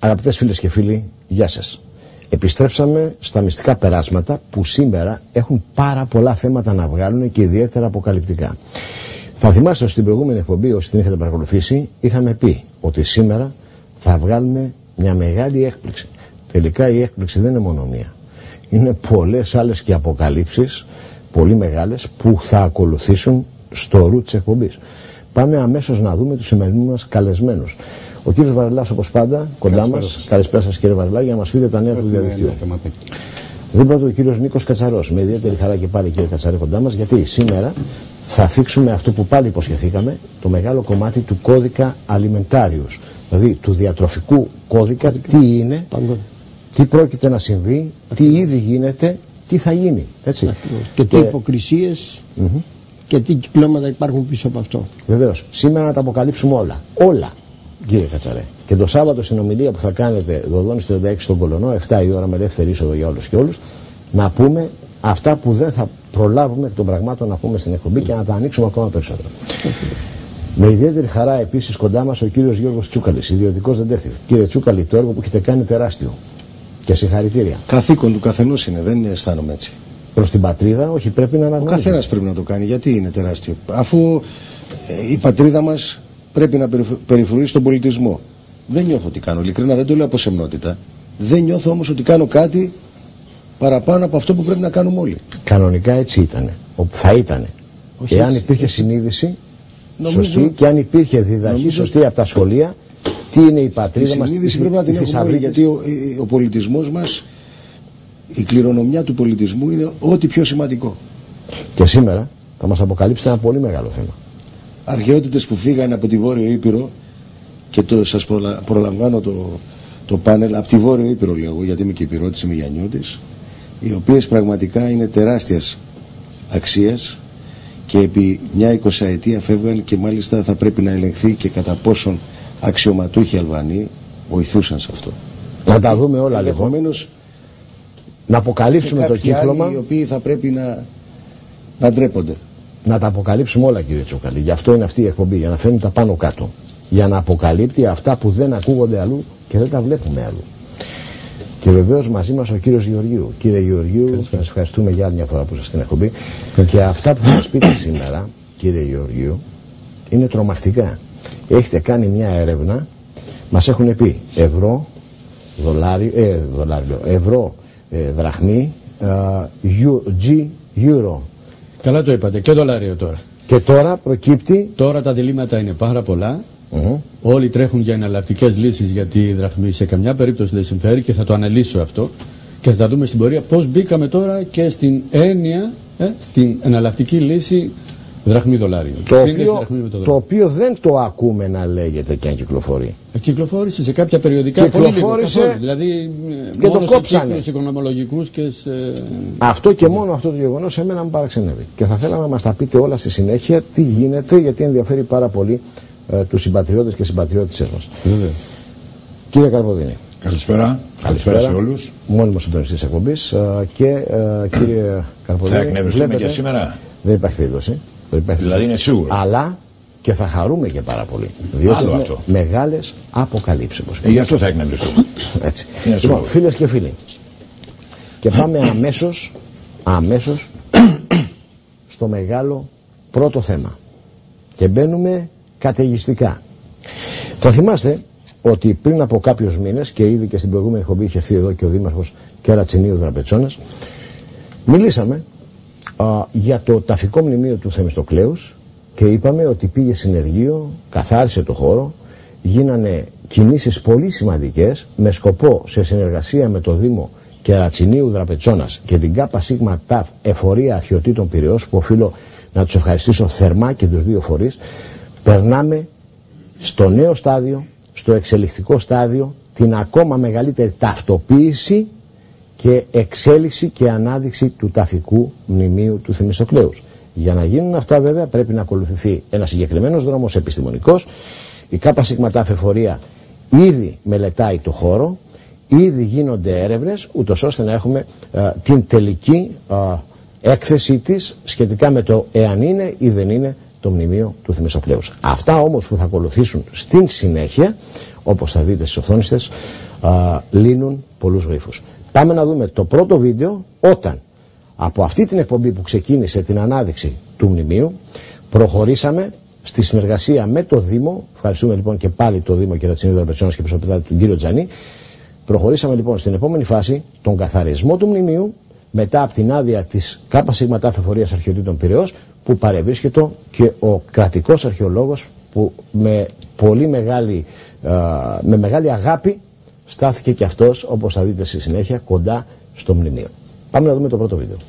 Αγαπητές φίλες και φίλοι, γεια σας. Επιστρέψαμε στα μυστικά περάσματα που σήμερα έχουν πάρα πολλά θέματα να βγάλουν και ιδιαίτερα αποκαλυπτικά. Θα θυμάστε ότι στην προηγούμενη εκπομπή, όσοι την είχατε παρακολουθήσει, είχαμε πει ότι σήμερα θα βγάλουμε μια μεγάλη έκπληξη. Τελικά η έκπληξη δεν είναι μόνο μία. Είναι πολλές άλλες και αποκαλύψεις, πολύ μεγάλες, που θα ακολουθήσουν στο ρου της εκπομπής. Πάμε αμέσως να δούμε τους σημερινούς μας καλεσμένους. Ο κύριος Βαρελάς, όπως πάντα, κοντά μας. Καλησπέρα σας, κύριε Βαρελά, για να μας πείτε τα νέα του διαδικτύου. Δίπλα του ο κύριος Νίκος Κατσαρός. Με ιδιαίτερη χαρά και πάλι, κύριε Κατσαρέ, κοντά μας, γιατί σήμερα θα θίξουμε αυτό που πάλι υποσχεθήκαμε, το μεγάλο κομμάτι του κώδικα Alimentarius. Δηλαδή του διατροφικού κώδικα, τι είναι, τι πρόκειται να συμβεί, τι ήδη γίνεται, τι θα γίνει. Έτσι. Και τι υποκρισίες και τι κυκλώματα υπάρχουν πίσω από αυτό. Βεβαίως. Σήμερα να τα αποκαλύψουμε όλα. Όλα. Κύριε Κατσαρέ. Και το Σάββατο στην ομιλία που θα κάνετε Δοδόνης 36 στον Κολωνό, 7 η ώρα με ελεύθερη είσοδο για όλους και όλους, να πούμε αυτά που δεν θα προλάβουμε εκ των πραγμάτων να πούμε στην εκπομπή και να τα ανοίξουμε ακόμα περισσότερο. Με ιδιαίτερη χαρά επίσης κοντά μας ο κύριος Γιώργος Τσούκαλης, ιδιωτικός detective. Κύριε Τσούκαλη, το έργο που έχετε κάνει τεράστιο. Και συγχαρητήρια. Καθήκον του καθενός είναι, δεν αισθάνομαι έτσι. Προς την πατρίδα, όχι, πρέπει να αναγνωρίσουμε. Ο καθένας πρέπει να το κάνει. Γιατί είναι τεράστιο? Αφού η πατρίδα μας πρέπει να περιφρουρήσει τον πολιτισμό. Δεν νιώθω ότι κάνω, ειλικρινά, δεν το λέω από σεμνότητα. Δεν νιώθω όμως ότι κάνω κάτι παραπάνω από αυτό που πρέπει να κάνουμε όλοι. Κανονικά έτσι ήτανε. Θα ήτανε. Εάν υπήρχε συνείδηση σωστή και αν υπήρχε διδαχή σωστή από τα σχολεία, τι είναι η πατρίδα μας, η συνείδηση πρέπει να την έχουμε όλοι, γιατί ο πολιτισμός μας, η κληρονομιά του πολιτισμού είναι ό,τι πιο σημαντικό. Και σήμερα θα μας αποκαλύψετε ένα πολύ μεγάλο θέμα. Αρχαιότητες που φύγανε από τη Βόρειο Ήπειρο, και σας προλαμβάνω το πάνελ, από τη Βόρειο Ήπειρο λέω, γιατί είμαι και Υπηρώτης, είμαι Γιαννιώτης, οι οποίες πραγματικά είναι τεράστιας αξίας και επί μια 20ετία φεύγαν, και μάλιστα θα πρέπει να ελεγχθεί και κατά πόσον αξιωματούχοι Αλβανοί βοηθούσαν σε αυτό. Να τα δούμε όλα λοιπόν. Να αποκαλύψουμε το κύκλωμα. Οι οποίοι θα πρέπει να ντρέπονται. Να τα αποκαλύψουμε όλα, κύριε Τσούκαλη. Γι' αυτό είναι αυτή η εκπομπή, για να φέρνει τα πάνω κάτω. Για να αποκαλύπτει αυτά που δεν ακούγονται αλλού και δεν τα βλέπουμε αλλού. Και βεβαίως μαζί μας ο κύριος Γεωργίου. Κύριε Γεωργίου, σας ευχαριστούμε για άλλη μια φορά που είστε στην εκπομπή. Και αυτά που θα μας πείτε σήμερα, κύριε Γεωργίου, είναι τρομακτικά. Έχετε κάνει μια έρευνα, μας έχουν πει ευρώ, δραχμή, euro. Καλά το είπατε, και δολάριο τώρα. Και τώρα προκύπτει. Τώρα τα διλήμματα είναι πάρα πολλά. Όλοι τρέχουν για εναλλακτικές λύσεις, γιατί η δραχμή σε καμιά περίπτωση δεν συμφέρει, και θα το αναλύσω αυτό και θα τα δούμε στην πορεία πώς μπήκαμε τώρα και στην έννοια, στην εναλλακτική λύση δραχμή δολάριο. Το οποίο δεν το ακούμε να λέγεται και αν κυκλοφορεί. Κυκλοφόρησε σε κάποια περιοδικά. Κυκλοφόρησε. Δηλαδή και μόνο το σε κόψανε. κύκλους οικονομολογικούς και σε... Αυτό και μόνο αυτό το γεγονός εμένα μου παραξενεύει. Και θα θέλαμε να μας τα πείτε όλα στη συνέχεια τι γίνεται, γιατί ενδιαφέρει πάρα πολύ τους συμπατριώτες και συμπατριώτησές μας. Κύριε Καρποδίνη. Καλησπέρα. Καλησπέρα σε όλους. Μόνιμος συντονιστής εκπομπής. Και κύριε Καρποδίνη. Θα εκνευριστούμε και σήμερα. Δεν υπάρχει περίπτωση. Δηλαδή είναι σίγουρο. Αλλά και θα χαρούμε και πάρα πολύ. Διότι είναι μεγάλες αποκαλύψεις. Γι' αυτό θα εκνευριστούμε. Έτσι. Λοιπόν, φίλες και φίλοι. Και πάμε αμέσως στο μεγάλο πρώτο θέμα. Και μπαίνουμε καταιγιστικά. Θα θυμάστε ότι πριν από κάποιους μήνες, και ήδη και στην προηγούμενη εκπομπή είχε έρθει εδώ και ο Δήμαρχος Κερατσινίου Δραπετσώνας, μιλήσαμε για το ταφικό μνημείο του Θεμιστοκλέους και είπαμε ότι πήγε συνεργείο, καθάρισε το χώρο, γίνανε κινήσεις πολύ σημαντικές με σκοπό, σε συνεργασία με το Δήμο Κερατσινίου Δραπετσώνας και την ΚΣΤ Εφορία Αρχαιοτήτων Πειραιώς, που οφείλω να τους ευχαριστήσω θερμά και τους δύο φορείς, περνάμε στο νέο στάδιο, στο εξελιχτικό στάδιο, την ακόμα μεγαλύτερη ταυτοποίηση και εξέλιξη και ανάδειξη του ταφικού μνημείου του Θεμιστοκλέους. Για να γίνουν αυτά βέβαια πρέπει να ακολουθηθεί ένας συγκεκριμένος δρόμος επιστημονικός. Η ΚΣΤ Εφορία ήδη μελετάει το χώρο, ήδη γίνονται έρευνες, ούτως ώστε να έχουμε την τελική έκθεσή της σχετικά με το εάν είναι ή δεν είναι το μνημείο του Θεμιστοκλέους. Αυτά όμως που θα ακολουθήσουν στην συνέχεια, όπως θα δείτε στις οθόνες, λύνουν πολλούς γρίφους. Πάμε να δούμε το πρώτο βίντεο όταν από αυτή την εκπομπή που ξεκίνησε την ανάδειξη του μνημείου προχωρήσαμε στη συνεργασία με το Δήμο. Ευχαριστούμε λοιπόν και πάλι το Δήμο Κερατσινίου Δραπετσόνας και προσωπικά του κύριο Τζανί. Προχωρήσαμε λοιπόν στην επόμενη φάση, τον καθαρισμό του μνημείου, μετά από την άδεια της ΚΣ Εφορίας Αρχαιοτήτων Πειραιώς, που παρευρίσκεται και ο κρατικός αρχαιολόγος που με μεγάλη αγάπη στάθηκε και αυτός, όπως θα δείτε στη συνέχεια, κοντά στο μνημείο. Πάμε να δούμε το πρώτο βίντεο.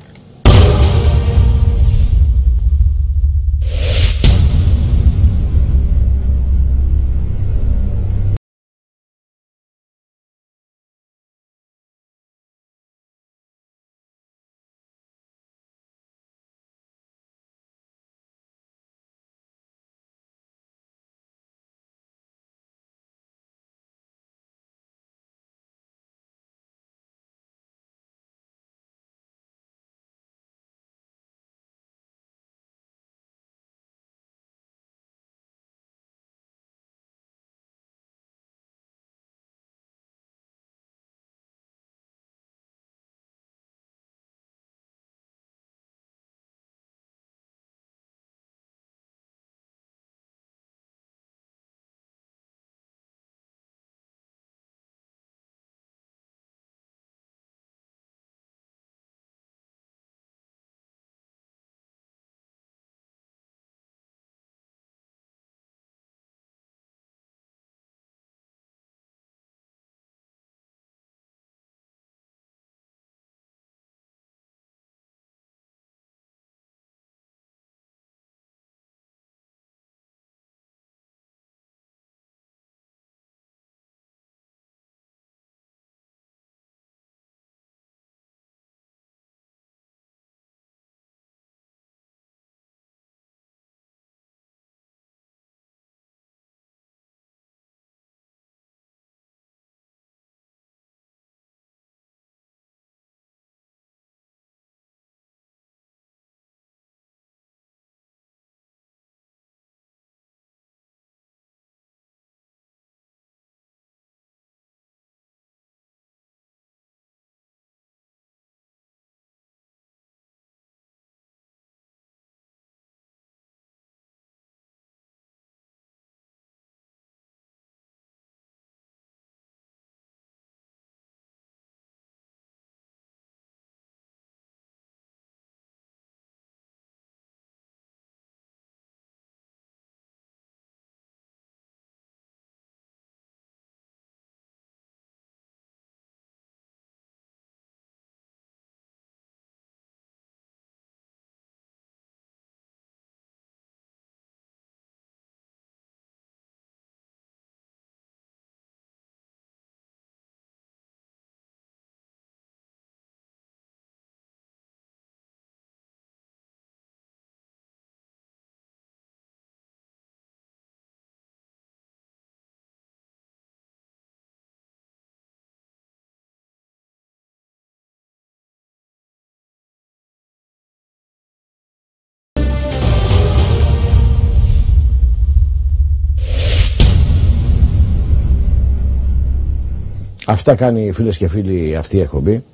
Αυτά κάνει, φίλες και φίλοι, αυτή η εκπομπή.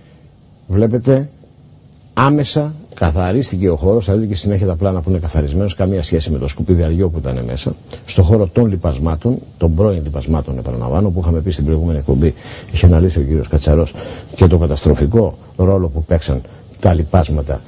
Βλέπετε, άμεσα καθαρίστηκε ο χώρος. Θα δείτε και συνέχεια τα πλάνα που είναι καθαρισμένος, καμία σχέση με το σκουπιδιαριό που ήταν μέσα. Στο χώρο των λιπασμάτων, των πρώην λιπασμάτων, επαναλαμβάνω, που είχαμε πει στην προηγούμενη εκπομπή, είχε αναλύσει ο κύριος Κατσαρός και το καταστροφικό ρόλο που παίξαν τα λιπάσματα,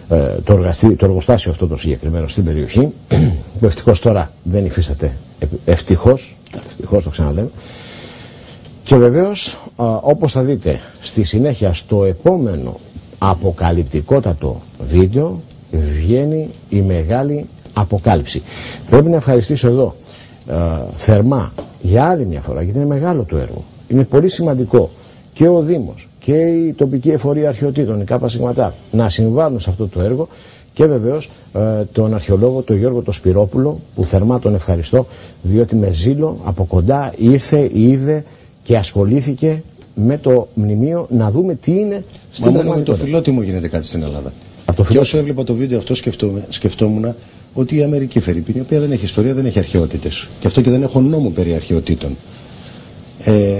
το εργοστάσιο αυτό το συγκεκριμένο στην περιοχή, που ευτυχώς τώρα δεν υφίσταται. Ευτυχώς το ξαναλέμε. Και βεβαίως, όπως θα δείτε στη συνέχεια στο επόμενο αποκαλυπτικότατο βίντεο, βγαίνει η μεγάλη αποκάλυψη. Πρέπει να ευχαριστήσω εδώ θερμά για άλλη μια φορά, γιατί είναι μεγάλο το έργο. Είναι πολύ σημαντικό και ο Δήμος και η τοπική εφορία αρχαιοτήτων, η ΚΣ, να συμβάλλουν σε αυτό το έργο, και βεβαίως τον αρχαιολόγο τον Γιώργο το Σπυρόπουλο, που θερμά τον ευχαριστώ, διότι με ζήλο από κοντά ήρθε, είδε και ασχολήθηκε με το μνημείο, να δούμε τι είναι στην πραγματικότητα. Με το φιλότιμο γίνεται κάτι στην Ελλάδα. Και όσο έβλεπα το βίντεο αυτό σκεφτόμουν ότι η Αμερική, Φερρυπίν, η οποία δεν έχει ιστορία, δεν έχει αρχαιότητες. Και αυτό και δεν έχω νόμο περί αρχαιοτήτων.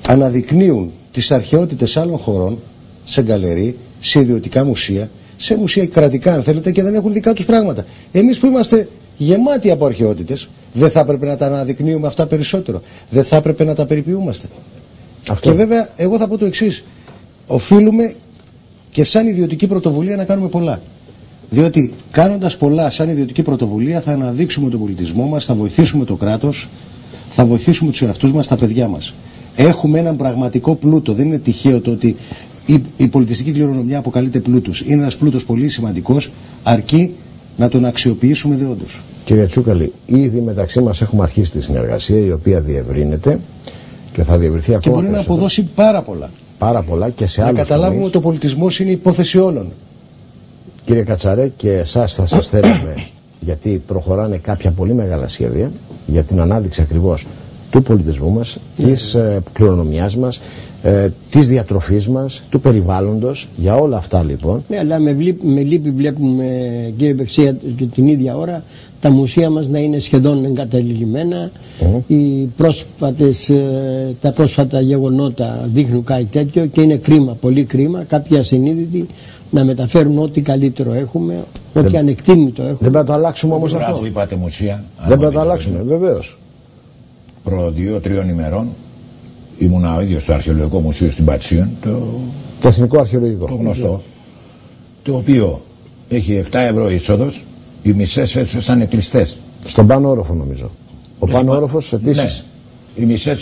αναδεικνύουν τις αρχαιότητες άλλων χωρών σε γκαλερί, σε ιδιωτικά μουσεία, σε μουσεία κρατικά αν θέλετε, και δεν έχουν δικά τους πράγματα. Εμείς που είμαστε γεμάτοι από αρχαιότητες, δεν θα έπρεπε να τα αναδεικνύουμε αυτά περισσότερο? Δεν θα έπρεπε να τα περιποιούμαστε? Αυτό. Και βέβαια εγώ θα πω το εξής: οφείλουμε και σαν ιδιωτική πρωτοβουλία να κάνουμε πολλά. Διότι κάνοντας πολλά σαν ιδιωτική πρωτοβουλία θα αναδείξουμε τον πολιτισμό μας, θα βοηθήσουμε το κράτος, θα βοηθήσουμε τους εαυτούς μας, τα παιδιά μας. Έχουμε έναν πραγματικό πλούτο. Δεν είναι τυχαίο το ότι η πολιτιστική κληρονομιά αποκαλείται πλούτος. Είναι ένας πλούτος πολύ σημαντικός, αρκεί να τον αξιοποιήσουμε δεόντως. Κύριε Τσούκαλη, ήδη μεταξύ μας έχουμε αρχίσει τη συνεργασία, η οποία διευρύνεται και θα διευρυνθεί ακόμα. Και μπορεί να αποδώσει πάρα πολλά. Πάρα πολλά και σε άλλους τομείς. Να καταλάβουμε ότι ο πολιτισμός είναι υπόθεση όλων. Κύριε Κατσαρέ, και εσάς θα σας θέλαμε, γιατί προχωράνε κάποια πολύ μεγάλα σχέδια για την ανάδειξη ακριβώς του πολιτισμού μας, της κληρονομιάς μας, της διατροφής μας, του περιβάλλοντος, για όλα αυτά λοιπόν. Ναι, αλλά με λύπη βλέπουμε, κύριε Μπεξία, και την ίδια ώρα τα μουσεία μας να είναι σχεδόν εγκαταλειμμένα. Τα πρόσφατα γεγονότα δείχνουν κάτι τέτοιο και είναι κρίμα, πολύ κρίμα, κάποιοι ασυνείδητοι να μεταφέρουν ό,τι καλύτερο έχουμε, ό,τι ανεκτήμητο έχουμε. Δεν πρέπει να το αλλάξουμε όμως αυτό. Είπατε μουσεία. Δεν πρέπει να το αλλάξουμε, βεβαίως. Προ 2-3 ημερών ήμουνα ο ίδιος στο Αρχαιολογικό Μουσείο στην Πατσίων, το Εθνικό Αρχαιολογικό. Το γνωστό, το οποίο έχει 7 ευρώ είσοδος, οι μισές αίθουσες ήταν κλειστές. Στον πάνω όροφο νομίζω. Ο πάνω όροφος επίσης. Ναι. Οι μισές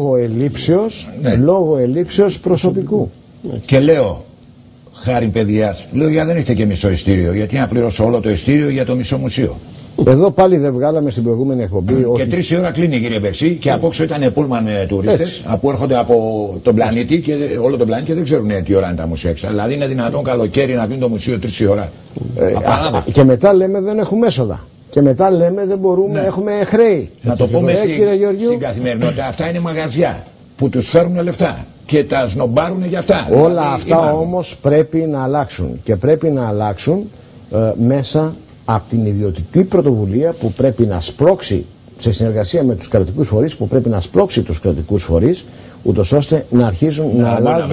λόγω ελλείψεως προσωπικού. Και λέω, χάρη παιδιάς, λέω, για δεν έχετε και μισό ειστήριο, γιατί να πληρώσω όλο το ειστήριο για το μισό μουσείο. Εδώ πάλι δεν βγάλαμε στην προηγούμενη εκπομπή. Και 3 η ώρα κλείνει, κύριε Μπεξή, και από έξω ήταν πούλμαν με τουρίστες που έρχονται από τον πλανήτη και όλο τον πλανήτη και δεν ξέρουν τι ώρα είναι τα μουσεία. Δηλαδή είναι δυνατόν καλοκαίρι να κλείνει το μουσείο 3 η ώρα? Και μετά λέμε δεν έχουμε έσοδα. Και μετά λέμε δεν μπορούμε, έχουμε χρέη. Να το πούμε στην καθημερινότητα, αυτά είναι μαγαζιά που τους φέρουν λεφτά και τα σνομπάρουν για αυτά. Όλα αυτά όμως πρέπει να αλλάξουν. Και πρέπει να αλλάξουν μέσα από την ιδιωτική πρωτοβουλία που πρέπει να σπρώξει, σε συνεργασία με τους κρατικούς φορείς, που πρέπει να σπρώξει τους κρατικούς φορείς, ούτως ώστε να αρχίζουν να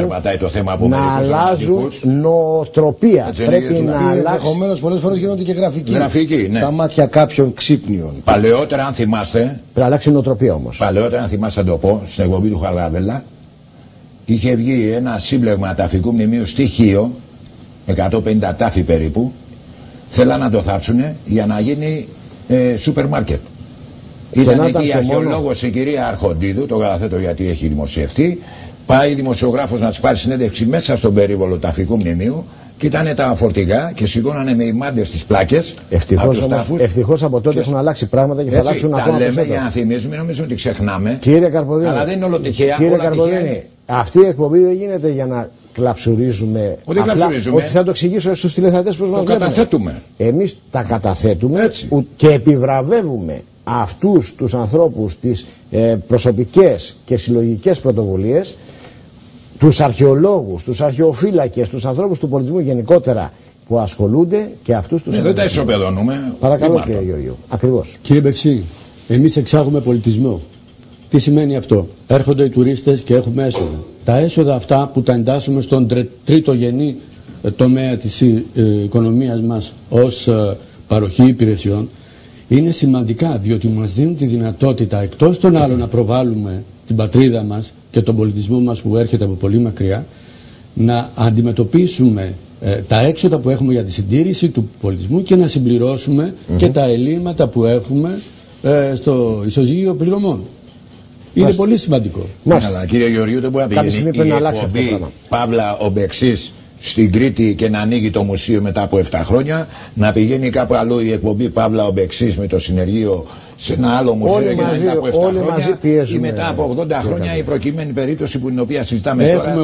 αλλάζουν νοοτροπία. Πρέπει να αλλάξουν. Ενδεχομένως πολλές φορές γίνονται και γραφικοί. Ναι. Στα μάτια κάποιων ξύπνιων. Παλαιότερα, αν θυμάστε. Πρέπει να αλλάξει η νοοτροπία όμως. Παλαιότερα, αν θυμάστε, να το πω, στην εκπομπή του Χαργαβέλα, είχε βγει ένα σύμπλεγμα ταφικού μνημείου στοιχείο, 150 τάφοι περίπου. Θέλαν να το θάψουνε για να γίνει σούπερ μάρκετ. Ήταν εκεί η αρχαιολόγος η κυρία Αρχοντίδου, το καταθέτω γιατί έχει δημοσιευτεί. Πάει δημοσιογράφος να της πάρει συνέντευξη μέσα στον περίβολο ταφικού μνημείου και ήταν τα φορτηγά και σηκώνανε με ημάντες τις πλάκες. Ευτυχώς από τότε έχουν αλλάξει πράγματα και θα αλλάξουν ακόμα περισσότερο. Τα λέμε για να θυμίζουμε, νομίζω ότι ξεχνάμε. Κύριε Καρποδίνη, αλλά δεν είναι όλο τυχαία. Κύριε Καρποδίνη, αυτή η εκπομπή δεν γίνεται για να κλαψουρίζουμε. Ότι θα το εξηγήσω στους τηλεθεατές πώς μας καταθέτουμε. Εμείς τα καταθέτουμε και επιβραβεύουμε αυτούς τους ανθρώπους, τις προσωπικές και συλλογικές πρωτοβουλίες, τους αρχαιολόγους, τους αρχαιοφύλακες, τους ανθρώπους του πολιτισμού γενικότερα που ασχολούνται και αυτούς τους. Δεν τα ισοπεδώνουμε. Παρακαλώ κύριε Γεωργίου. Ακριβώς. Κύριε Μπεξή, εμείς εξάγουμε πολιτισμό. Τι σημαίνει αυτό? Έρχονται οι τουρίστες και έχουμε έσοδα. Τα έσοδα αυτά που τα εντάσσουμε στον τρίτο γενή τομέα της οικονομίας μας ως παροχή υπηρεσιών είναι σημαντικά, διότι μας δίνουν τη δυνατότητα εκτός των άλλων να προβάλλουμε την πατρίδα μας και τον πολιτισμό μας που έρχεται από πολύ μακριά, να αντιμετωπίσουμε τα έξοδα που έχουμε για τη συντήρηση του πολιτισμού και να συμπληρώσουμε και τα ελλείμματα που έχουμε στο ισοζύγιο πληρωμών. Είναι πολύ σημαντικό. Αλλά κύριε Γεωργίου, δεν μπορεί να πηγαίνει η εκπομπή Παύλα ο Μπεξής στην Κρήτη και να ανοίγει το μουσείο μετά από 7 χρόνια, να πηγαίνει κάπου αλλού η εκπομπή Παύλα ο Μπεξής με το συνεργείο σε ένα άλλο μουσείο και να είναι μετά από 7 χρόνια ή μετά από 80 χρόνια η προκειμένη περίπτωση που την οποία συζητάμε τώρα.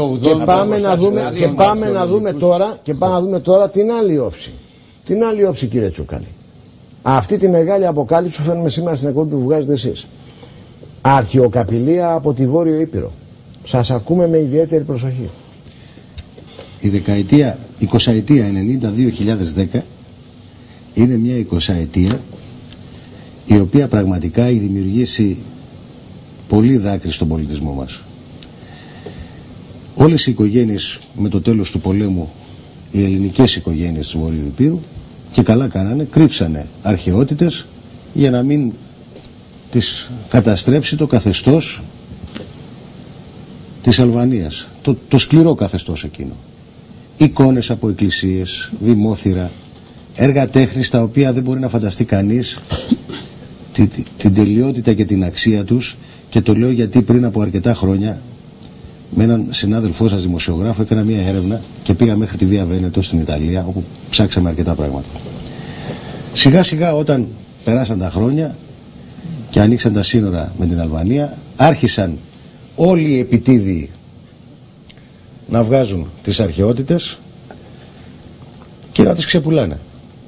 Και πάμε να δούμε τώρα την άλλη όψη. Την άλλη όψη, κύριε Τσούκαλη. Αυτή τη μεγάλη αποκάλυψη που φαίνουμε σήμερα στην εκπομπή που βγάζετε εσείς. Αρχαιοκαπηλεία από τη Βόρειο Ήπειρο. Σας ακούμε με ιδιαίτερη προσοχή. Η δεκαετία, 20ετία 92-2010 είναι μια 20ετία η οποία πραγματικά έχει δημιουργήσει πολύ δάκρυ στον πολιτισμό μας. Όλες οι οικογένειες με το τέλος του πολέμου, οι ελληνικές οικογένειες του Βορείου Ηπείρου, και καλά κάνανε, κρύψανε αρχαιότητες για να μην τις καταστρέψει το καθεστώς της Αλβανίας, το σκληρό καθεστώς εκείνο. Εικόνες από εκκλησίες, βημόθυρα, έργα τέχνης τα οποία δεν μπορεί να φανταστεί κανείς την τελειότητα και την αξία τους, και το λέω γιατί πριν από αρκετά χρόνια με έναν συνάδελφό σας δημοσιογράφο έκανα μια έρευνα και πήγα μέχρι τη Βία Βένετο στην Ιταλία, όπου ψάξαμε αρκετά πράγματα. Σιγά σιγά όταν περάσαν τα χρόνια και ανοίξαν τα σύνορα με την Αλβανία, άρχισαν όλοι οι επιτίδιοι να βγάζουν τις αρχαιότητες και να τις ξεπουλάνε.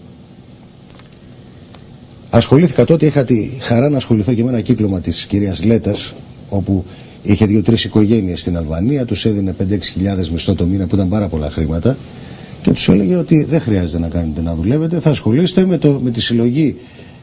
Ασχολήθηκα τότε, είχα τη χαρά να ασχοληθώ και με ένα κύκλωμα της κυρίας Λέτας, όπου είχε 2-3 οικογένειες στην Αλβανία, τους έδινε 5-6 μισθό το μήνα, που ήταν πάρα πολλά χρήματα, και τους έλεγε ότι δεν χρειάζεται να κάνετε να δουλεύετε, θα ασχολείστε με τη συλλογή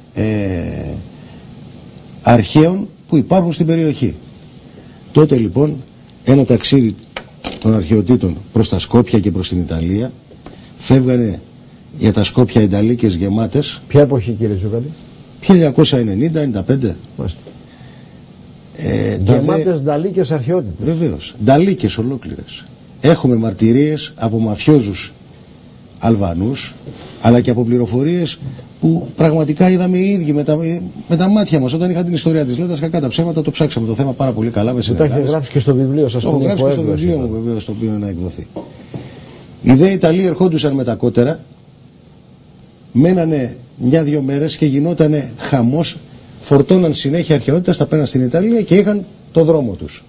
αρχαίων που υπάρχουν στην περιοχή. Τότε λοιπόν ένα ταξίδι των αρχαιοτήτων προς τα Σκόπια και προς την Ιταλία, φεύγανε για τα Σκόπια ενταλίκες γεμάτες. Ποια εποχή, κύριε Ζούκαλη? 1990-95. Γεμάτες νταλίκες αρχαιότητες. Βεβαίως, νταλίκες ολόκληρες. Έχουμε μαρτυρίες από μαφιόζους Αλβανούς, αλλά και από πληροφορίες που πραγματικά είδαμε οι ίδιοι με τα μάτια μας. Όταν είχα την ιστορία της Λέτας, κακά τα ψέματα, το ψάξαμε το θέμα πάρα πολύ καλά με συνεργάτες. Το έχετε γράψει και στο βιβλίο σας? Το έχω γράψει και στο βιβλίο μου, βεβαίως, το οποίο είναι να εκδοθεί. Οι δε Ιταλοί ερχόντουσαν με τα κότερα, μένανε 1-2 μέρες και γινότανε χαμός, φορτώναν συνέχεια αρχαιότητες, τα πέραν στην Ιταλία και είχαν το δρόμο τους.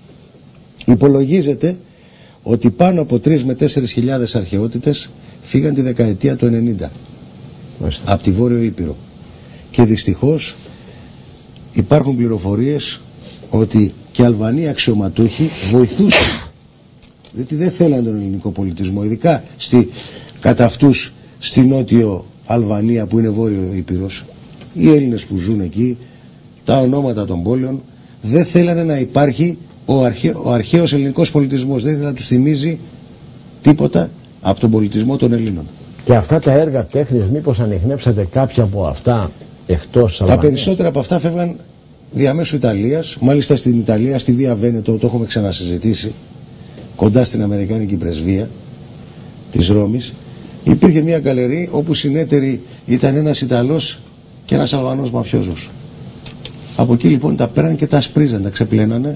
Υπολογίζεται ότι πάνω από 3 με 4.000 αρχαιότητες φύγαν τη δεκαετία του 90 από τη Βόρειο Ήπειρο. Και δυστυχώς υπάρχουν πληροφορίες ότι και Αλβανοί αξιωματούχοι βοηθούσαν, διότι δεν θέλαν τον ελληνικό πολιτισμό, ειδικά κατά αυτούς στη Νότιο Αλβανία που είναι Βόρειο Ήπειρος. Οι Έλληνες που ζουν εκεί, τα ονόματα των πόλεων, δεν θέλανε να υπάρχει ο αρχαίος ελληνικός πολιτισμός, δεν ήθελε να τους θυμίζει τίποτα από τον πολιτισμό των Ελλήνων. Και αυτά τα έργα τέχνης, μήπως ανιχνεύσατε κάποια από αυτά εκτός Αλβανίας? Τα περισσότερα από αυτά φεύγαν διαμέσου Ιταλίας, μάλιστα στην Ιταλία, στη Βία Βένετο, το έχουμε ξανασυζητήσει, κοντά στην Αμερικάνικη πρεσβεία της Ρώμης, υπήρχε μια γκαλερί όπου συνέτεροι ήταν ένας Ιταλός και ένας Αλβανός μαφιόζος. Από εκεί λοιπόν τα πέραν και τα σπρίζαν, τα ξεπλένανε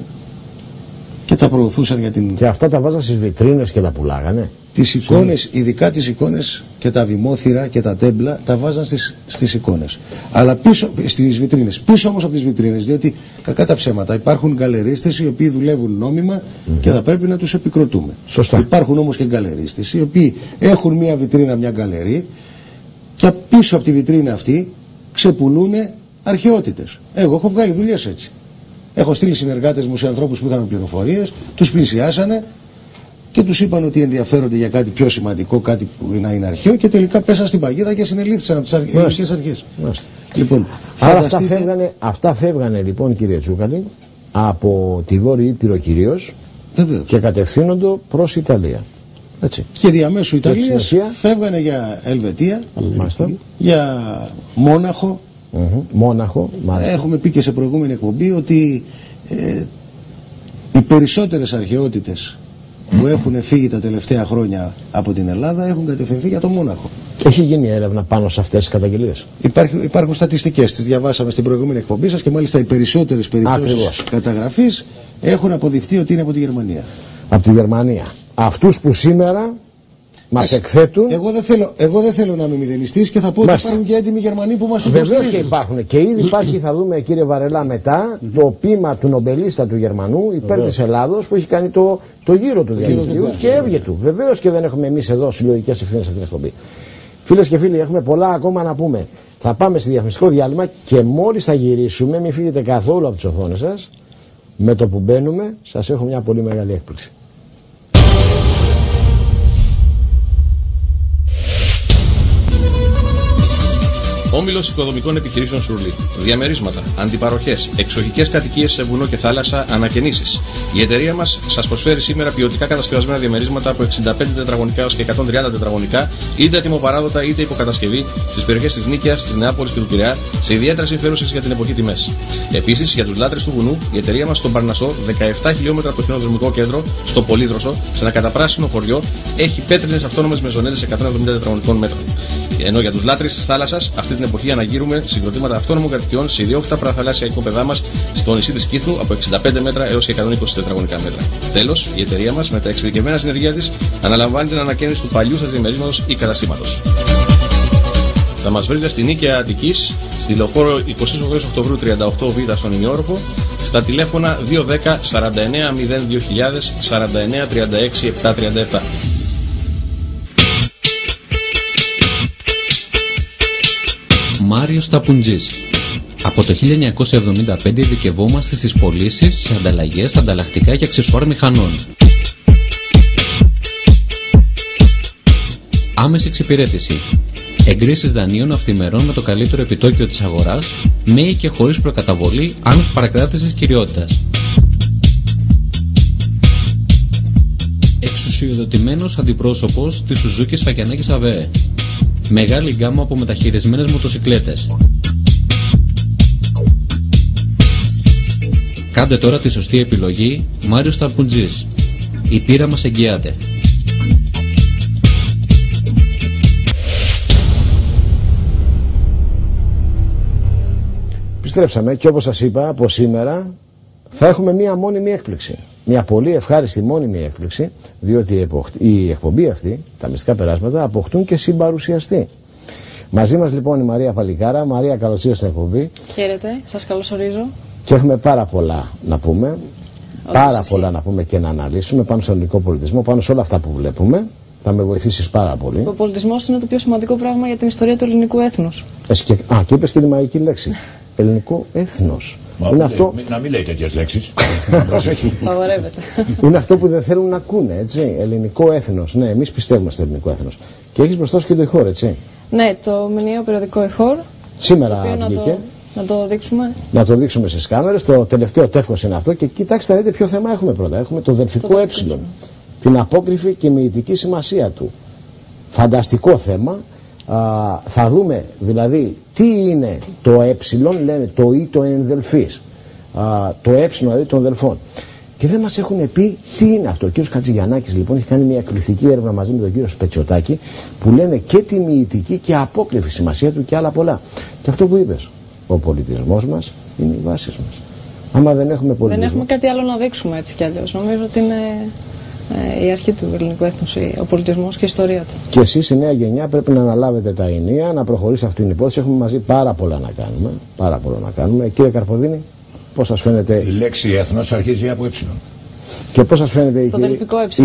και τα προωθούσαν για την... Και αυτά τα βάζαν στις βιτρίνες και τα πουλάγανε? Τις εικόνες, ειδικά τις εικόνες και τα βημόθυρα και τα τέμπλα τα βάζαν στις εικόνες. Αλλά πίσω, στις βιτρίνες. Πίσω όμως από τις βιτρίνες, διότι κακά τα ψέματα υπάρχουν γκαλερίστες οι οποίοι δουλεύουν νόμιμα και θα πρέπει να τους επικροτούμε. Σωστά. Υπάρχουν όμως και γκαλερίστες οι οποίοι έχουν μια βιτρίνα, μια γκαλερί, και πίσω από τη βιτρίνα αυτή ξεπουλούν αρχαιότητες. Εγώ έχω βγάλει δουλειές έτσι. Έχω στείλει συνεργάτες μου σε ανθρώπους που είχαν πληροφορίες, τους πλησιάσανε και τους είπαν ότι ενδιαφέρονται για κάτι πιο σημαντικό, κάτι που να είναι αρχαίο, και τελικά πέσαν στην παγίδα και συνελήφθησαν από τις ελληνικές αρχές. Λοιπόν, άρα αυτά φεύγανε λοιπόν, κύριε Τσούκαλη, από τη Βόρεια Ήπειρο κυρίως, και κατευθύνονται προς Ιταλία. Έτσι. Και διαμέσου Ιταλίας φεύγανε για Ελβετία, για Μόναχο. Μόναχο, μάλιστα. Έχουμε πει και σε προηγούμενη εκπομπή ότι οι περισσότερες αρχαιότητες που έχουν φύγει τα τελευταία χρόνια από την Ελλάδα έχουν κατευθυνθεί για το Μόναχο. Έχει γίνει έρευνα πάνω σε αυτές τις καταγγελίες? Υπάρχουν στατιστικές, τις διαβάσαμε στην προηγούμενη εκπομπή σας, και μάλιστα οι περισσότερες περιπτώσεις καταγραφής έχουν αποδειχθεί ότι είναι από τη Γερμανία. Από τη Γερμανία. Αυτούς που σήμερα μας εκθέτουν. Εγώ δεν θέλω να είμαι μηδενιστής και θα πω ότι υπάρχουν και έτοιμοι Γερμανοί που μας υποστηρίζουν. Βεβαίως και υπάρχουν. Και ήδη υπάρχει, θα δούμε κύριε Βαρελά μετά, το ποίημα του νομπελίστα του Γερμανού υπέρ της Ελλάδος που έχει κάνει το γύρο του διαδικτύου και έβγε του. Βεβαίως και δεν έχουμε εμείς εδώ συλλογικές ευθύνες σε αυτήν την εκπομπή. Φίλες και φίλοι, έχουμε πολλά ακόμα να πούμε. Θα πάμε στη διαφημιστικό διάλειμμα και μόλις θα γυρίσουμε, μην φύγετε καθόλου από τις οθόνες σας. Με το που μπαίνουμε, σας έχω μια πολύ μεγάλη έκπληξη. Όμιλος Οικοδομικών Επιχειρήσεων Σουρλή. Διαμερίσματα, αντιπαροχές, εξοχικές κατοικίες σε βουνό και θάλασσα, ανακαινήσεις. Η εταιρεία μας σας προσφέρει σήμερα ποιοτικά κατασκευασμένα διαμερίσματα από 65 τετραγωνικά έως και 130 τετραγωνικά, είτε ατιμοπαράδοτα είτε υποκατασκευή, στις περιοχές της Νίκαιας, της Νεάπολης και του Πειραιά, σε ιδιαίτερα συμφέρουσες για την εποχή τιμές. Επίσης, για τους λάτρες του βουνού, η εταιρεία μας στον Παρνασσό, 17 χιλιόμετρα από το χιονοδρομικό κέντρο, στο Πολύδροσο, σε ένα καταπράσινο χωριό, έχει πέτρινες αυτόνομες μεζονέτες 170 τετραγωνικών μέτρων. Ενώ για τους λάτρεις της θάλασσας, αυτή την εποχή αναγείρουμε συγκροτήματα αυτόνομων κατοικιών σε ιδιόκτητα παραθαλάσσια οικόπεδά μας στο νησί της Κύθνου από 65 μέτρα έως και 120 τετραγωνικά μέτρα. Τέλος, η εταιρεία μας με τα εξειδικευμένα συνεργεία της αναλαμβάνει την ανακαίνιση του παλιού σας διαμερίσματος ή καταστήματος. Θα μας βρείτε στη Νίκαια Αττικής, στη λεωφόρο 28 Οκτωβρίου 38Β στον ημιόροφο, στα τηλέφωνα 210 49 02 49 36 737. Μάριος Ταπουτζής. Από το 1975 ειδικευόμαστε στις πωλήσεις, σε ανταλλαγές, ανταλλακτικά και αξεσουάρ μηχανών. Άμεση εξυπηρέτηση. Εγκρίσεις δανείων αυθημερών με το καλύτερο επιτόκιο της αγοράς, με ή και χωρίς προκαταβολή, άνευ παρακράτησης κυριότητας. Εξουσιοδοτημένος αντιπρόσωπος της Σουζούκη Σφακιανάκης ΑΒΕ. Μεγάλη γκάμα από μεταχειρισμένες μοτοσικλέτες. Κάντε τώρα τη σωστή επιλογή, Μάριος Ταπουτζής. Η πείρα μας εγγυάται. Επιστρέψαμε και όπως σας είπα, από σήμερα θα έχουμε μία μόνιμη έκπληξη. Μια πολύ ευχάριστη μόνιμη έκπληξη, διότι η εκπομπή αυτή, τα μυστικά περάσματα, αποκτούν και συμπαρουσιαστή. Μαζί μας λοιπόν η Μαρία Παλικάρα. Μαρία, καλώς ήρθατε στην εκπομπή. Χαίρετε, σας καλωσορίζω. Και έχουμε πάρα πολλά να πούμε. Πάρα πολλά να πούμε και να αναλύσουμε πάνω στον ελληνικό πολιτισμό, πάνω σε όλα αυτά που βλέπουμε. Θα με βοηθήσεις πάρα πολύ. Ο πολιτισμός είναι το πιο σημαντικό πράγμα για την ιστορία του ελληνικού έθνους. Και είπες και τη μαγική λέξη. Ελληνικό έθνος. Είναι αυτό... Να μην λέει τέτοιες λέξεις. Απαγορεύεται. Είναι αυτό που δεν θέλουν να ακούνε, έτσι. Ελληνικό έθνος. Ναι, εμείς πιστεύουμε στο ελληνικό έθνος. Και έχεις μπροστά σου και το ηχόρ, έτσι. Ναι, το μηνιαίο περιοδικό ηχόρ. Σήμερα βγήκε. Να το δείξουμε. Να το δείξουμε στις κάμερες. Το τελευταίο τεύχος είναι αυτό. Και κοιτάξτε να δείτε ποιο θέμα έχουμε πρώτα. Έχουμε το δελφικό ε. Την απόκριφη και μυητική σημασία του. Φανταστικό θέμα. Θα δούμε δηλαδή τι είναι το ε, λένε το ή το ενδελφής, το ε δηλαδή των δελφών. Και δεν μας έχουν πει τι είναι αυτό. Ο κύριος Κατζηγιαννάκης λοιπόν έχει κάνει μια εκπληκτική έρευνα μαζί με τον κύριο Σπετσιωτάκη που λένε και τη μυητική και απόκριφη σημασία του και άλλα πολλά. Και αυτό που είπες, ο πολιτισμός μας είναι οι βάσεις μας. Άμα δεν έχουμε πολιτισμό... Δεν έχουμε κάτι άλλο να δείξουμε έτσι κι αλλιώς. Νομίζω ότι είναι... η αρχή του ελληνικού έθνους, ο πολιτισμός και η ιστορία του. Και εσείς η νέα γενιά πρέπει να αναλάβετε τα ενία, να προχωρήσει αυτήν την υπόθεση. Έχουμε μαζί πάρα πολλά να κάνουμε. Πάρα πολλά να κάνουμε. Κύριε Καρποδίνη, πώς σας φαίνεται. Η λέξη έθνος αρχίζει από ε. Και πώς σας φαίνεται το δελφικό ε.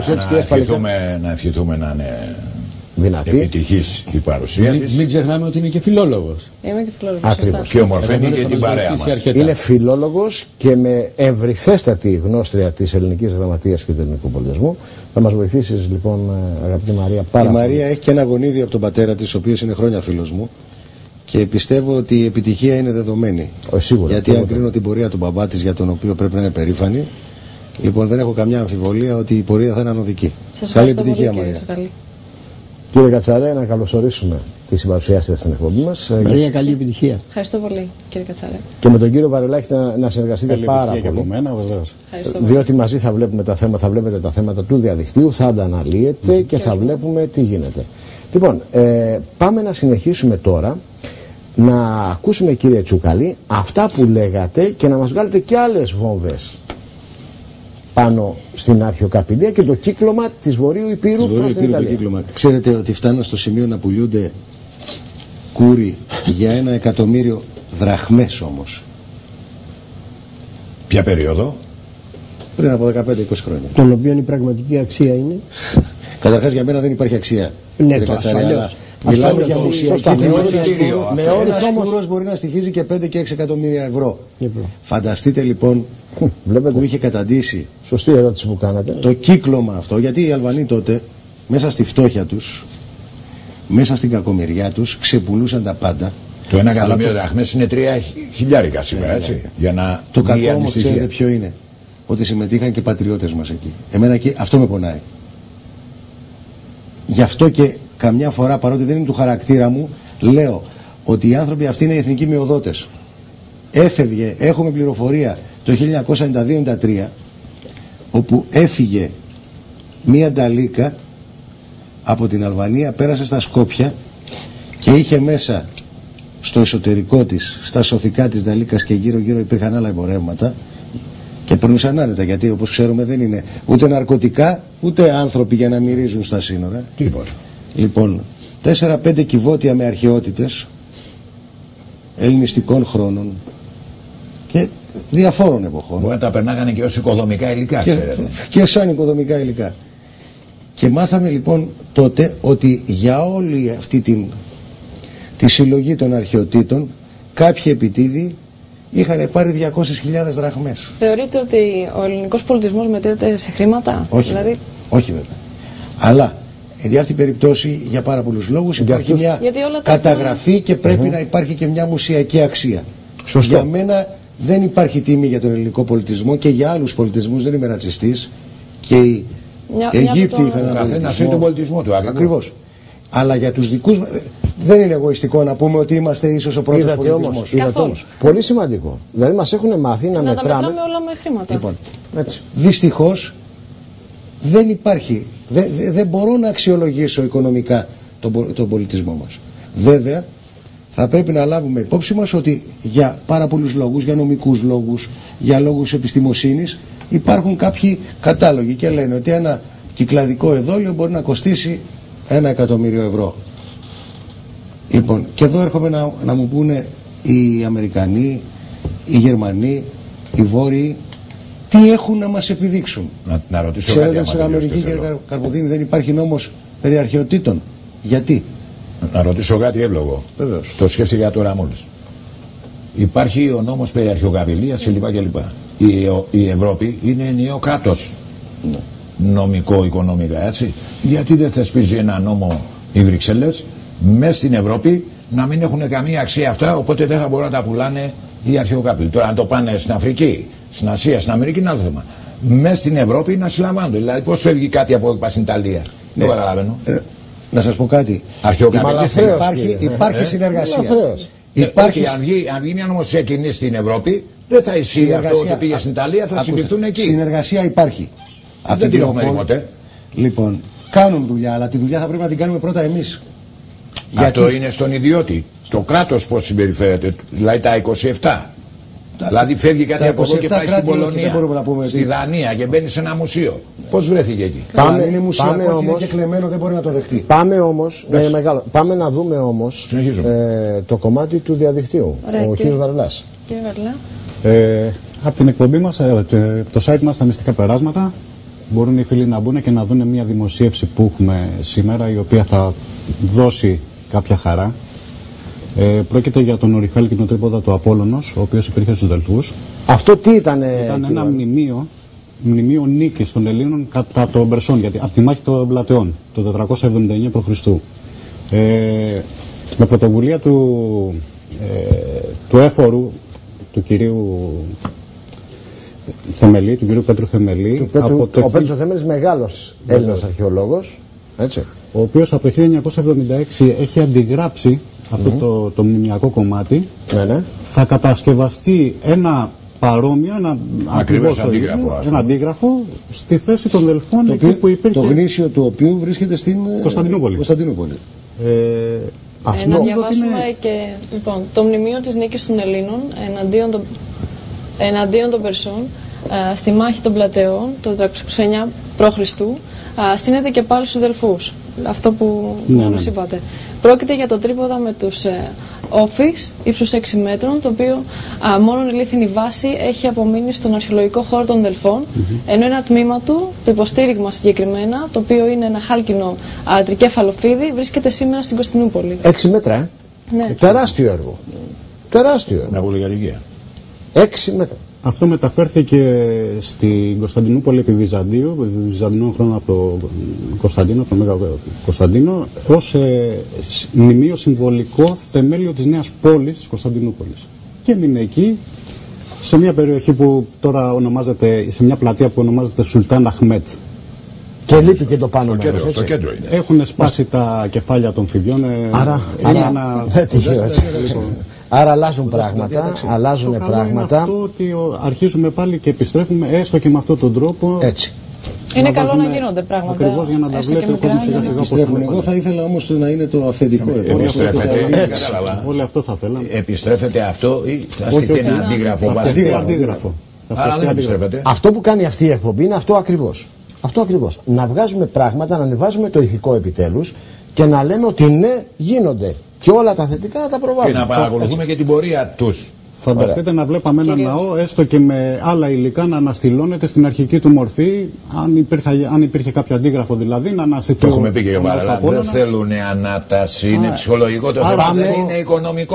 Να ευχηθούμε να είναι δυνατή. Επιτυχής η παρουσία της. Μην ξεχνάμε ότι είναι και φιλόλογος. Είμαι και φιλόλογος. Ακριβώς. Και ομορφαίνει και την παρέα μας. Είναι φιλόλογος και με ευρυθέστατη γνώστρια της ελληνικής γραμματείας και του ελληνικού πολιτισμού. Θα μας βοηθήσεις λοιπόν, αγαπητή Μαρία, πάρα πολύ. Η Μαρία έχει και ένα γονίδι από τον πατέρα της, ο οποίος είναι χρόνια φίλος μου. Και πιστεύω ότι η επιτυχία είναι δεδομένη. Σίγουρα, γιατί αν κρίνω την πορεία του μπαμπά της, για τον οποίο πρέπει να είναι περήφανη, λοιπόν δεν έχω καμιά αμφιβολία ότι η πορεία θα είναι ανωδική. Καλή επιτυχία, Μαρία. Κύριε Κατσαρέ, να καλωσορίσουμε τη συμπαρουσιάστρια στην εκπομπή μας. Μαρία, καλή επιτυχία. Ευχαριστώ πολύ, κύριε Κατσαρέ. Και με τον κύριο Βαρελάκη να συνεργαστείτε πάρα πολύ. Και από μένα, διότι μαζί θα βλέπουμε τα θέματα, θα βλέπετε τα θέματα του διαδικτύου, θα τα αναλύετε και θα βλέπουμε τι γίνεται. Λοιπόν, πάμε να συνεχίσουμε τώρα να ακούσουμε, κύριε Τσουκαλή, αυτά που λέγατε και να μας βγάλετε και άλλες βόμβες πάνω στην αρχαιοκαπηλεία και το κύκλωμα της Βορείου Υπήρου προς την Ιταλία. Ξέρετε ότι φτάνουν στο σημείο να πουλούνται κούρι για 1.000.000 δραχμές όμως. Ποια περίοδο? Πριν από 15-20 χρόνια. Τον οποίο η πραγματική αξία είναι. Καταρχάς για μένα δεν υπάρχει αξία. Ναι, το ασφαλώς. Μιλάμε για ουσιακή με όρους όμως μπορεί να στοιχίζει και 5 και 6 εκατομμύρια ευρώ. Φανταστείτε λοιπόν που είχε καταντήσει. Σωστή ερώτηση που κάνατε. Το κύκλωμα αυτό, γιατί οι Αλβανοί τότε μέσα στη φτώχεια τους μέσα στην κακομοιριά τους ξεπουλούσαν τα πάντα. Το 1 εκατομμύριο δραχμές είναι 3.000 σήμερα, έτσι. Για να το κακό όμως ξέρετε ποιο είναι? Ότι συμμετείχαν και πατριώτες μας εκεί. Εμένα εκεί αυτό με πονάει. Γι' αυτό και καμιά φορά, παρότι δεν είναι του χαρακτήρα μου, λέω ότι οι άνθρωποι αυτοί είναι οι εθνικοί μειοδότες. Έφευγε, έχουμε πληροφορία το 1992-93, όπου έφυγε μία νταλίκα από την Αλβανία, πέρασε στα Σκόπια και είχε μέσα στο εσωτερικό της, στα σωθικά της νταλίκας και γύρω γύρω υπήρχαν άλλα εμπορεύματα και περνούσαν άνετα, γιατί όπως ξέρουμε δεν είναι ούτε ναρκωτικά ούτε άνθρωποι για να μυρίζουν στα σύνορα. Τίποτα. Λοιπόν, 4-5 κυβότια με αρχαιότητες ελληνιστικών χρόνων και διαφόρων εποχών. Μπορεί να τα περνάγανε και ως οικοδομικά υλικά, και σαν οικοδομικά υλικά. Και μάθαμε λοιπόν τότε ότι για όλη αυτή τη συλλογή των αρχαιοτήτων κάποιοι επιτίδοι είχαν πάρει 200.000 δραχμές. Θεωρείτε ότι ο ελληνικός πολιτισμός μετρείται σε χρήματα? Όχι, δηλαδή... όχι βέβαια. Αλλά εν αυτή περιπτώσει για πάρα πολλούς λόγους υπάρχει μια καταγραφή και πρέπει να υπάρχει και μια μουσιακή αξία. Σωστό. Για μένα δεν υπάρχει τιμή για τον ελληνικό πολιτισμό και για άλλους πολιτισμούς, δεν είμαι ρατσιστής, και οι Αιγύπτιοι είχαν έναν καθένας τον πολιτισμό του. Ακριβώς. Αλλά για τους δικούς δεν είναι εγωιστικό να πούμε ότι είμαστε ίσως ο πρώτος πολιτισμός. Είδατε όμως, πολύ σημαντικό. Δηλαδή μας έχουν μάθει να μετράμε. Να μετράμε όλα με χρήματα. Λοιπόν, δυστυχώς δεν υπάρχει, δεν μπορώ να αξιολογήσω οικονομικά τον πολιτισμό μας. Βέβαια, θα πρέπει να λάβουμε υπόψη μας ότι για πάρα πολλούς λόγους, για νομικούς λόγους, για λόγους επιστημοσύνης, υπάρχουν κάποιοι κατάλογοι και λένε ότι ένα κυκλαδικό εδόλιο μπορεί να κοστίσει 1 εκατομμύριο ευρώ. Λοιπόν, και εδώ έρχομαι να μου πούνε οι Αμερικανοί, οι Γερμανοί, οι Βόρειοι, τι έχουν να μας επιδείξουν. Να ρωτήσω ξέρετε, κάτι. στην Αμερική, κύριε Καρποδίνη, δεν υπάρχει νόμος περί αρχαιοτήτων. Γιατί? Να ρωτήσω κάτι εύλογο. Βεβαίως. Το σκέφτηκα τώρα μόλις. Υπάρχει ο νόμος περί αρχαιοκαπηλείας κλπ. Η Ευρώπη είναι ενιαίο κράτος. Ναι. Νομικό, οικονομικά, έτσι. Γιατί δεν θεσπίζει ένα νόμο οι Βρυξέλλες μέσα στην Ευρώπη να μην έχουν καμία αξία αυτά, οπότε δεν θα μπορούν να τα πουλάνε οι αρχαιοκάπηλοι. Τώρα αν το πάνε στην Αφρική, στην Ασία, στην Αμερική είναι άλλο θέμα. Μέσα στην Ευρώπη να συλλαμβάνονται. Δηλαδή πώς φεύγει κάτι από εκεί στην Ιταλία. Δεν καταλαβαίνω. Να σας πω κάτι. Υπάρχει συνεργασία. Υπάρχει, αν γίνει μια νομοθεσία κοινή στην Ευρώπη, δεν θα ισχύει αυτό ότι πήγε στην Ιταλία, θα συμπληκτούν εκεί. Συνεργασία υπάρχει. Δεν την έχουμε ποτέ. Λοιπόν, κάνουν δουλειά, αλλά τη δουλειά θα πρέπει να την κάνουμε πρώτα εμείς. Αυτό είναι στον ιδιώτη. Το κράτος πώς συμπεριφέρεται, δηλαδή τα 27. Δηλαδή φεύγει κάτι από εδώ και πάει στην Πολωνία, στη Δανία και μπαίνει σε ένα μουσείο. Πώς βρέθηκε εκεί? Είναι μουσιακό, είναι και κλεμμένο, δεν μπορεί να το δεχτεί. Πάμε όμως, πάμε να δούμε όμως το κομμάτι του διαδικτύου. Ο κ. Βαρελάς. Κύριε Βαρελά. Από την εκπομπή μας, το site μας, τα μυστικά περάσματα, μπορούν οι φίλοι να μπουν και να δουν μια δημοσίευση που έχουμε σήμερα, η οποία θα δώσει κάποια χαρά. Πρόκειται για τον Ορυχάλη Κοινοτρίποδα του Απόλλωνος, ο οποίος υπήρχε στους Δελφούς. Αυτό τι ήτανε? Ήταν ένα μνημείο νίκης των Ελλήνων κατά των Περσών, γιατί από τη μάχη των Πλατεών, το 479 π.Χ. Με πρωτοβουλία του έφορου, του κυρίου Θεμελή, του κυρίου Πέτρου Θεμελή. Ο Πέτρος Θεμελής μεγάλος Έλληνας αρχαιολόγος, έτσι. Ο οποίος από το 1976 έχει αντιγράψει αυτό το μνημιακό κομμάτι. Ναι. Θα κατασκευαστεί ένα παρόμοιο, ένα αντίγραφο στη θέση των Δελφών, εκεί που υπήρχε. Το γνήσιο του οποίου βρίσκεται στην Κωνσταντινούπολη. Να διαβάσουμε και λοιπόν, το μνημείο της νίκης των Ελλήνων εναντίον των Περσών στη μάχη των Πλατεών το 429 π.Χ. Στείνεται και πάλι στους Δελφούς. Αυτό που μόλις είπατε. Πρόκειται για το τρίποδα με τους όφεις ύψους 6 μέτρων, το οποίο μόνον η λίθινη βάση έχει απομείνει στον αρχαιολογικό χώρο των Δελφών, ενώ ένα τμήμα του, το υποστήριγμα συγκεκριμένα, το οποίο είναι ένα χάλκινο τρικέφαλο φίδι, βρίσκεται σήμερα στην Κωνσταντινούπολη. 6 μέτρα, Ναι. Τεράστιο έργο. Τεράστιο έργο. Με βουλγαρικία. 6 μέτρα. Αυτό μεταφέρθηκε στην Κωνσταντινούπολη επί Βυζαντίου, Βυζαντινών χρόνων από τον Κωνσταντίνο, τον Μέγα Κωνσταντίνο, ως μνημείο συμβολικό θεμέλιο της νέας πόλης της Κωνσταντινούπολης. Και έμεινε εκεί, σε μια περιοχή που τώρα ονομάζεται, σε μια πλατεία που ονομάζεται Σουλτάν Αχμέτ. Και λείπει και το πάνω μέρος, στο κέντρο είναι. Έχουν σπάσει τα κεφάλια των φιδιών. Άρα αλλάζουν πράγματα, αλλάζουν πράγματα. Είναι αυτό ότι αρχίζουμε πάλι και επιστρέφουμε έστω και με αυτόν τον τρόπο. Έτσι. Είναι καλό να γίνονται πράγματα. Ακριβώς για να τα βλέπει ο κόσμος σιγά σιγά πώς θα. Εγώ θα ήθελα όμως να είναι το αυθεντικό εδώ. Όλοι αυτό θα θέλαμε. Επιστρέφεται αυτό ή θα στείλει ένα αντίγραφο? Άρα δεν επιστρέφεται. Αυτό που κάνει αυτή η εκπομπή είναι αυτό ακριβώς. Αυτό ακριβώς. Να βγάζουμε πράγματα, να ανεβάζουμε το ηθικό επιτέλους και να λέμε ότι ναι, γίνονται. Και όλα τα θετικά να τα προβάλλουμε. Και να παρακολουθούμε και την πορεία τους. Φανταστείτε να βλέπαμε ένα ναό, έστω και με άλλα υλικά, να αναστηλώνεται στην αρχική του μορφή, αν υπήρχε κάποιο αντίγραφο δηλαδή, να αναστηθεί. Το έχουμε πει και για παράδειγμα. Δεν θέλουν ανάταση, είναι ψυχολογικό το θέμα, δεν είναι οικονομικό.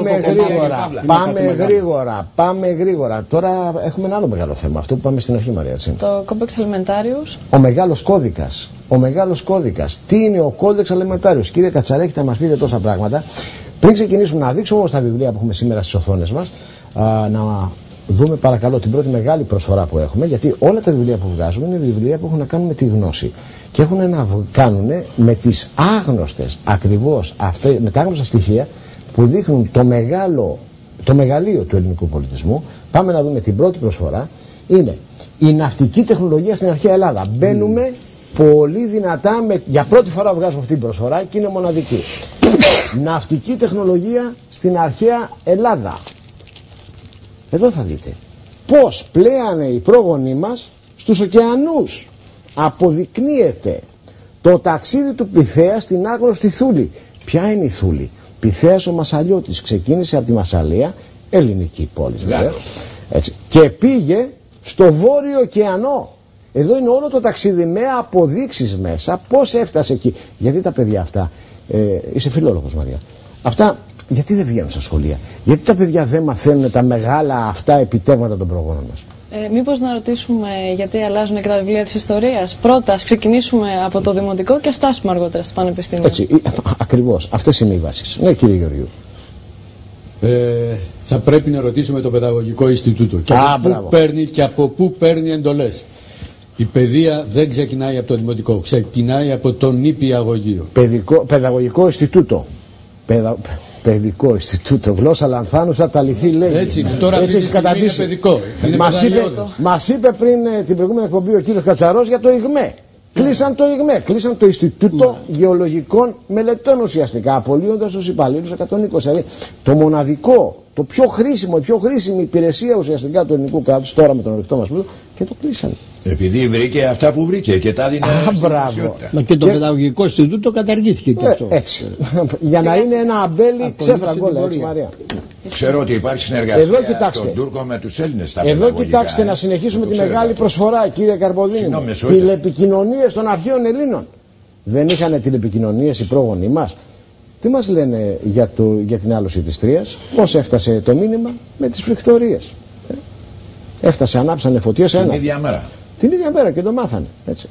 Πάμε γρήγορα. Τώρα έχουμε ένα άλλο μεγάλο θέμα, αυτό που πάμε στην αρχή, Μαρία. Το Codex Alimentarius. Ο μεγάλος κώδικας. Τι είναι ο Codex Alimentarius? Κύριε Κατσαρέκη, θα μας πείτε τόσα πράγματα. Πριν ξεκινήσουμε να δείξουμε όμως τα βιβλία που έχουμε σήμερα στις οθόνες μας, να δούμε παρακαλώ την πρώτη μεγάλη προσφορά που έχουμε, γιατί όλα τα βιβλία που βγάζουμε είναι βιβλία που έχουν να κάνουν με τη γνώση και έχουν να κάνουν με τις άγνωστες, ακριβώς με τα άγνωστα στοιχεία που δείχνουν το μεγαλείο του ελληνικού πολιτισμού. Πάμε να δούμε την πρώτη προσφορά. Είναι η ναυτική τεχνολογία στην αρχαία Ελλάδα. Μπαίνουμε πολύ δυνατά, για πρώτη φορά βγάζουμε αυτή την προσφορά και είναι μοναδική. Ναυτική τεχνολογία στην αρχαία Ελλάδα. Εδώ θα δείτε πώς πλέανε οι πρόγονοί μας στους ωκεανούς. Αποδεικνύεται το ταξίδι του Πυθέα στην άγνωστη Θούλη. Ποια είναι η Θούλη? Πυθέας ο Μασσαλιώτης ξεκίνησε από τη Μασσαλία, ελληνική πόλη και πήγε στο Βόρειο ωκεανό. Εδώ είναι όλο το ταξίδι με αποδείξεις μέσα πώς έφτασε εκεί. Γιατί τα παιδιά αυτά, είσαι φιλόλογος Μαρία, αυτά γιατί δεν βγαίνουν στα σχολεία? Γιατί τα παιδιά δεν μαθαίνουν τα μεγάλα αυτά επιτεύγματα των προγόνων μας? Μήπως να ρωτήσουμε γιατί αλλάζουν και τα βιβλία της ιστορίας? Πρώτα ας ξεκινήσουμε από το δημοτικό και στάσουμε αργότερα στο πανεπιστήμιο. Έτσι, ακριβώς, αυτές είναι οι βάσεις. Ναι κύριε Γεωργίου. Θα πρέπει να ρωτήσουμε το Παιδαγωγικό Ινστιτούτο και από πού παίρνει εντολές. Η παιδεία δεν ξεκινάει από το δημοτικό, ξεκινάει από το νηπιαγωγείο. Παιδαγωγικό Ινστιτούτο. Παιδικό Ινστιτούτο, γλώσσα λανθάνουσα, τα λυθή λέει. Έτσι, τώρα έτσι έχει καταντήσει. Είναι παιδικό. Μας είπε πριν την προηγούμενη εκπομπή ο κύριος Κατσαρός για το ΙΓΜΕ. Κλείσαν το ΙΓΜΕ, κλείσαν το Ινστιτούτο Γεωλογικών Μελετών ουσιαστικά, απολύοντας τους υπαλλήλους 120. Το μοναδικό, το πιο χρήσιμο, η πιο χρήσιμη υπηρεσία ουσιαστικά του ελληνικού κράτους τώρα με τον ορυκτό μας πλούτο, και το κλείσαν. Επειδή βρήκε αυτά που βρήκε και τα δίνει. Μα και το Παιδαγωγικό Ινστιτούτο καταργήθηκε και αυτό. Έτσι. Για να είναι ένα αμπέλι ξέφραγκο, έτσι Μαρία. Ξέρω ότι υπάρχει συνεργασία των Τούρκων με τους Έλληνες στα παιδαγωγικά. Εδώ κοιτάξτε να συνεχίσουμε τη μεγάλη προσφορά, κύριε Καρποδίνη. Τηλεπικοινωνίες των αρχαίων Ελλήνων. Δεν είχαν τηλεπικοινωνίες οι πρόγονοι μας? Τι μας λένε για την άλωση της Τρίας? Πώς έφτασε το μήνυμα? Με τις φρικτορίες. Έφτασε, ανάψανε φωτίες την ίδια μέρα. Την ίδια μέρα και το μάθανε. Έτσι.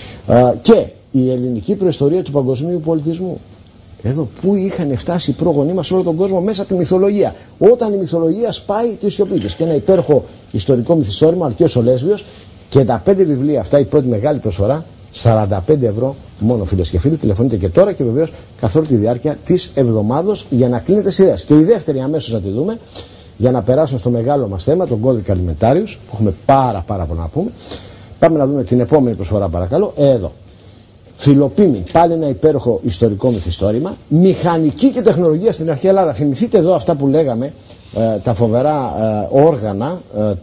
Και η ελληνική προϊστορία του παγκοσμίου πολιτισμού. Εδώ που είχαν φτάσει οι πρόγονοί μας σε όλο τον κόσμο μέσα από τη μυθολογία. Όταν η μυθολογία σπάει τη σιωπή της. Και ένα υπέροχο ιστορικό μυθιστόρημα, Αρκαίος ο Λέσβιος, και τα 5 βιβλία αυτά, η πρώτη μεγάλη προσφορά, 45 ευρώ μόνο φίλες και φίλοι. Τηλεφωνείτε και τώρα και βεβαίως καθ' όλη τη διάρκεια της εβδομάδος για να κλείνετε σειρές. Και η δεύτερη αμέσως να τη δούμε, για να περάσουμε στο μεγάλο μας θέμα, τον κώδικα Alimentarius, που έχουμε πάρα πολλά να πούμε. Πάμε να δούμε την επόμενη προσφορά παρακαλώ. Εδώ. Φιλοπίμη, πάλι ένα υπέροχο ιστορικό μυθιστόρημα. Μηχανική και τεχνολογία στην αρχαία Ελλάδα. Θυμηθείτε εδώ αυτά που λέγαμε, τα φοβερά όργανα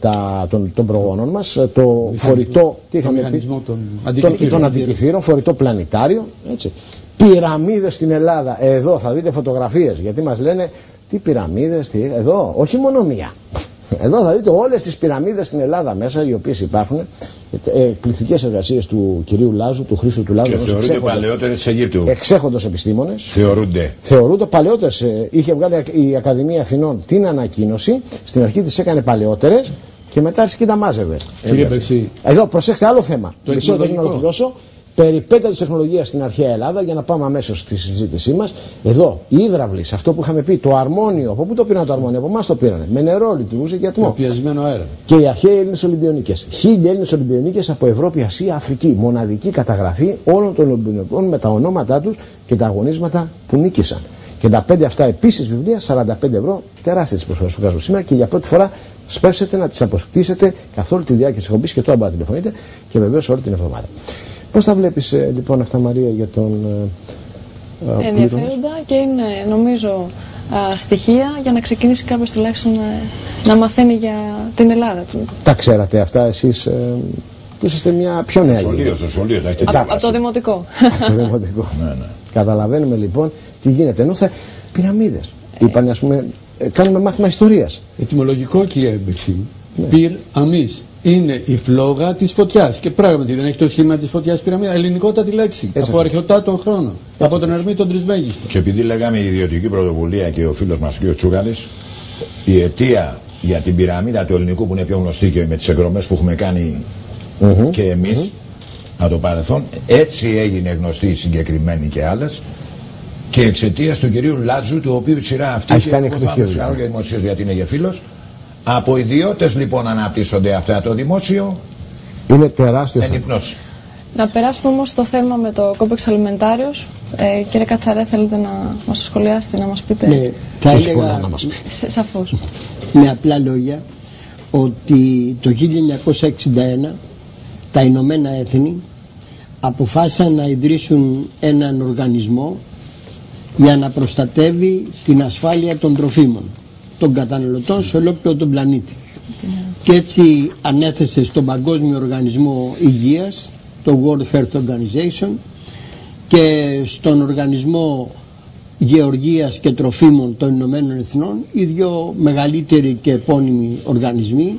των προγόνων μας, το φορητό, τι είχαμε πει, των αντικειθήρων, φορητό πλανητάριο, έτσι. Πυραμίδες στην Ελλάδα. Εδώ θα δείτε φωτογραφίες, γιατί μας λένε τι πυραμίδες, εδώ, όχι μόνο μία. Εδώ θα δείτε όλες τις πυραμίδες στην Ελλάδα μέσα, οι οποίες υπάρχουν, εκπληκτικές εργασίες του κυρίου Λάζου, του Χρήστου του Λάζου. Και θεωρούνται παλαιότερες της Αιγύπτου. Εξέχοντος επιστήμονες. Θεωρούνται παλαιότερες. Είχε βγάλει η Ακαδημία Αθηνών την ανακοίνωση, στην αρχή της έκανε παλαιότερες, Και μετά άρχισε και τα μάζευε. Κύριε Μπεξή. Εδώ προσέξτε άλλο θέμα. Το Μισό λεπτό να ολοκληρώσω. Περιπέτεια της τεχνολογίας στην αρχαία Ελλάδα, για να πάμε αμέσως στη συζήτησή μας. Εδώ, οι υδραυλείς, αυτό που είχαμε πει, το αρμόνιο, από πού το πήραν το αρμόνιο, από εμάς το πήρανε. Με νερό λειτουργούσε και ατμό. Πιεσμένο αέρα. Και οι αρχαίοι Έλληνες Ολυμπιονίκες. 1000 Έλληνες Ολυμπιονίκες από Ευρώπη, Ασία, Αφρική. Μοναδική καταγραφή όλων των Ολυμπιονικών με τα ονόματά τους και τα αγωνίσματα που νίκησαν. Και τα 5 αυτά επίσης βιβλία, 45 ευρώ, τεράστιες τις προσφορές που βγάζουν σήμερα και για πρώτη φορά σπεύσετε να τις αποκτήσετε καθ' όλη τη διάρκεια της εκπομπής και τώρα μπορείτε να τηλεφωνείτε και βεβαίως όλη την εβδομάδα. Πώς τα βλέπεις λοιπόν αυτά, Μαρία, για τον ενδιαφέροντα και είναι νομίζω στοιχεία για να ξεκινήσει κάποιος τουλάχιστον να μαθαίνει για την Ελλάδα του. Τα ξέρατε αυτά εσείς που είσαστε μια πιο νέα γενιά? Στο σχολείο τα έχετε από το δημοτικό. Από το δημοτικό. Ναι. Καταλαβαίνουμε λοιπόν τι γίνεται. Ενώ πυραμίδες. Είπαν, ας πούμε, κάνουμε μάθημα ιστορίας. Ετυμολογικό, κύριε Μπεξή. Ναι. Πυρ αμής. Είναι η φλόγα της φωτιάς. Και πράγματι δεν έχει το σχήμα της φωτιάς πυραμίδα. Ελληνικότατη λέξη. Έτσι, από αρχαιοτάτων χρόνων. Από τον Ερμή τον Τρισμέγιστο. Και επειδή λέγαμε ιδιωτική πρωτοβουλία και ο φίλος μας κ. Τσούγαλης, η αιτία για την πυραμίδα του ελληνικού που είναι πιο γνωστή και με τις εκδρομές που έχουμε κάνει και εμείς από το παρελθόν, έτσι έγινε γνωστή η συγκεκριμένη και άλλες. Και εξαιτίας του κυρίου Λάτζου, του οποίου η σειρά αυτή έχει κάνει εκδοχείο και δημοσίως γιατί είναι και φίλος. Από ιδιώτες λοιπόν αναπτύσσονται αυτά, το δημόσιο είναι τεράστιο. Να περάσουμε όμως στο θέμα με το κόμπεξ αλιμεντάριος. Κύριε Κατσαρέ, θέλετε να μας σχολιάσετε, να μας πείτε? Ναι, θα έλεγα σαφώς. Με απλά λόγια ότι το 1961 τα Ηνωμένα Έθνη αποφάσισαν να ιδρύσουν έναν οργανισμό για να προστατεύει την ασφάλεια των τροφίμων των καταναλωτών σε ολόκληρο τον πλανήτη. Και έτσι ανέθεσε στον Παγκόσμιο Οργανισμό Υγείας, το World Health Organization, και στον Οργανισμό Γεωργίας και Τροφίμων των Ηνωμένων Εθνών, οι δύο μεγαλύτεροι και επώνυμοι οργανισμοί,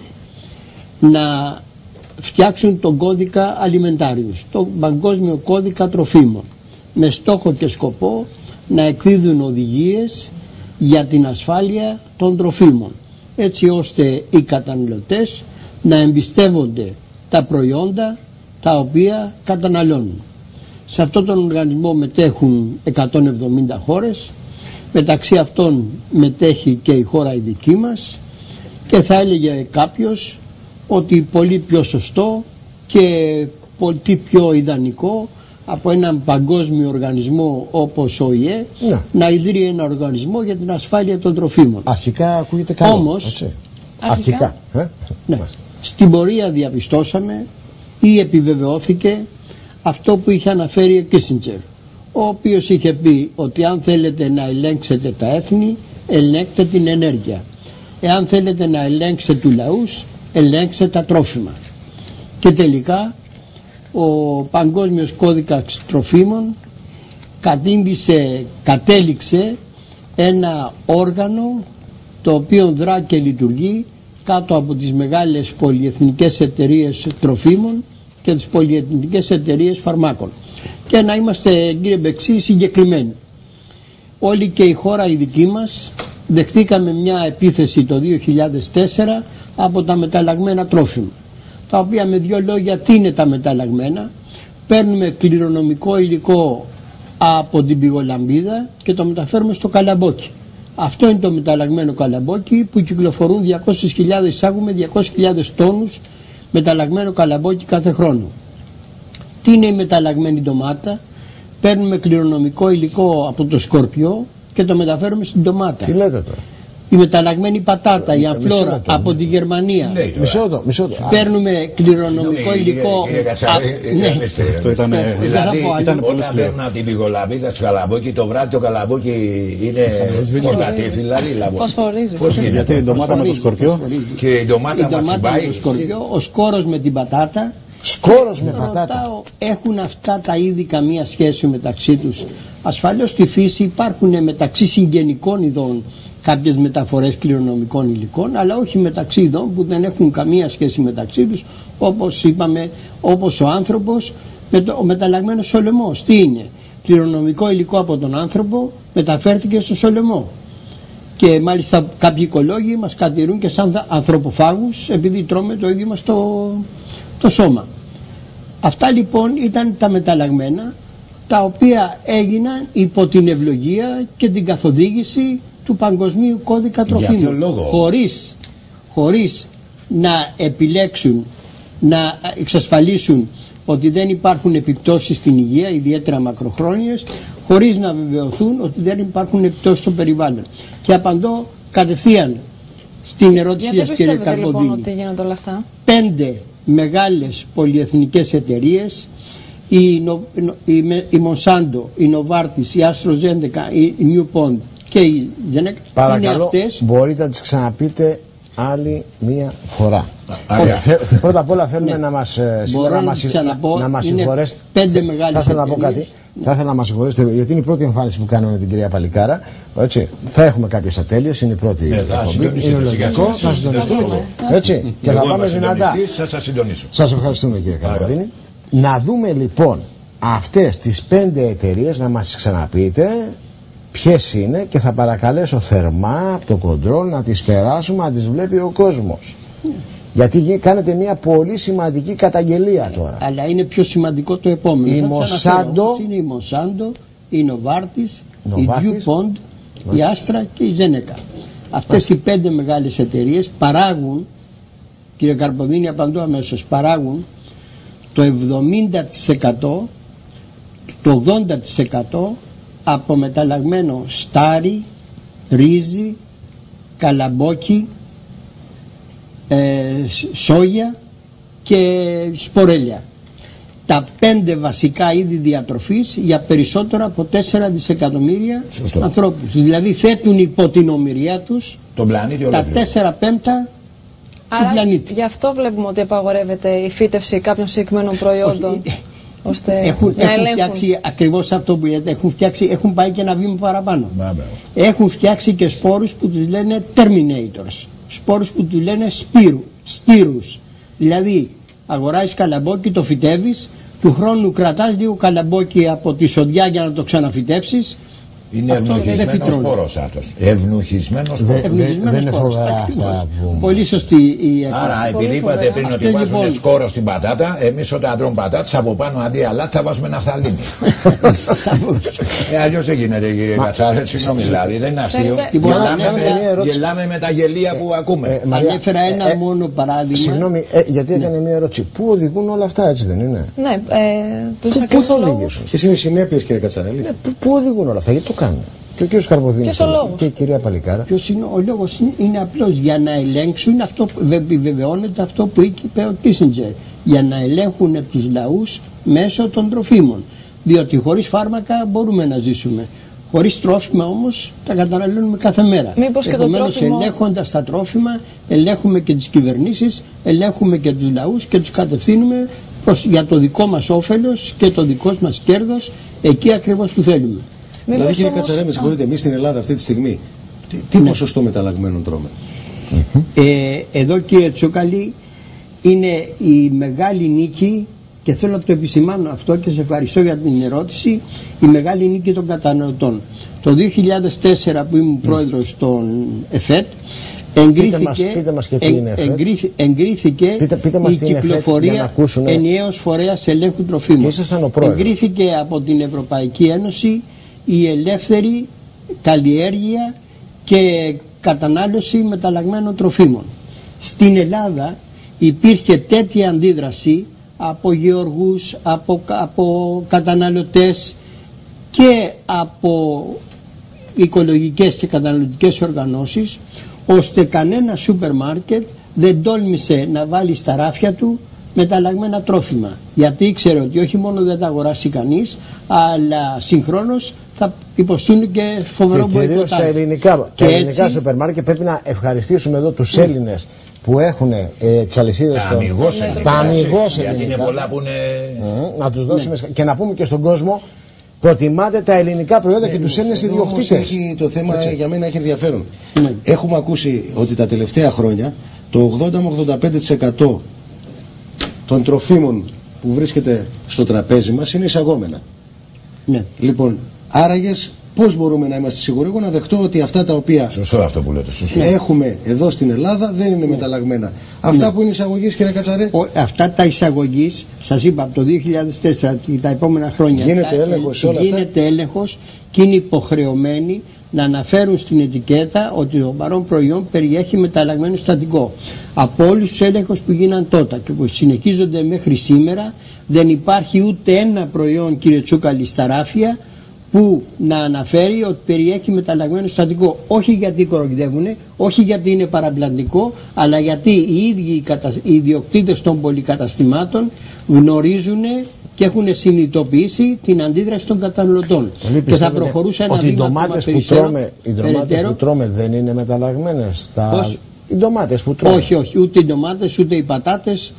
να φτιάξουν τον κώδικα αλιμεντάριους, τον Παγκόσμιο Κώδικα Τροφίμων, με στόχο και σκοπό να εκδίδουν οδηγίες για την ασφάλεια των τροφίμων, έτσι ώστε οι καταναλωτές να εμπιστεύονται τα προϊόντα τα οποία καταναλώνουν. Σε αυτόν τον οργανισμό μετέχουν 170 χώρες, μεταξύ αυτών μετέχει και η χώρα η δική μας, και θα έλεγε κάποιος ότι πολύ πιο σωστό και πολύ πιο ιδανικό από έναν παγκόσμιο οργανισμό όπως ο ΙΕ να ιδρύει ένα οργανισμό για την ασφάλεια των τροφίμων. Αρχικά ακούγεται καλό. Όμως, αρχικά. Ναι, στην πορεία διαπιστώσαμε ή επιβεβαιώθηκε αυτό που είχε αναφέρει ο Κίσιντσερ, ο οποίος είχε πει ότι αν θέλετε να ελέγξετε τα έθνη, ελέγξτε την ενέργεια. Εάν θέλετε να ελέγξετε τους λαούς, ελέγξτε τα τρόφιμα. Και τελικά ο Παγκόσμιος Κώδικας Τροφίμων κατέληξε ένα όργανο το οποίο δρά και λειτουργεί κάτω από τις μεγάλες πολυεθνικές εταιρείες τροφίμων και τις πολυεθνικές εταιρείες φαρμάκων. Και να είμαστε, κύριε Μπεξή, συγκεκριμένοι. Όλη και η χώρα η δική μας δεχτήκαμε μια επίθεση το 2004 από τα μεταλλαγμένα τρόφιμα, τα οποία, με δύο λόγια, τι είναι τα μεταλλαγμένα? Παίρνουμε κληρονομικό υλικό από την πηγολαμπίδα και το μεταφέρουμε στο καλαμπόκι. Αυτό είναι το μεταλλαγμένο καλαμπόκι που κυκλοφορούν 200.000, εισάγουμε 200.000 τόνους μεταλλαγμένο καλαμπόκι κάθε χρόνο. Τι είναι η μεταλλαγμένη ντομάτα? Παίρνουμε κληρονομικό υλικό από το σκορπιό και το μεταφέρουμε στην ντομάτα. Τι λέτε τώρα? Η μεταλλαγμένη πατάτα, η αμφλόρα από τη Γερμανία. Μισό το. Παίρνουμε κληρονομικό υλικό. Αυτό ήταν πολύ όταν παίρνουν από την πηγολαμπίδα στο καλαμπόκι, το βράδυ το καλαμπόκι είναι φορτατήφι, δηλαδή. Φωσφορίζει. Γιατί η ντομάτα με το σκορπιό. Και η ντομάτα με το σκορπιό, ο σκόρος με την πατάτα. Σκόρος με πατάτα. Έχουν αυτά τα είδη καμία σχέση μεταξύ τους? Ασφαλώς στη φύση υπάρχουν μεταξύ συγγενικών ειδών κάποιες μεταφορές κληρονομικών υλικών, αλλά όχι μεταξύ ειδών που δεν έχουν καμία σχέση μεταξύ τους, όπως είπαμε, όπως ο άνθρωπος με ο μεταλλαγμένος σολεμός. Τι είναι? Κληρονομικό υλικό από τον άνθρωπο μεταφέρθηκε στο σολεμό Και μάλιστα κάποιοι οικολόγοι μας κατηρούν και σαν ανθρωποφάγους επειδή τρώμε το ίδιο μας το σώμα. Αυτά λοιπόν ήταν τα μεταλλαγμένα, τα οποία έγιναν υπό την ευλογία και την καθοδήγηση του Παγκοσμίου Κώδικα Τροφίμων. Για ποιο λόγο? Χωρίς να επιλέξουν, να εξασφαλίσουν ότι δεν υπάρχουν επιπτώσεις στην υγεία, ιδιαίτερα μακροχρόνιες, χωρίς να βεβαιωθούν ότι δεν υπάρχουν επιπτώσεις στο περιβάλλον. Και απαντώ κατευθείαν στην ερώτηση της κύριε Καρποδίνη. Γιατί πιστεύετε λοιπόν ότι γίνονται όλα αυτά? 5 μεγάλες πολυεθνικές εταιρείες, η Monsanto, η Novartis, η AstraZeneca, η Newpont και η Geneca, παρακαλώ, είναι αυτές. Μπορείτε να τις ξαναπείτε άλλη μία φορά. Πρώτα απ' όλα θέλουμε να μας συγχωρέσετε. 5 μεγάλες θα ήθελα να πω κάτι. Θα ήθελα να μας συγχωρέσετε, γιατί είναι η πρώτη εμφάνιση που κάνουμε με την κυρία Παλικάρα. Έτσι. Θα έχουμε κάποιες ατέλειες, είναι η πρώτη. Είναι λογικό, θα συντονιστούμε. Έτσι. Και θα πάμε δυνατά. Σας ευχαριστούμε κύριε Καρποδίνη. Να δούμε λοιπόν αυτές τις 5 εταιρείες, να μας ξαναπείτε ποιες είναι, και θα παρακαλέσω θερμά από το κοντρόλ να τις περάσουμε, να τις βλέπει ο κόσμος. Γιατί κάνετε μια πολύ σημαντική καταγγελία τώρα. Αλλά είναι πιο σημαντικό το επόμενο. Η Monsanto, είναι η Monsanto, η Novartis, η DuPont, η Astra και η Zeneca. Αυτές οι 5 μεγάλες εταιρείες παράγουν, κύριε Καρποδίνη, απαντώ αμέσως, παράγουν το 70%, το 80% από μεταλλαγμένο στάρι, ρύζι, καλαμπόκι, σόγια και σπορέλια. Τα 5 βασικά είδη διατροφής για περισσότερο από 4 δισεκατομμύρια ανθρώπους. Δηλαδή θέτουν υπό την ομηρία τους τα 4/5 του πλανήτη. Γι' αυτό βλέπουμε ότι απαγορεύεται η φύτευση κάποιων συγκεκριμένων προϊόντων. Ώστε έχουν φτιάξει ακριβώς αυτό που λέτε, έχουν πάει και ένα βήμα παραπάνω. Έχουν φτιάξει και σπόρους που τους λένε terminators, σπόρους που τους λένε στήρους. Δηλαδή αγοράζεις καλαμπόκι, το φυτεύεις, του χρόνου κρατάς λίγο καλαμπόκι από τη σοδιά για να το ξαναφυτεύσεις. Είναι ευνουχισμένος σπόρος αυτός. Ευνουχισμένος σπόρος. Δεν είναι φοβερά αυτά που... Πολύ σωστή η έκφραση. Άρα επειδή είπατε πριν ότι βάζουν σκόρο στην πατάτα, εμείς όταν τρώμε πατάτες από πάνω αντί αλάτι θα βάζουμε ναφθαλίνη. Αλλιώς δεν γίνεται κύριε Κατσάρε, συγγνώμη δηλαδή, δεν είναι αστείο. Γελάμε με τα γελία που ακούμε. Ανέφερα ένα μόνο παράδειγμα. Συγγνώμη, γιατί έκανε μια ερώτηση. Πού οδηγούν όλα αυτά, έτσι δεν είναι? Ναι, πού θα οδηγήσουν? Ποιες είναι οι συνέπειες κύριε Κατσαρέλη? Πού οδηγούν όλα αυτά, γιατί το κάνουν? Και ο κύριος Καρποδίνης και η κυρία Παλικάρα. Ποιος είναι ο λόγος? Είναι απλώς για να ελέγξουν αυτό, επιβεβαιώνεται αυτό που είπε ο Κίσιντζερ, για να ελέγχουν τους λαούς μέσω των τροφίμων. Διότι χωρίς φάρμακα μπορούμε να ζήσουμε. Χωρίς τρόφιμα όμως τα καταναλώνουμε κάθε μέρα. Επομένως, ελέγχοντας τα τρόφιμα, ελέγχουμε και τις κυβερνήσεις, ελέγχουμε και τους λαούς και τους κατευθύνουμε για το δικό μας όφελος και το δικό μας κέρδος εκεί ακριβώς που θέλουμε. Δηλαδή κύριε Κατσαρέ, με συγχωρείτε, εμείς στην Ελλάδα αυτή τη στιγμή τι ποσοστό μεταλλαγμένων τρώμε? Εδώ κύριε Τσούκαλη είναι η μεγάλη νίκη, και θέλω να το επισημάνω αυτό και σε ευχαριστώ για την ερώτηση, η μεγάλη νίκη των καταναλωτών. Το 2004 που ήμουν πρόεδρος των ΕΦΕΤ, εγκρίθηκε η κυκλοφορία ενιαίος φορέας ελέγχου τροφίμων. Εγκρίθηκε από την Ευρωπαϊκή Ένωση η ελεύθερη καλλιέργεια και κατανάλωση μεταλλαγμένων τροφίμων. Στην Ελλάδα υπήρχε τέτοια αντίδραση από γεωργούς, από καταναλωτές και από οικολογικές και καταναλωτικές οργανώσεις, ώστε κανένα σούπερ μάρκετ δεν τόλμησε να βάλει στα ράφια του μεταλλαγμένα τρόφιμα, γιατί ήξερε ότι όχι μόνο δεν τα αγοράσει κανείς, αλλά συγχρόνως θα υποστούν και φοβερό μποϊκοτάζ. Τα ελληνικά σούπερ μάρκετ πρέπει να ευχαριστήσουμε εδώ τους Έλληνες που έχουν τις αλυσίδες τα αμιγώς ελληνικά, γιατί είναι πολλά που είναι... να τους δώσουμε και να πούμε και στον κόσμο, προτιμάτε τα ελληνικά προϊόντα και τους Έλληνες ιδιοκτήτες. Το θέμα για μένα έχει ενδιαφέρον. Έχουμε ακούσει ότι τα τελευταία χρόνια το 80-85% των τροφίμων που βρίσκεται στο τραπέζι μας είναι εισαγόμενα. Λοιπόν, άραγες Πώς μπορούμε να είμαστε σίγουροι? Εγώ να δεχτώ ότι αυτά τα οποία σωστό αυτό που λέτε, σωστό. έχουμε εδώ στην Ελλάδα δεν είναι μεταλλαγμένα. Αυτά που είναι εισαγωγής, κύριε Κατσαρέ. Αυτά τα εισαγωγής, σας είπα, από το 2004 και τα επόμενα χρόνια γίνεται έλεγχος σε όλα αυτά. Γίνεται έλεγχος και είναι υποχρεωμένοι να αναφέρουν στην ετικέτα ότι το παρόν προϊόν περιέχει μεταλλαγμένο συστατικό. Από όλους τους έλεγχους που γίναν τότε και που συνεχίζονται μέχρι σήμερα, δεν υπάρχει ούτε ένα προϊόν, κύριε Τσούκαλη, στα ράφια που να αναφέρει ότι περιέχει μεταλλαγμένο συστατικό. Όχι γιατί κοροϊδεύουν, όχι γιατί είναι παραπλανητικό, αλλά γιατί οι ίδιοι οι ιδιοκτήτες των πολυκαταστημάτων γνωρίζουν και έχουν συνειδητοποιήσει την αντίδραση των καταναλωτών. Και θα προχωρούσε ένα βήμα. Οι ντομάτες που τρώμε δεν είναι μεταλλαγμένες. Οι ντομάτες που τρώμε. Όχι, όχι, ούτε οι ντομάτες ούτε οι πατάτες.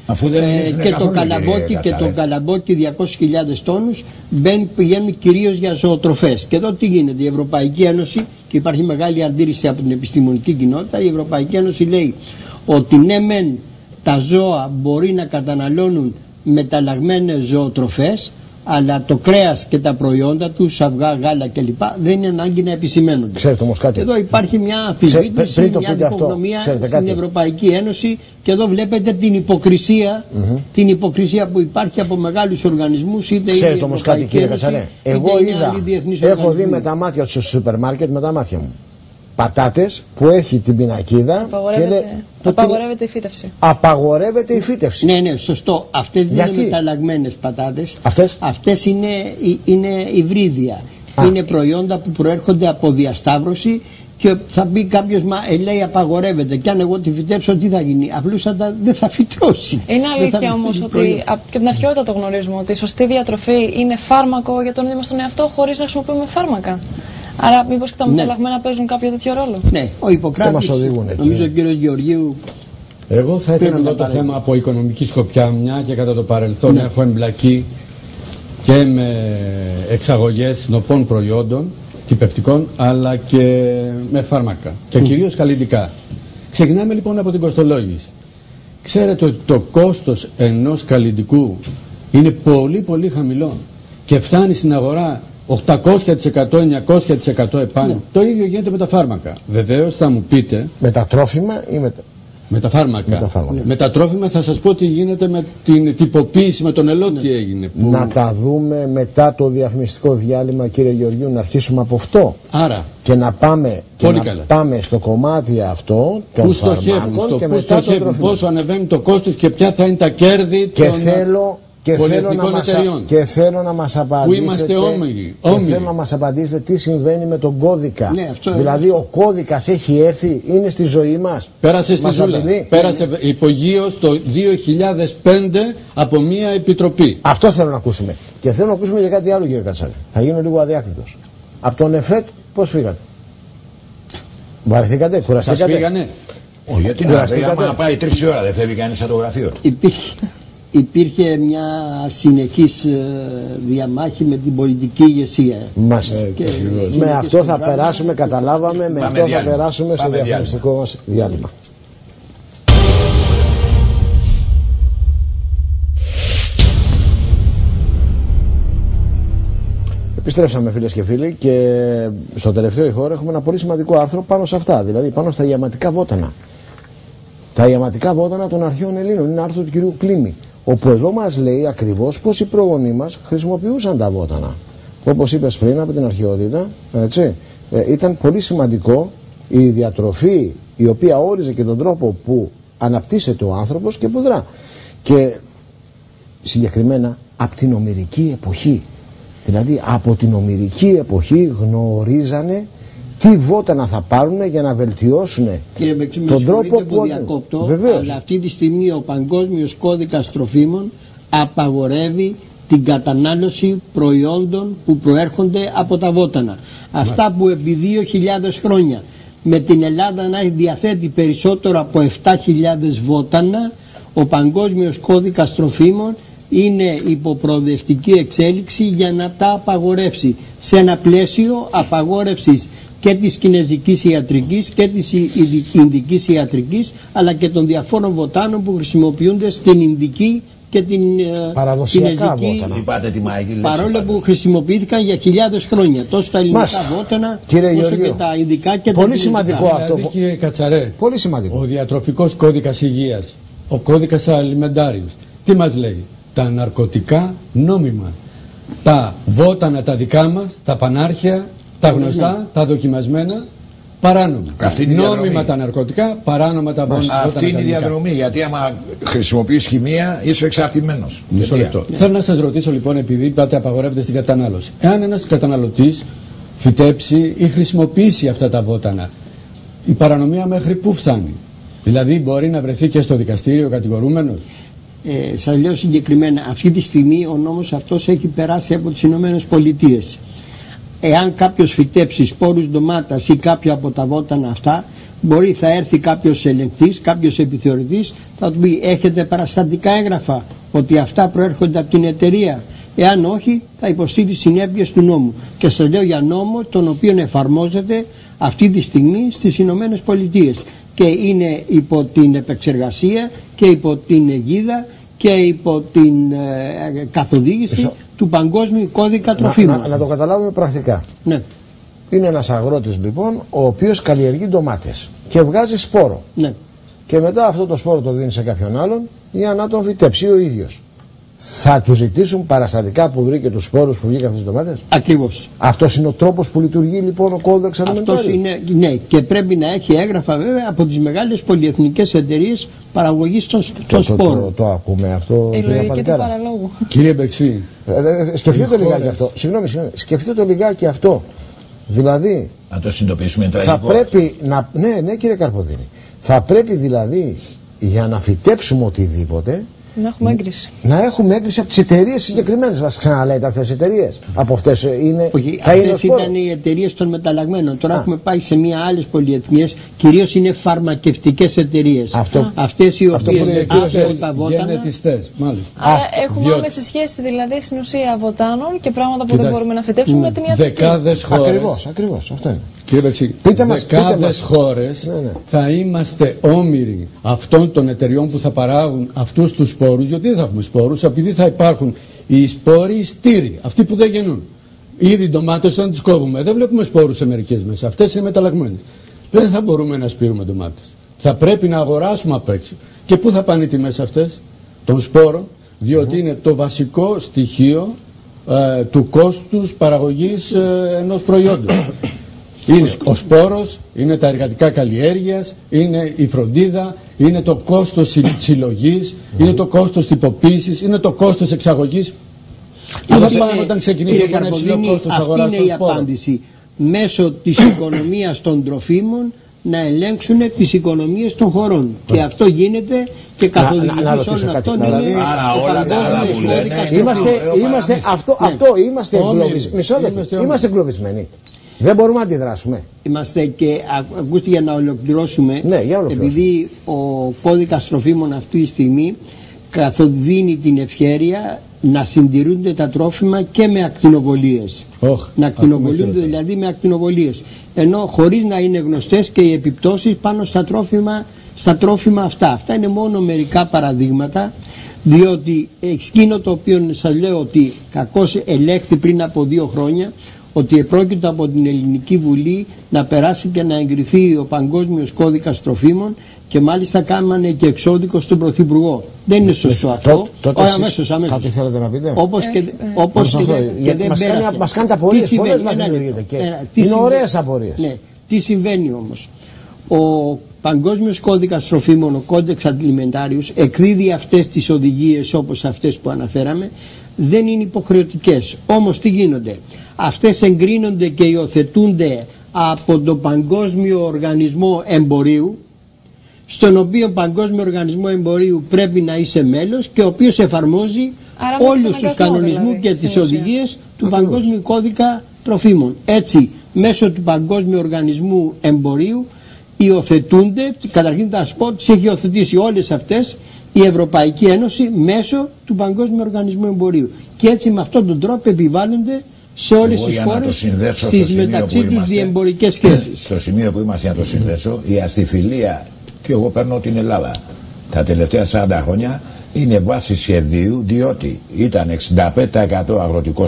Και το καλαμπόκι 200.000 τόνους πηγαίνουν κυρίως για ζωοτροφές. Και εδώ τι γίνεται? Η Ευρωπαϊκή Ένωση, και υπάρχει μεγάλη αντίρρηση από την επιστημονική κοινότητα, η Ευρωπαϊκή Ένωση λέει ότι ναι μεν τα ζώα μπορεί να καταναλώνουν μεταλλαγμένες ζωοτροφές, αλλά το κρέας και τα προϊόντα του, αυγά, γάλα κλπ. Δεν είναι ανάγκη να επισημαίνονται. Ξέρετε όμως κάτι. Εδώ υπάρχει μια αμφισβήτηση, μια υπογνωμία στην Ευρωπαϊκή Ένωση και εδώ βλέπετε την υποκρισία, την υποκρισία που υπάρχει από μεγάλους οργανισμούς, είτε ξέρετε είναι όμως κάτι, κύριε Κατσαρέ. Εγώ έχω δει με τα μάτια του σούπερ μάρκετ, με τα μάτια μου, πατάτες που έχει την πινακίδα. Απαγορεύεται η φύτευση. Απαγορεύεται η φύτευση. Ναι, ναι, σωστό. Αυτές δεν είναι μεταλλαγμένες πατάτες. Αυτές είναι υβρίδια. Είναι προϊόντα που προέρχονται από διασταύρωση και θα πει κάποιος, μα λέει απαγορεύεται. Και αν εγώ τη φυτέψω, τι θα γίνει? Απλούστατα δεν θα φυτώσει. Είναι αλήθεια όμως ότι και την αρχαιότητα το γνωρίζουμε ότι η σωστή διατροφή είναι φάρμακο για τον ίδιο μας τον εαυτό χωρίς να χρησιμοποιούμε φάρμακα. Άρα μήπως και τα μεταλλαγμένα παίζουν κάποιο τέτοιο ρόλο? Ναι, ο Ιπποκράτης, νομίζω ο κύριος Γεωργίου. Εγώ θα ήθελα να δω το θέμα από οικονομική σκοπιά, μια και κατά το παρελθόν έχω εμπλακεί και με εξαγωγές νοπών προϊόντων, κυπευτικών, αλλά και με φάρμακα και κυρίως καλλιτικά. Ξεκινάμε λοιπόν από την κοστολόγηση. Ξέρετε ότι το κόστος ενός καλλιτικού είναι πολύ πολύ χαμηλό και φτάνει στην αγορά 800%, 900% επάνω. Το ίδιο γίνεται με τα φάρμακα. Βεβαίως θα μου πείτε. Με τα τρόφιμα ή με τα φάρμακα. Με τα τρόφιμα θα σας πω τι γίνεται με την τυποποίηση, με τον ελό τι έγινε. Να τα δούμε μετά το διαφημιστικό διάλειμμα, κύριε Γεωργίου, να αρχίσουμε από αυτό. Άρα. Και να πάμε στο κομμάτι αυτό των φαρμάκων και μετά το τρόφιμα. Πόσο ανεβαίνει το κόστος και ποια θα είναι τα κέρδη των πολυεθνικών εταιριών. Και θέλω να μας απαντήσετε, που είμαστε όμοιροι. Θέλω να μας απαντήσετε τι συμβαίνει με τον κώδικα. Δηλαδή ο κώδικας έχει έρθει, είναι στη ζωή μας. Πέρασε στη ζούλα. Πέρασε υπογείως το 2005 από μια επιτροπή. Αυτό θέλω να ακούσουμε. Και θέλω να ακούσουμε για κάτι άλλο, κύριε Κατσαρέ. Θα γίνω λίγο αδιάκριτος. Από τον ΕΦΕΤ πώς φύγατε? Βαρεθήκατε, κουραστήκατε? Σας φύγανε? Όχι, γιατί να πάει 3 ώρα δεν φεύγει κανείς από το γραφείο του. Υπήρχε μια συνεχής διαμάχη με την πολιτική ηγεσία. Με αυτό θα περάσουμε, καταλάβαμε, με αυτό θα περάσουμε στο διαφημιστικό μας διάλειμμα. Επιστρέψαμε, φίλες και φίλοι, και στο τελευταίο ηχόρο έχουμε ένα πολύ σημαντικό άρθρο πάνω σε αυτά, δηλαδή πάνω στα ιαματικά βότανα. Τα ιαματικά βότανα των αρχαίων Ελλήνων, είναι άρθρο του κυρίου Κλίμη, όπου εδώ μας λέει ακριβώς πως οι προγονείς μας χρησιμοποιούσαν τα βότανα. Όπως είπες πριν, από την αρχαιότητα, έτσι, ήταν πολύ σημαντικό η διατροφή η οποία όριζε και τον τρόπο που αναπτύσσεται ο άνθρωπος και που δρά. Και συγκεκριμένα από την ομηρική εποχή. Δηλαδή από την ομηρική εποχή γνωρίζανε τι βότανα θα πάρουν για να βελτιώσουν τον τρόπο που διακόπτω, αλλά αυτή τη στιγμή ο Παγκόσμιος Κώδικας Τροφίμων απαγορεύει την κατανάλωση προϊόντων που προέρχονται από τα βότανα. Αυτά που επί 2.000 χρόνια με την Ελλάδα να διαθέτει περισσότερο από 7.000 βότανα, ο Παγκόσμιος Κώδικας Τροφίμων είναι υπό προοδευτική εξέλιξη για να τα απαγορεύσει σε ένα πλαίσιο απαγόρευσης και της κινεζικής ιατρικής και της ινδικής ιατρικής, αλλά και των διαφόρων βοτάνων που χρησιμοποιούνται στην ινδική και την κινεζική, παρόλο που χρησιμοποιήθηκαν για χιλιάδες χρόνια, τόσο τα ελληνικά βότανα όσο και τα ινδικά και πολύ σημαντικό αυτό. Δηλαδή, κύριε Κατσαρέ, πολύ σημαντικό. Ο διατροφικός κώδικας υγείας, ο κώδικας αλιμεντάριος, τι μας λέει? Τα ναρκωτικά νόμιμα, τα βότανα τα δικά μας, τα πανάρχια, τα γνωστά, τα δοκιμασμένα, παράνομα. Νόμιμα τα ναρκωτικά, παράνομα τα βότανα. Αυτή είναι η διαδρομή, γιατί άμα χρησιμοποιείς χημεία είσαι εξαρτημένος. Μισό λεπτό. Θέλω να σας ρωτήσω λοιπόν, επειδή είπατε απαγορεύεται στην κατανάλωση. Εάν ένας καταναλωτής φυτέψει ή χρησιμοποιήσει αυτά τα βότανα, η παρανομία μέχρι πού φτάνει? Δηλαδή μπορεί να βρεθεί και στο δικαστήριο κατηγορούμενος? Σας λέω συγκεκριμένα, αυτή τη στιγμή ο νόμος αυτός έχει περάσει από τις Ηνωμένες Πολιτείες. Εάν κάποιος φυτέψει σπόρους ντομάτας ή κάποιο από τα βότανα αυτά, θα έρθει κάποιος ελεγκτής, κάποιος επιθεωρητής, θα του πει: έχετε παραστατικά έγγραφα ότι αυτά προέρχονται από την εταιρεία? Εάν όχι, θα υποστεί τις συνέπειες του νόμου. Και σας λέω για νόμο τον οποίο εφαρμόζεται αυτή τη στιγμή στις Ηνωμένες Πολιτείες και είναι υπό την επεξεργασία και υπό την αιγίδα και υπό την καθοδήγηση του Παγκόσμιου Κώδικα Τροφίμων. Να το καταλάβουμε πρακτικά. Ναι. Είναι ένας αγρότης λοιπόν ο οποίος καλλιεργεί ντομάτες και βγάζει σπόρο. Ναι. Και μετά αυτό το σπόρο το δίνει σε κάποιον άλλον για να τον φυτέψει ο ίδιος. Θα του ζητήσουν παραστατικά που βρήκε τους σπόρους που βγήκαν αυτές τις ντομάτες? Ακριβώς. Αυτός είναι ο τρόπος που λειτουργεί λοιπόν ο κώδικας αλιμεντάριου? Αυτός είναι, ναι, και πρέπει να έχει έγγραφα βέβαια από τις μεγάλες πολυεθνικές εταιρείες παραγωγής των σπόρων. Το ακούμε αυτό? Η λογική του παραλόγου. Κύριε Μπεξή, σκεφτείτε το λιγάκι αυτό. Συγγνώμη, σκεφτείτε το λιγάκι αυτό. Δηλαδή, να το συνειδητοποιήσουμε θα πρέπει να. Ναι, κύριε Καρποδίνη. Θα πρέπει δηλαδή για να φυτέψουμε οτιδήποτε να έχουμε έγκριση. Να έχουμε έγκριση από τις εταιρείες συγκεκριμένες. Μας ξαναλέτε αυτές τις εταιρείες? Από αυτές είναι. Όχι, αυτές ήταν οι εταιρείες των μεταλλαγμένων. Τώρα έχουμε πάει σε μία άλλες πολυεθνικές, κυρίως είναι φαρμακευτικές εταιρείες. Αυτές οι οποίες από τα βότανα. Γενετιστές, μάλιστα. Άρα έχουμε άμεση σχέση δηλαδή στην ουσία βοτάνων και πράγματα που δεν μπορούμε να φυτέψουμε με την ιατρική. Δεκάδες χώρες. Ακριβώς. Αυτό είναι. Κύριε Μπεξή, δεκάδες χώρες θα είμαστε όμοιροι αυτών των εταιριών που θα παράγουν αυτούς τους σπόρους. Γιατί δεν θα έχουμε σπόρους? Επειδή θα υπάρχουν οι σπόροι στήροι, αυτοί που δεν γεννούν. Ήδη ντομάτες όταν τις κόβουμε δεν βλέπουμε σπόρους σε μερικές μέσα. Αυτές είναι μεταλλαγμένες. Δεν θα μπορούμε να σπείρουμε ντομάτες. Θα πρέπει να αγοράσουμε απ' έξω. Και πού θα πάνε οι τιμές αυτές? Των σπόρων, διότι είναι το βασικό στοιχείο του κόστους παραγωγής ενός προϊόντος. Είναι ο σπόρος, είναι τα εργατικά καλλιέργειας, είναι η φροντίδα, είναι το κόστος συλλογής, είναι το κόστος τυποποίησης, είναι το κόστος εξαγωγής. Όταν ξεκινήσουμε τον υψηλό κόστος αγοράς των σπόρων. Αυτή είναι η απάντηση. Μέσω της οικονομίας των τροφίμων να ελέγξουν τις οικονομίες των χωρών. Και αυτό γίνεται και καθοδηγητής όλων αυτών είναι. Άρα όλα τα άλλα που λένε. Είμαστε εγκλωβισμένοι. Δεν μπορούμε να αντιδράσουμε. Είμαστε και, ακούστε, για να ολοκληρώσουμε, επειδή ο κώδικας τροφίμων αυτή τη στιγμή καθοδίνει την ευχέρεια να συντηρούνται τα τρόφιμα και με ακτινοβολίες. Να ακτινοβολούνται δηλαδή με ακτινοβολίες. Ενώ χωρίς να είναι γνωστές και οι επιπτώσεις πάνω στα τρόφιμα αυτά. Αυτά είναι μόνο μερικά παραδείγματα, διότι εκείνο το οποίο σας λέω ότι κακώς ελέγχθη πριν από 2 χρόνια, ότι επρόκειτο από την Ελληνική Βουλή να περάσει και να εγκριθεί ο Παγκόσμιος Κώδικας Τροφίμων και μάλιστα κάνανε και εξώδικο στον Πρωθυπουργό. Δεν είναι σωστό αυτό. Αμέσως. Κάτι θέλετε να πείτε? Όπως και δεν πέρασε. Μας κάνετε απορίες, πολλές μας δημιουργείται. Είναι ωραίες απορίες. Ναι. Τι συμβαίνει όμως? Ο Παγκόσμιος Κώδικας Τροφίμων, ο Κόντεξ Αλιμεντάριους, εκδίδει αυτές τις οδηγίες όπως αυτές που αναφέραμε. Δεν είναι υποχρεωτικές. Όμως τι γίνονται? Αυτές εγκρίνονται και υιοθετούνται από τον Παγκόσμιο Οργανισμό Εμπορίου, στον οποίο Παγκόσμιο Οργανισμό Εμπορίου πρέπει να είσαι μέλος και ο οποίος εφαρμόζει όλους τους κανονισμούς και τις οδηγίες του Παγκόσμιου Κώδικα Τροφίμων. Έτσι, μέσω του Παγκόσμιου Οργανισμού Εμπορίου υιοθετούνται, καταρχήν τα σπορ τις έχει υιοθετήσει όλες αυτές η Ευρωπαϊκή Ένωση μέσω του Παγκόσμιου Οργανισμού Εμπορίου. Και έτσι με αυτόν τον τρόπο επιβάλλονται σε όλες τις χώρες στις μεταξύ τους διεμπορικές σχέσεις. Στο σημείο που είμαστε να το συνδέσω, η αστιφιλία, και εγώ παίρνω την Ελλάδα τα τελευταία 40 χρόνια, είναι βάση σχεδίου, διότι ήταν 65% αγροτικός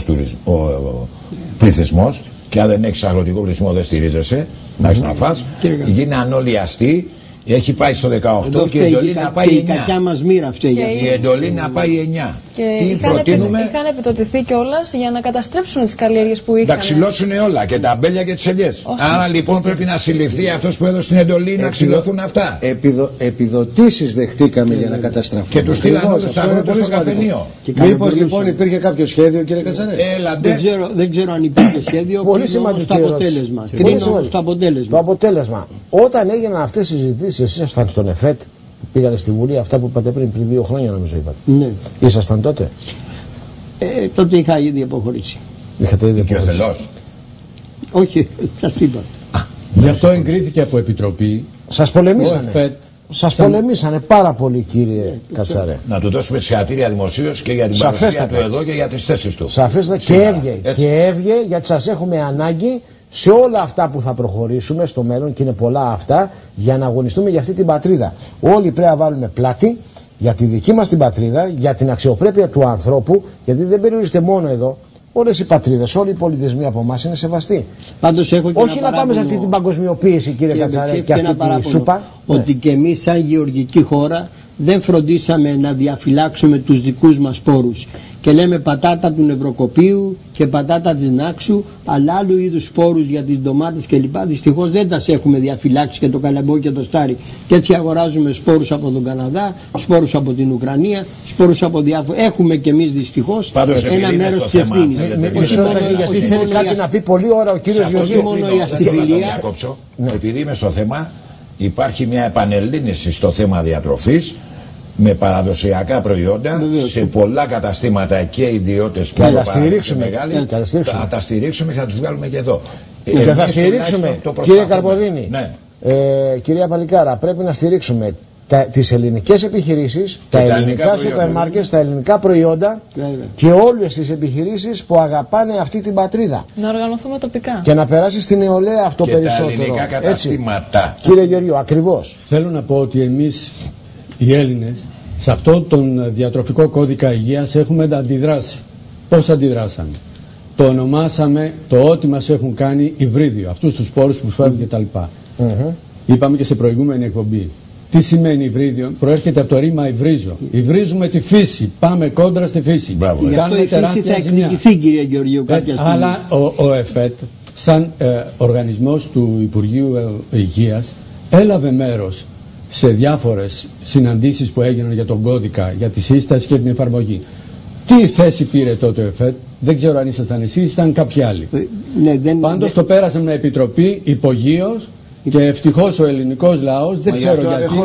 πληθυσμός, και αν δεν έχεις αγροτικό πληθυσμό δεν στηρίζεσαι, να έχεις να φας, γίνανε όλοι αστεί. Έχει πάει στο 18 και η εντολή να πάει 9. Η κακιά μας μοίρα αυτή. Η εντολή να πάει 9. Και είχαν επιδοτηθεί κιόλας για να καταστρέψουν τις καλλιέργειες που είχαν. Να ξυλώσουν όλα, και τα μπέλια και τις ελιές. Άρα λοιπόν πρέπει να συλληφθεί αυτός που έδωσε την εντολή να ξυλωθούν αυτά. Επιδοτήσεις δεχτήκαμε για να καταστραφούν. Και τους στείλαν όλους τους αγρότες στο καφενείο. Μήπως λοιπόν υπήρχε κάποιο σχέδιο, κύριε Κατσαρέ? Δεν ξέρω αν υπήρχε σχέδιο. Πολύ σημαντικό αποτέλεσμα. Το αποτέλεσμα. Όταν έγιναν αυτές οι συζητήσεις, εσείς ήσασταν στον ΕΦΕΤ, πήγανε στη Βουλή, αυτά που είπατε πριν 2 χρόνια νομίζω είπατε. Ναι. Ήσασταν τότε? Τότε είχα ήδη αποχωρήσει. Είχατε ήδη αποχωρήσει? Όχι, σας είπα. Γι' αυτό εγκρίθηκε από επιτροπή. Σας πολεμήσανε. Σας πολεμήσανε πάρα πολύ, κύριε Κατσαρέ. Να του δώσουμε συγχαρητήρια δημοσίως και για την παρουσία του εδώ και για τις θέσεις του. Σαφέστατα, και έβγε γιατί σας έχουμε ανάγκη σε όλα αυτά που θα προχωρήσουμε στο μέλλον, και είναι πολλά αυτά, για να αγωνιστούμε για αυτή την πατρίδα. Όλοι πρέπει να βάλουμε πλάτη για τη δική μας την πατρίδα, για την αξιοπρέπεια του ανθρώπου, γιατί δεν περιορίζεται μόνο εδώ. Όλες οι πατρίδες, όλοι οι πολιτισμοί από εμάς είναι σεβαστοί. Πάντως έχω και όχι να πάμε σε αυτή την παγκοσμιοποίηση, κύριε Κατσαρέ, και αυτή τη σούπα. Ότι και εμείς σαν γεωργική χώρα δεν φροντίσαμε να διαφυλάξουμε τους δικούς μας σπόρους. Και λέμε πατάτα του νευροκοπίου και πατάτα της Νάξου, αλλά άλλου είδους σπόρους για τις ντομάτες κλπ. Δυστυχώς δεν τα έχουμε διαφυλάξει, και το καλαμπόκι και το στάρι. Και έτσι αγοράζουμε σπόρους από τον Καναδά, σπόρους από την Ουκρανία, σπόρους από διάφορα. Έχουμε και εμείς δυστυχώς ένα μέρος της ευθύνης. Γιατί θέλει κάτι να πει πολύ ώρα ο κύριος Γεωργίου. Μόνο η αστιφιλία. Επειδή είμαι στο θέμα, υπάρχει μια επανελλήνιση στο θέμα διατροφής, με παραδοσιακά προϊόντα σε πολλά καταστήματα και ιδιώτες και τα στηρίξουμε. Θα τα στηρίξουμε και θα τους βγάλουμε και εδώ. Και θα στηρίξουμε, κύριε Καρποδίνη, κυρία Παλικάρα, πρέπει να στηρίξουμε τις ελληνικές επιχειρήσεις, τα ελληνικά σούπερ μάρκετ, τα ελληνικά προϊόντα και όλες τις επιχειρήσεις που αγαπάνε αυτή την πατρίδα. Να οργανωθούμε τοπικά. Και να περάσει στην νεολαία αυτό και περισσότερο. Τα ελληνικά καταστήματα. Κύριε Γεωργίου, ακριβώς. Θέλω να πω ότι εμείς οι Έλληνες σε αυτόν τον διατροφικό κώδικα υγείας έχουμε αντιδράσει. Πώς αντιδράσαμε? Το ονομάσαμε το ό,τι μας έχουν κάνει υβρίδιο, αυτούς τους σπόρους που φεύγουν κτλ. Είπαμε και σε προηγούμενη εκπομπή. Τι σημαίνει υβρίδιο? Προέρχεται από το ρήμα υβρίζω. Υβρίζουμε τη φύση. Πάμε κόντρα στη φύση. Γι' αυτό η φύση θα εκδικηθεί, κύριε Γεωργίου, κάποια στιγμή. Αλλά ο ΕΦΕΤ, σαν οργανισμός του Υπουργείου Υγείας, έλαβε μέρος σε διάφορες συναντήσεις που έγιναν για τον κώδικα, για τη σύσταση και την εφαρμογή. Τι θέση πήρε τότε ο ΕΦΕΤ? Δεν ξέρω αν ήσασταν εσείς, ήταν κάποιοι άλλοι. Πάντως το πέρασε με επιτροπή υπογείως. Και ευτυχώς ο ελληνικός λαός, δεν ξέρω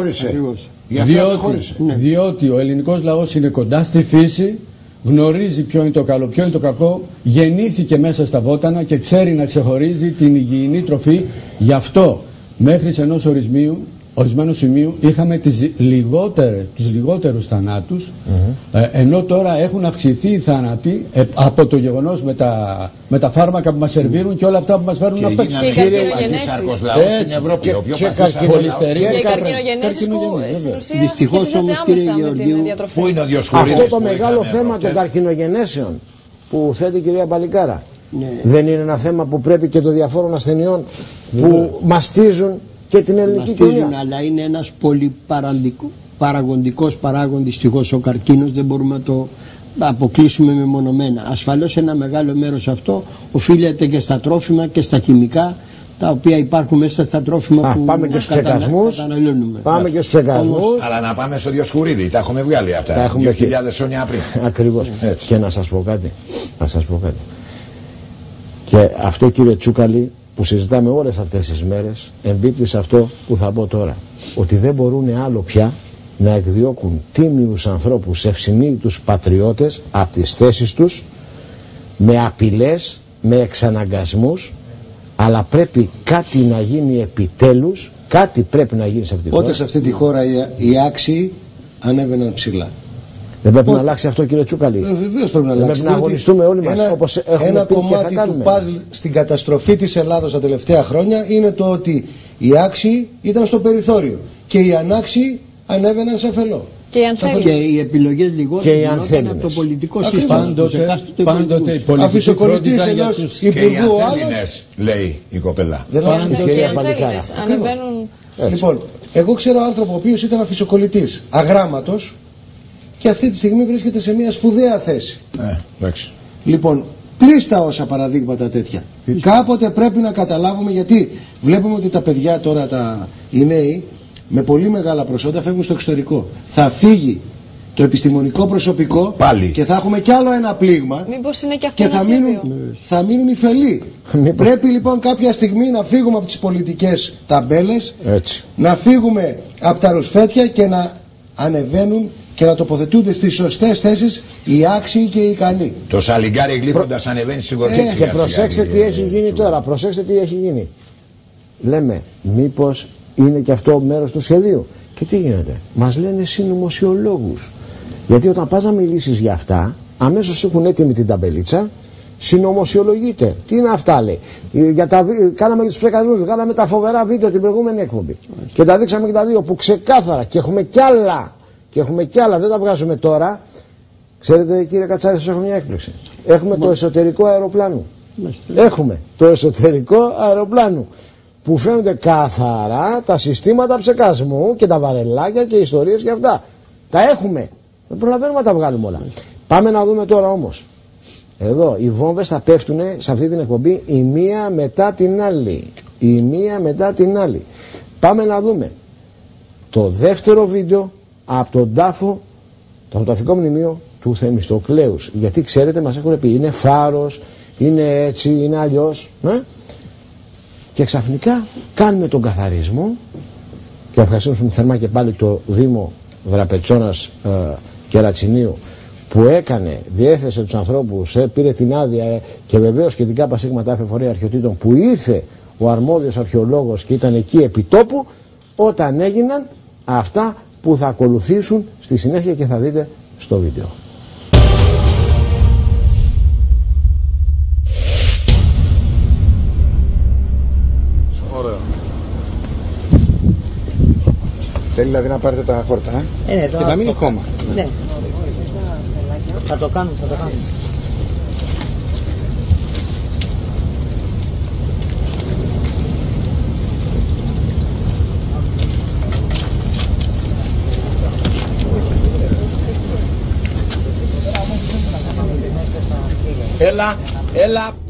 γιατί, διότι ο ελληνικός λαός είναι κοντά στη φύση, γνωρίζει ποιο είναι το καλό, ποιο είναι το κακό, γεννήθηκε μέσα στα βότανα και ξέρει να ξεχωρίζει την υγιεινή τροφή. Γι' αυτό μέχρι σε ενός ορισμένου σημείου είχαμε τους λιγότερους θανάτους, ενώ τώρα έχουν αυξηθεί οι θάνατοι από το γεγονός με τα φάρμακα που μας σερβίρουν και όλα αυτά που μας φέρνουν απ' έξω. Και οι καρκινογενέσεις που στην ουσία σχετίζονται άμεσα με την διατροφή. Πού είναι ο Διοσκουρίδης? Αυτό το μεγάλο θέμα των καρκινογενέσεων που θέτει η κυρία Παλικάρα, δεν είναι ένα θέμα που πρέπει και των διαφόρων ασθενειών που μαστίζουν και την ελληνική κοινωνία? Αλλά είναι ένας πολύ παραγοντικός παράγον, δυστυχώς, ο καρκίνος. Δεν μπορούμε να το αποκλείσουμε μεμονωμένα. Ασφαλώς ένα μεγάλο μέρος αυτό οφείλεται και στα τρόφιμα και στα χημικά τα οποία υπάρχουν μέσα στα τρόφιμα που πάμε και στους καταναλώνουμε. Πάμε και στους ψεκασμούς. Αλλά να πάμε στο Διοσκουρίδη, τα έχουμε βγάλει αυτά. Τα έχουμε 2.000 χρόνια πριν. Ακριβώς. Και να σας πω κάτι. Και αυτό, κύριε Τσούκαλη, που συζητάμε όλες αυτές τις μέρες, εμπίπτει σε αυτό που θα πω τώρα. Ότι δεν μπορούν άλλο πια να εκδιώκουν τίμιους ανθρώπους, ευσυνείδητους πατριώτες από τις θέσεις τους, με απειλές, με εξαναγκασμούς, αλλά πρέπει κάτι να γίνει επιτέλους, κάτι πρέπει να γίνει σε αυτή τη χώρα. Όταν σε αυτή τη χώρα οι άξιοι ανέβαιναν ψηλά. Δεν πρέπει να αλλάξει αυτό, κύριε Τσούκαλη? Βεβαίως πρέπει να αλλάξει. Πρέπει να αγωνιστούμε όλοι μας όπως έχουμε ένα πει κομμάτι και θα του παζλ στην καταστροφή της Ελλάδος τα τελευταία χρόνια είναι το ότι οι άξιοι ήταν στο περιθώριο και οι ανάξιοι ανέβαιναν σε φελό. Και οι επιλογές λιγότερο γινόταν από το πολιτικό σύστημα. Πάντοτε οι πολιτικοί φρόντιζαν για τους... Υπουργού άλλος, λέει η κοπέλα. Και οι ανθέληνες ανεβαίνουν... Λοιπόν, εγώ ξέρω άνθρωπο ο οποίος ήταν αφισοκολλητής, αγράμματος, και αυτή τη στιγμή βρίσκεται σε μια σπουδαία θέση. Εντάξει. Λοιπόν, πλήστα όσα παραδείγματα τέτοια. Κάποτε πρέπει να καταλάβουμε, γιατί βλέπουμε ότι τα παιδιά τώρα, οι νέοι, με πολύ μεγάλα προσόντα φεύγουν στο εξωτερικό. Θα φύγει το επιστημονικό προσωπικό πάλι και θα έχουμε κι άλλο ένα πλήγμα. Μήπως είναι και αυτό και θα μείνουν οι φελοί. Πρέπει λοιπόν κάποια στιγμή να φύγουμε από τις πολιτικές ταμπέλες, να φύγουμε από τα ρουσφέτια και να ανεβαίνουν και να τοποθετούνται στις σωστές θέσεις οι άξιοι και οι ικανοί. Το σαλιγκάρι γλύφοντας ανεβαίνει στην κορδιά. Και προσέξτε τι έχει γίνει τώρα. Προσέξτε τι έχει γίνει. Λέμε, μήπως είναι και αυτό μέρος του σχεδίου? Και τι γίνεται? Μας λένε συνωμοσιολόγους. Γιατί όταν πας να μιλήσεις για αυτά, αμέσως έχουν έτοιμη την ταμπελίτσα, συνωμοσιολογείται. Τι είναι αυτά, λέει? Κάναμε τους φρεκασμούς, βγάλαμε τα φοβερά βίντεο την προηγούμενη εκπομπή. Και τα δείξαμε και τα δύο που ξεκάθαρα, και έχουμε κι άλλα. Δεν τα βγάζουμε τώρα. Ξέρετε, κύριε Κατσάρη, σας έχω μια έκπληξη. Έχουμε το εσωτερικό αεροπλάνο. Έχουμε το εσωτερικό αεροπλάνο, που φαίνονται καθαρά τα συστήματα ψεκασμού και τα βαρελάκια και ιστορίες και αυτά. Τα έχουμε. Δεν προλαβαίνουμε να τα βγάλουμε όλα. Πάμε να δούμε τώρα όμως. Εδώ οι βόμβες θα πέφτουν σε αυτή την εκπομπή η μία μετά την άλλη. Η μία μετά την άλλη. Πάμε να δούμε το δεύτερο βίντεο από τον τάφο, το αυτοταφικό μνημείο του Θεμιστοκλέους. Γιατί ξέρετε, μας έχουν πει είναι φάρος, είναι έτσι, είναι αλλιώς. Και ξαφνικά κάνουμε τον καθαρισμό, και ευχαριστούμε θερμά και πάλι το Δήμο Δραπετσόνας Κερατσινίου, που διέθεσε τους ανθρώπους, πήρε την άδεια, και βεβαίως και την ΚΣ Εφορία Αρχαιοτήτων, που ήρθε ο αρμόδιος αρχαιολόγος και ήταν εκεί επί τόπου όταν έγιναν αυτά που θα ακολουθήσουν στη συνέχεια και θα δείτε στο βίντεο. Θέλει δηλαδή να πάρετε τα χόρτα, και θα μείνει κόμμα. Ναι. Θα το κάνουμε, Έλα.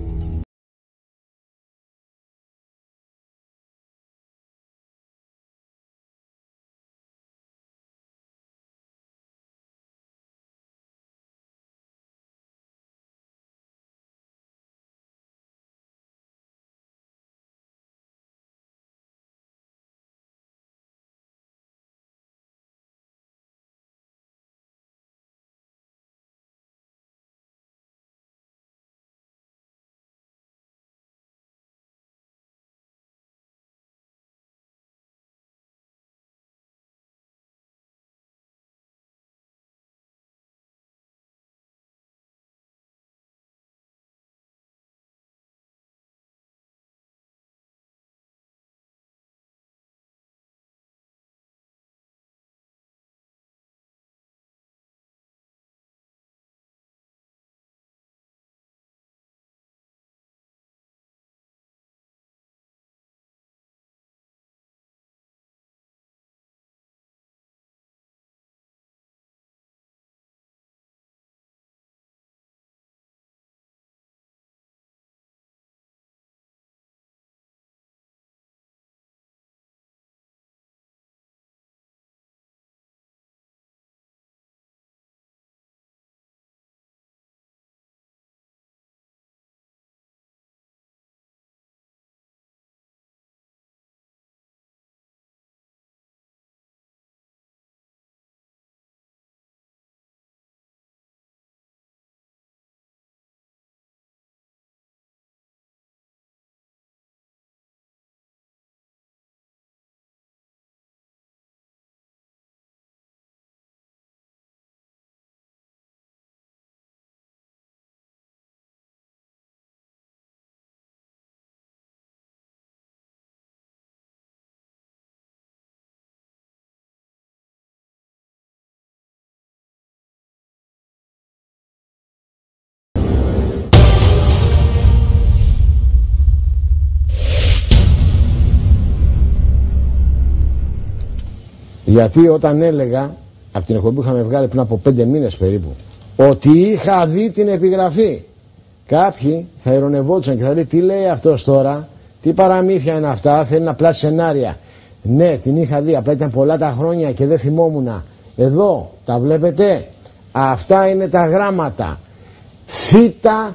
Γιατί όταν έλεγα, από την εκπομπή που είχαμε βγάλει πριν από 5 μήνες περίπου, ότι είχα δει την επιγραφή, κάποιοι θα ειρωνευόντουσαν και θα λέει, τι λέει αυτός τώρα, τι παραμύθια είναι αυτά, θέλει να πλάσει σενάρια. Ναι, την είχα δει, απλά ήταν πολλά τα χρόνια και δεν θυμόμουνα. Εδώ τα βλέπετε, αυτά είναι τα γράμματα. Θήτα,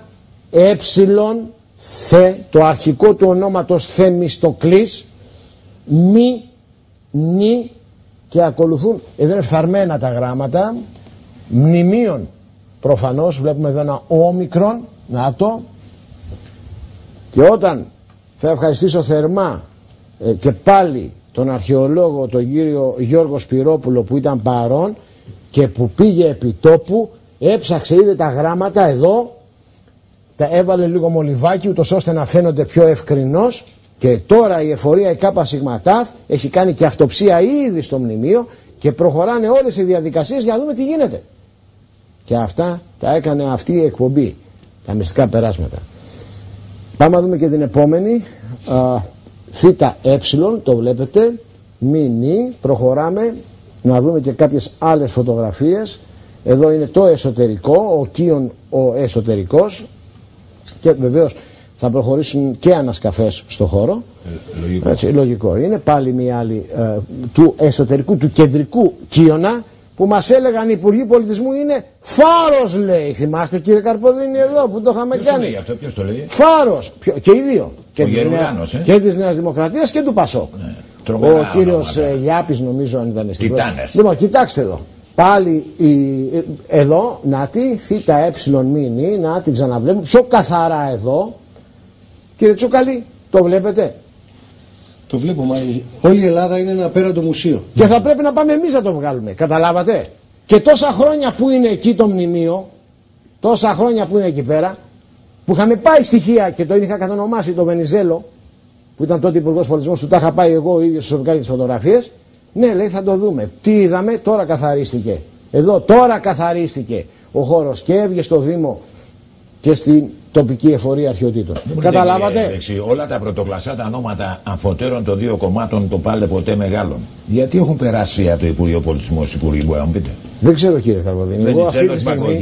το αρχικό του ονόματος Θεμιστοκλής, μη, νη, και ακολουθούν, εδώ είναι φθαρμένα τα γράμματα, μνημείων. Προφανώς βλέπουμε εδώ ένα όμικρον, να το. Και όταν θα ευχαριστήσω θερμά και πάλι τον αρχαιολόγο, τον κύριο Γιώργο Σπυρόπουλο που ήταν παρόν και που πήγε επί τόπου, έψαξε, είδε τα γράμματα εδώ, τα έβαλε λίγο μολυβάκι ούτως ώστε να φαίνονται πιο ευκρινώς, και τώρα η εφορία, η ΚΣΤ έχει κάνει και αυτοψία ήδη στο μνημείο και προχωράνε όλες οι διαδικασίες για να δούμε τι γίνεται. Και αυτά τα έκανε αυτή η εκπομπή, τα μυστικά περάσματα. Πάμε να δούμε και την επόμενη, θήτα το βλέπετε, μηνύ, προχωράμε να δούμε και κάποιες άλλες φωτογραφίες. Εδώ είναι το εσωτερικό, ο κύον ο εσωτερικός, και βεβαίως θα προχωρήσουν και ανασκαφές στο χώρο. Λογικό. Έτσι, λογικό είναι. Πάλι μια άλλη του εσωτερικού, του κεντρικού κύωνα, που μας έλεγαν οι Υπουργοί Πολιτισμού είναι φάρος, λέει. Θυμάστε, κύριε Καρποδίνη, εδώ που το είχαμε κάνει. Λέει αυτό, ποιος το λέει? Φάρος. Και οι δύο. Και της Νέας Δημοκρατίας και του Πασόκ. Ναι. Ο κύριος Λιάπης, νομίζω, αν ήταν στην πρώτη. Λοιπόν, κοιτάξτε εδώ. Πάλι εδώ, να τη, θήτα μήνυ, να την ξαναβλέπουμε πιο καθαρά εδώ. Κύριε Τσούκαλη, το βλέπετε? Το βλέπω, μα όλη η Ελλάδα είναι ένα απέραντο μουσείο. Και θα πρέπει να πάμε εμείς να το βγάλουμε, καταλάβατε? Και τόσα χρόνια που είναι εκεί το μνημείο, τόσα χρόνια που είναι εκεί πέρα, που είχαμε πάει στοιχεία και το είχα κατονομάσει το Βενιζέλο, που ήταν τότε υπουργός πολιτισμός, του τα είχα πάει εγώ ο ίδιος στις τις φωτογραφίες. Ναι, λέει, θα το δούμε. Τι είδαμε? Τώρα καθαρίστηκε. Εδώ τώρα καθαρίστηκε ο χώρος και έβγε στο Δήμο και στην τοπική εφορία αρχαιοτήτων. Καταλάβατε? Όλα τα πρωτοκλασσά τα ονόματα αμφωτέρων των δύο κομμάτων το πάλε ποτέ μεγάλων. Γιατί έχουν περάσει από το Υπουργείο Πολιτισμού ως Υπουργοί, μπορεί να μου πείτε? Δεν ξέρω, κύριε Καρποδίνη. Εγώ αυτή τη στιγμή,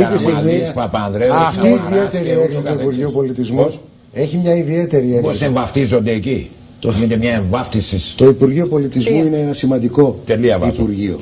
αυτή η ιδιαίτερη έργα του Υπουργείου Πολιτισμού έχει μια ιδιαίτερη έργα. Πώς εμβαφτίζονται εκεί? Το γίνεται μια εμβάφτιση. Το Υπουργείο Πολιτισμού είναι ένα σημαντικό Υπουργείο.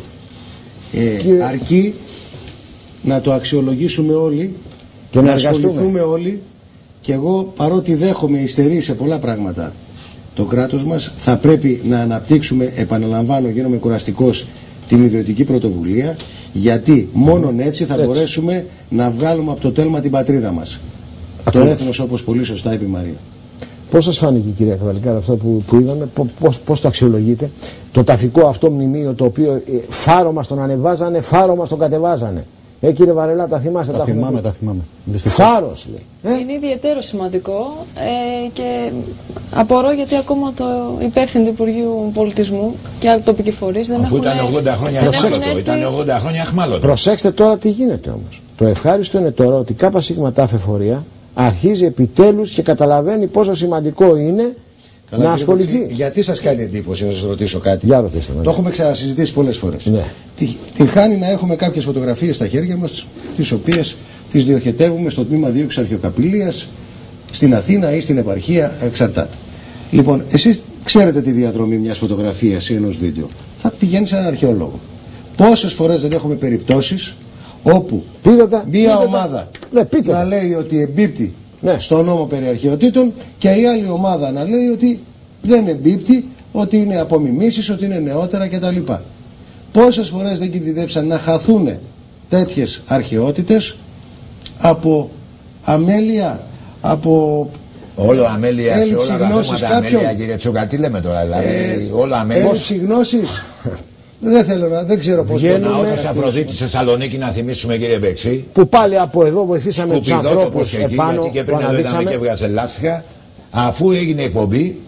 Αρκεί να το αξιολογήσουμε όλοι και να ασχοληθούμε όλοι. Και εγώ, παρότι δέχομαι υστερεί σε πολλά πράγματα το κράτος μας, θα πρέπει να αναπτύξουμε, επαναλαμβάνω, γίνομαι κουραστικός, την ιδιωτική πρωτοβουλία, γιατί μόνον έτσι θα μπορέσουμε να βγάλουμε από το τέλμα την πατρίδα μας. Το έθνος, όπως πολύ σωστά είπε η Μαρία. Πώς σας φάνηκε, κυρία Καβαλικάρα, αυτό που είδαμε, πώς το αξιολογείτε? Το ταφικό αυτό μνημείο, το οποίο φάρο μας τον ανεβάζανε, φάρο μας τον κατεβάζανε. Κύριε Βαρελά, τα θυμάστε? Τα θυμάμαι. Φάρος, λέει. Είναι ιδιαίτερο σημαντικό και απορώ γιατί ακόμα το υπεύθυνο του Υπουργείου Πολιτισμού και άλλοι τοπικοί φορείς δεν έχουν... Ήταν 80 χρόνια αχμάλωτο. Ήταν 80 χρόνια αχμάλωτο. Προσέξτε τώρα τι γίνεται όμως. Το ευχάριστο είναι τώρα ότι ΚΣΤ εφορία αρχίζει επιτέλους και καταλαβαίνει πόσο σημαντικό είναι να ασχοληθεί. Γιατί σας κάνει εντύπωση, να σας ρωτήσω κάτι? Για ρωτήστε με. Το έχουμε ξανασυζητήσει πολλές φορές. Ναι. Την χάνει να έχουμε κάποιες φωτογραφίες στα χέρια μας, τις οποίες τις διοχετεύουμε στο τμήμα δίωξης αρχαιοκαπηλείας, στην Αθήνα ή στην επαρχία, εξαρτάται. Λοιπόν, εσείς ξέρετε τη διαδρομή μιας φωτογραφίας ή ενός βίντεο. Θα πηγαίνει σε έναν αρχαιολόγο. Πόσες φορές δεν έχουμε περιπτώσεις όπου μία ομάδα να λέει ότι εμπίπτει στο νόμο περί αρχαιοτήτων και η άλλη ομάδα να λέει ότι δεν εμπίπτει, ότι είναι απομιμήσεις, ότι είναι νεότερα κτλ. Πόσες φορές δεν κινδυνεύσαν να χαθούν τέτοιες αρχαιότητες από αμέλεια, από όλο αμέλεια σε όλα τα θέματα, αμέλεια, κύριε Τσούκα, τι λέμε τώρα, δηλαδή όλο αμέλεια. Έλλειψη γνώσης. Δεν ξέρω πώς το ναό της Αφροδίτης στη Θεσσαλονίκη, να θυμίσουμε, κύριε Μπεξή, που πάλι από εδώ βοηθήσαμε τους ανθρώπους επάνω, και πριν εδώ είδαμε και βγάζε λάστιχα, αφού έγινε εκπομπή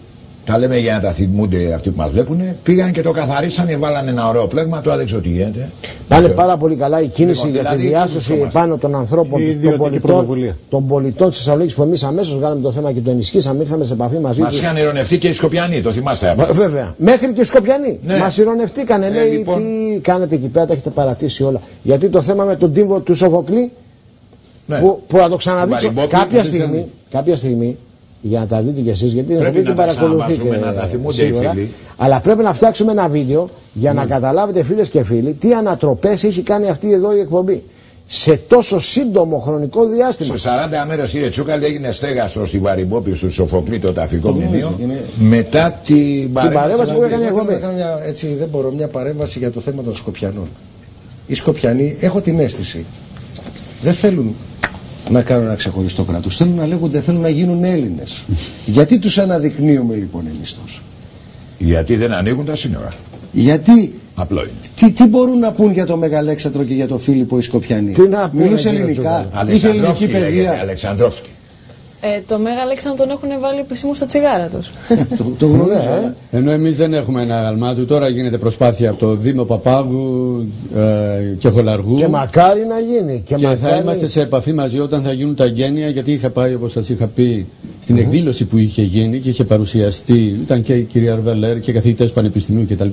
Τα λέμε για να τα θυμούνται αυτοί που μας βλέπουν. Πήγαν και το καθαρίσανε, βάλανε ένα ωραίο πλέγμα. Τώρα δεν ξέρω τι γίνεται. Πάνε πάρα πολύ καλά η κίνηση για τη διάσωση πάνω των ανθρώπων, των πολιτών της Θεσσαλονίκης, που εμείς αμέσως βγάλαμε το θέμα και το ενισχύσαμε. Ήρθαμε σε επαφή μαζί τους. Μας είχαν ειρωνευτεί και οι Σκοπιανοί, το θυμάστε. Βέβαια. Μέχρι και οι Σκοπιανοί. Ναι. Μας ειρωνευτήκανε. Λέει λοιπόν... τι κάνετε εκεί πέρα, τα έχετε παρατήσει όλα. Γιατί το θέμα με τον τύμβο του Σοφοκλή, ναι, που να το ξαναδείξω κάποια στιγμή. Για να τα δείτε κι εσείς, γιατί δεν την παρακολουθείτε σίγουρα, αλλά πρέπει να φτιάξουμε ένα βίντεο για να καταλάβετε, φίλες και φίλοι, τι ανατροπές έχει κάνει αυτή εδώ η εκπομπή σε τόσο σύντομο χρονικό διάστημα. Σε 40 μέρες, κύριε Τσούκαλη, έγινε στέγαστρο στη Βαριμπόπη, στο Σοφοκλή, το ταφικό μνημείο, μετά την παρέμβαση που έκανε η εκπομπή. Έτσι, δεν μπορώ, μια παρέμβαση για το θέμα των Σκοπιανών. Οι Σκοπιανοί, έχω την αίσθηση, δεν θέλουν να κάνουν ένα ξεχωριστό κράτος. Θέλουν να λέγονται, θέλουν να γίνουν Έλληνες. Γιατί τους αναδεικνύουμε λοιπόν εμείς τόσο? Γιατί δεν ανοίγουν τα σύνορα. Γιατί. Απλό είναι. Τι μπορούν να πούν για το Μεγαλέξανδρο και για το Φίλιππο οι Σκοπιανοί? Μιλούσε ελληνικά. Είχε ελληνική παιδεία. Αλεξανδρόφσκι. Το Μέγα Αλέξανδρο τον έχουν βάλει επισήμως στα τσιγάρα τους. Το γνωρίζω. Ενώ εμείς δεν έχουμε ένα αλμάτου, τώρα γίνεται προσπάθεια από το Δήμο Παπάγου και Χολαργού. Και μακάρι να γίνει. Και θα είμαστε σε επαφή μαζί όταν θα γίνουν τα γένεια, γιατί είχα πάει, όπως σας είχα πει, στην εκδήλωση που είχε γίνει και είχε παρουσιαστεί. Ήταν και η κυρία Αρβελέρ και καθηγητές πανεπιστημίου κτλ.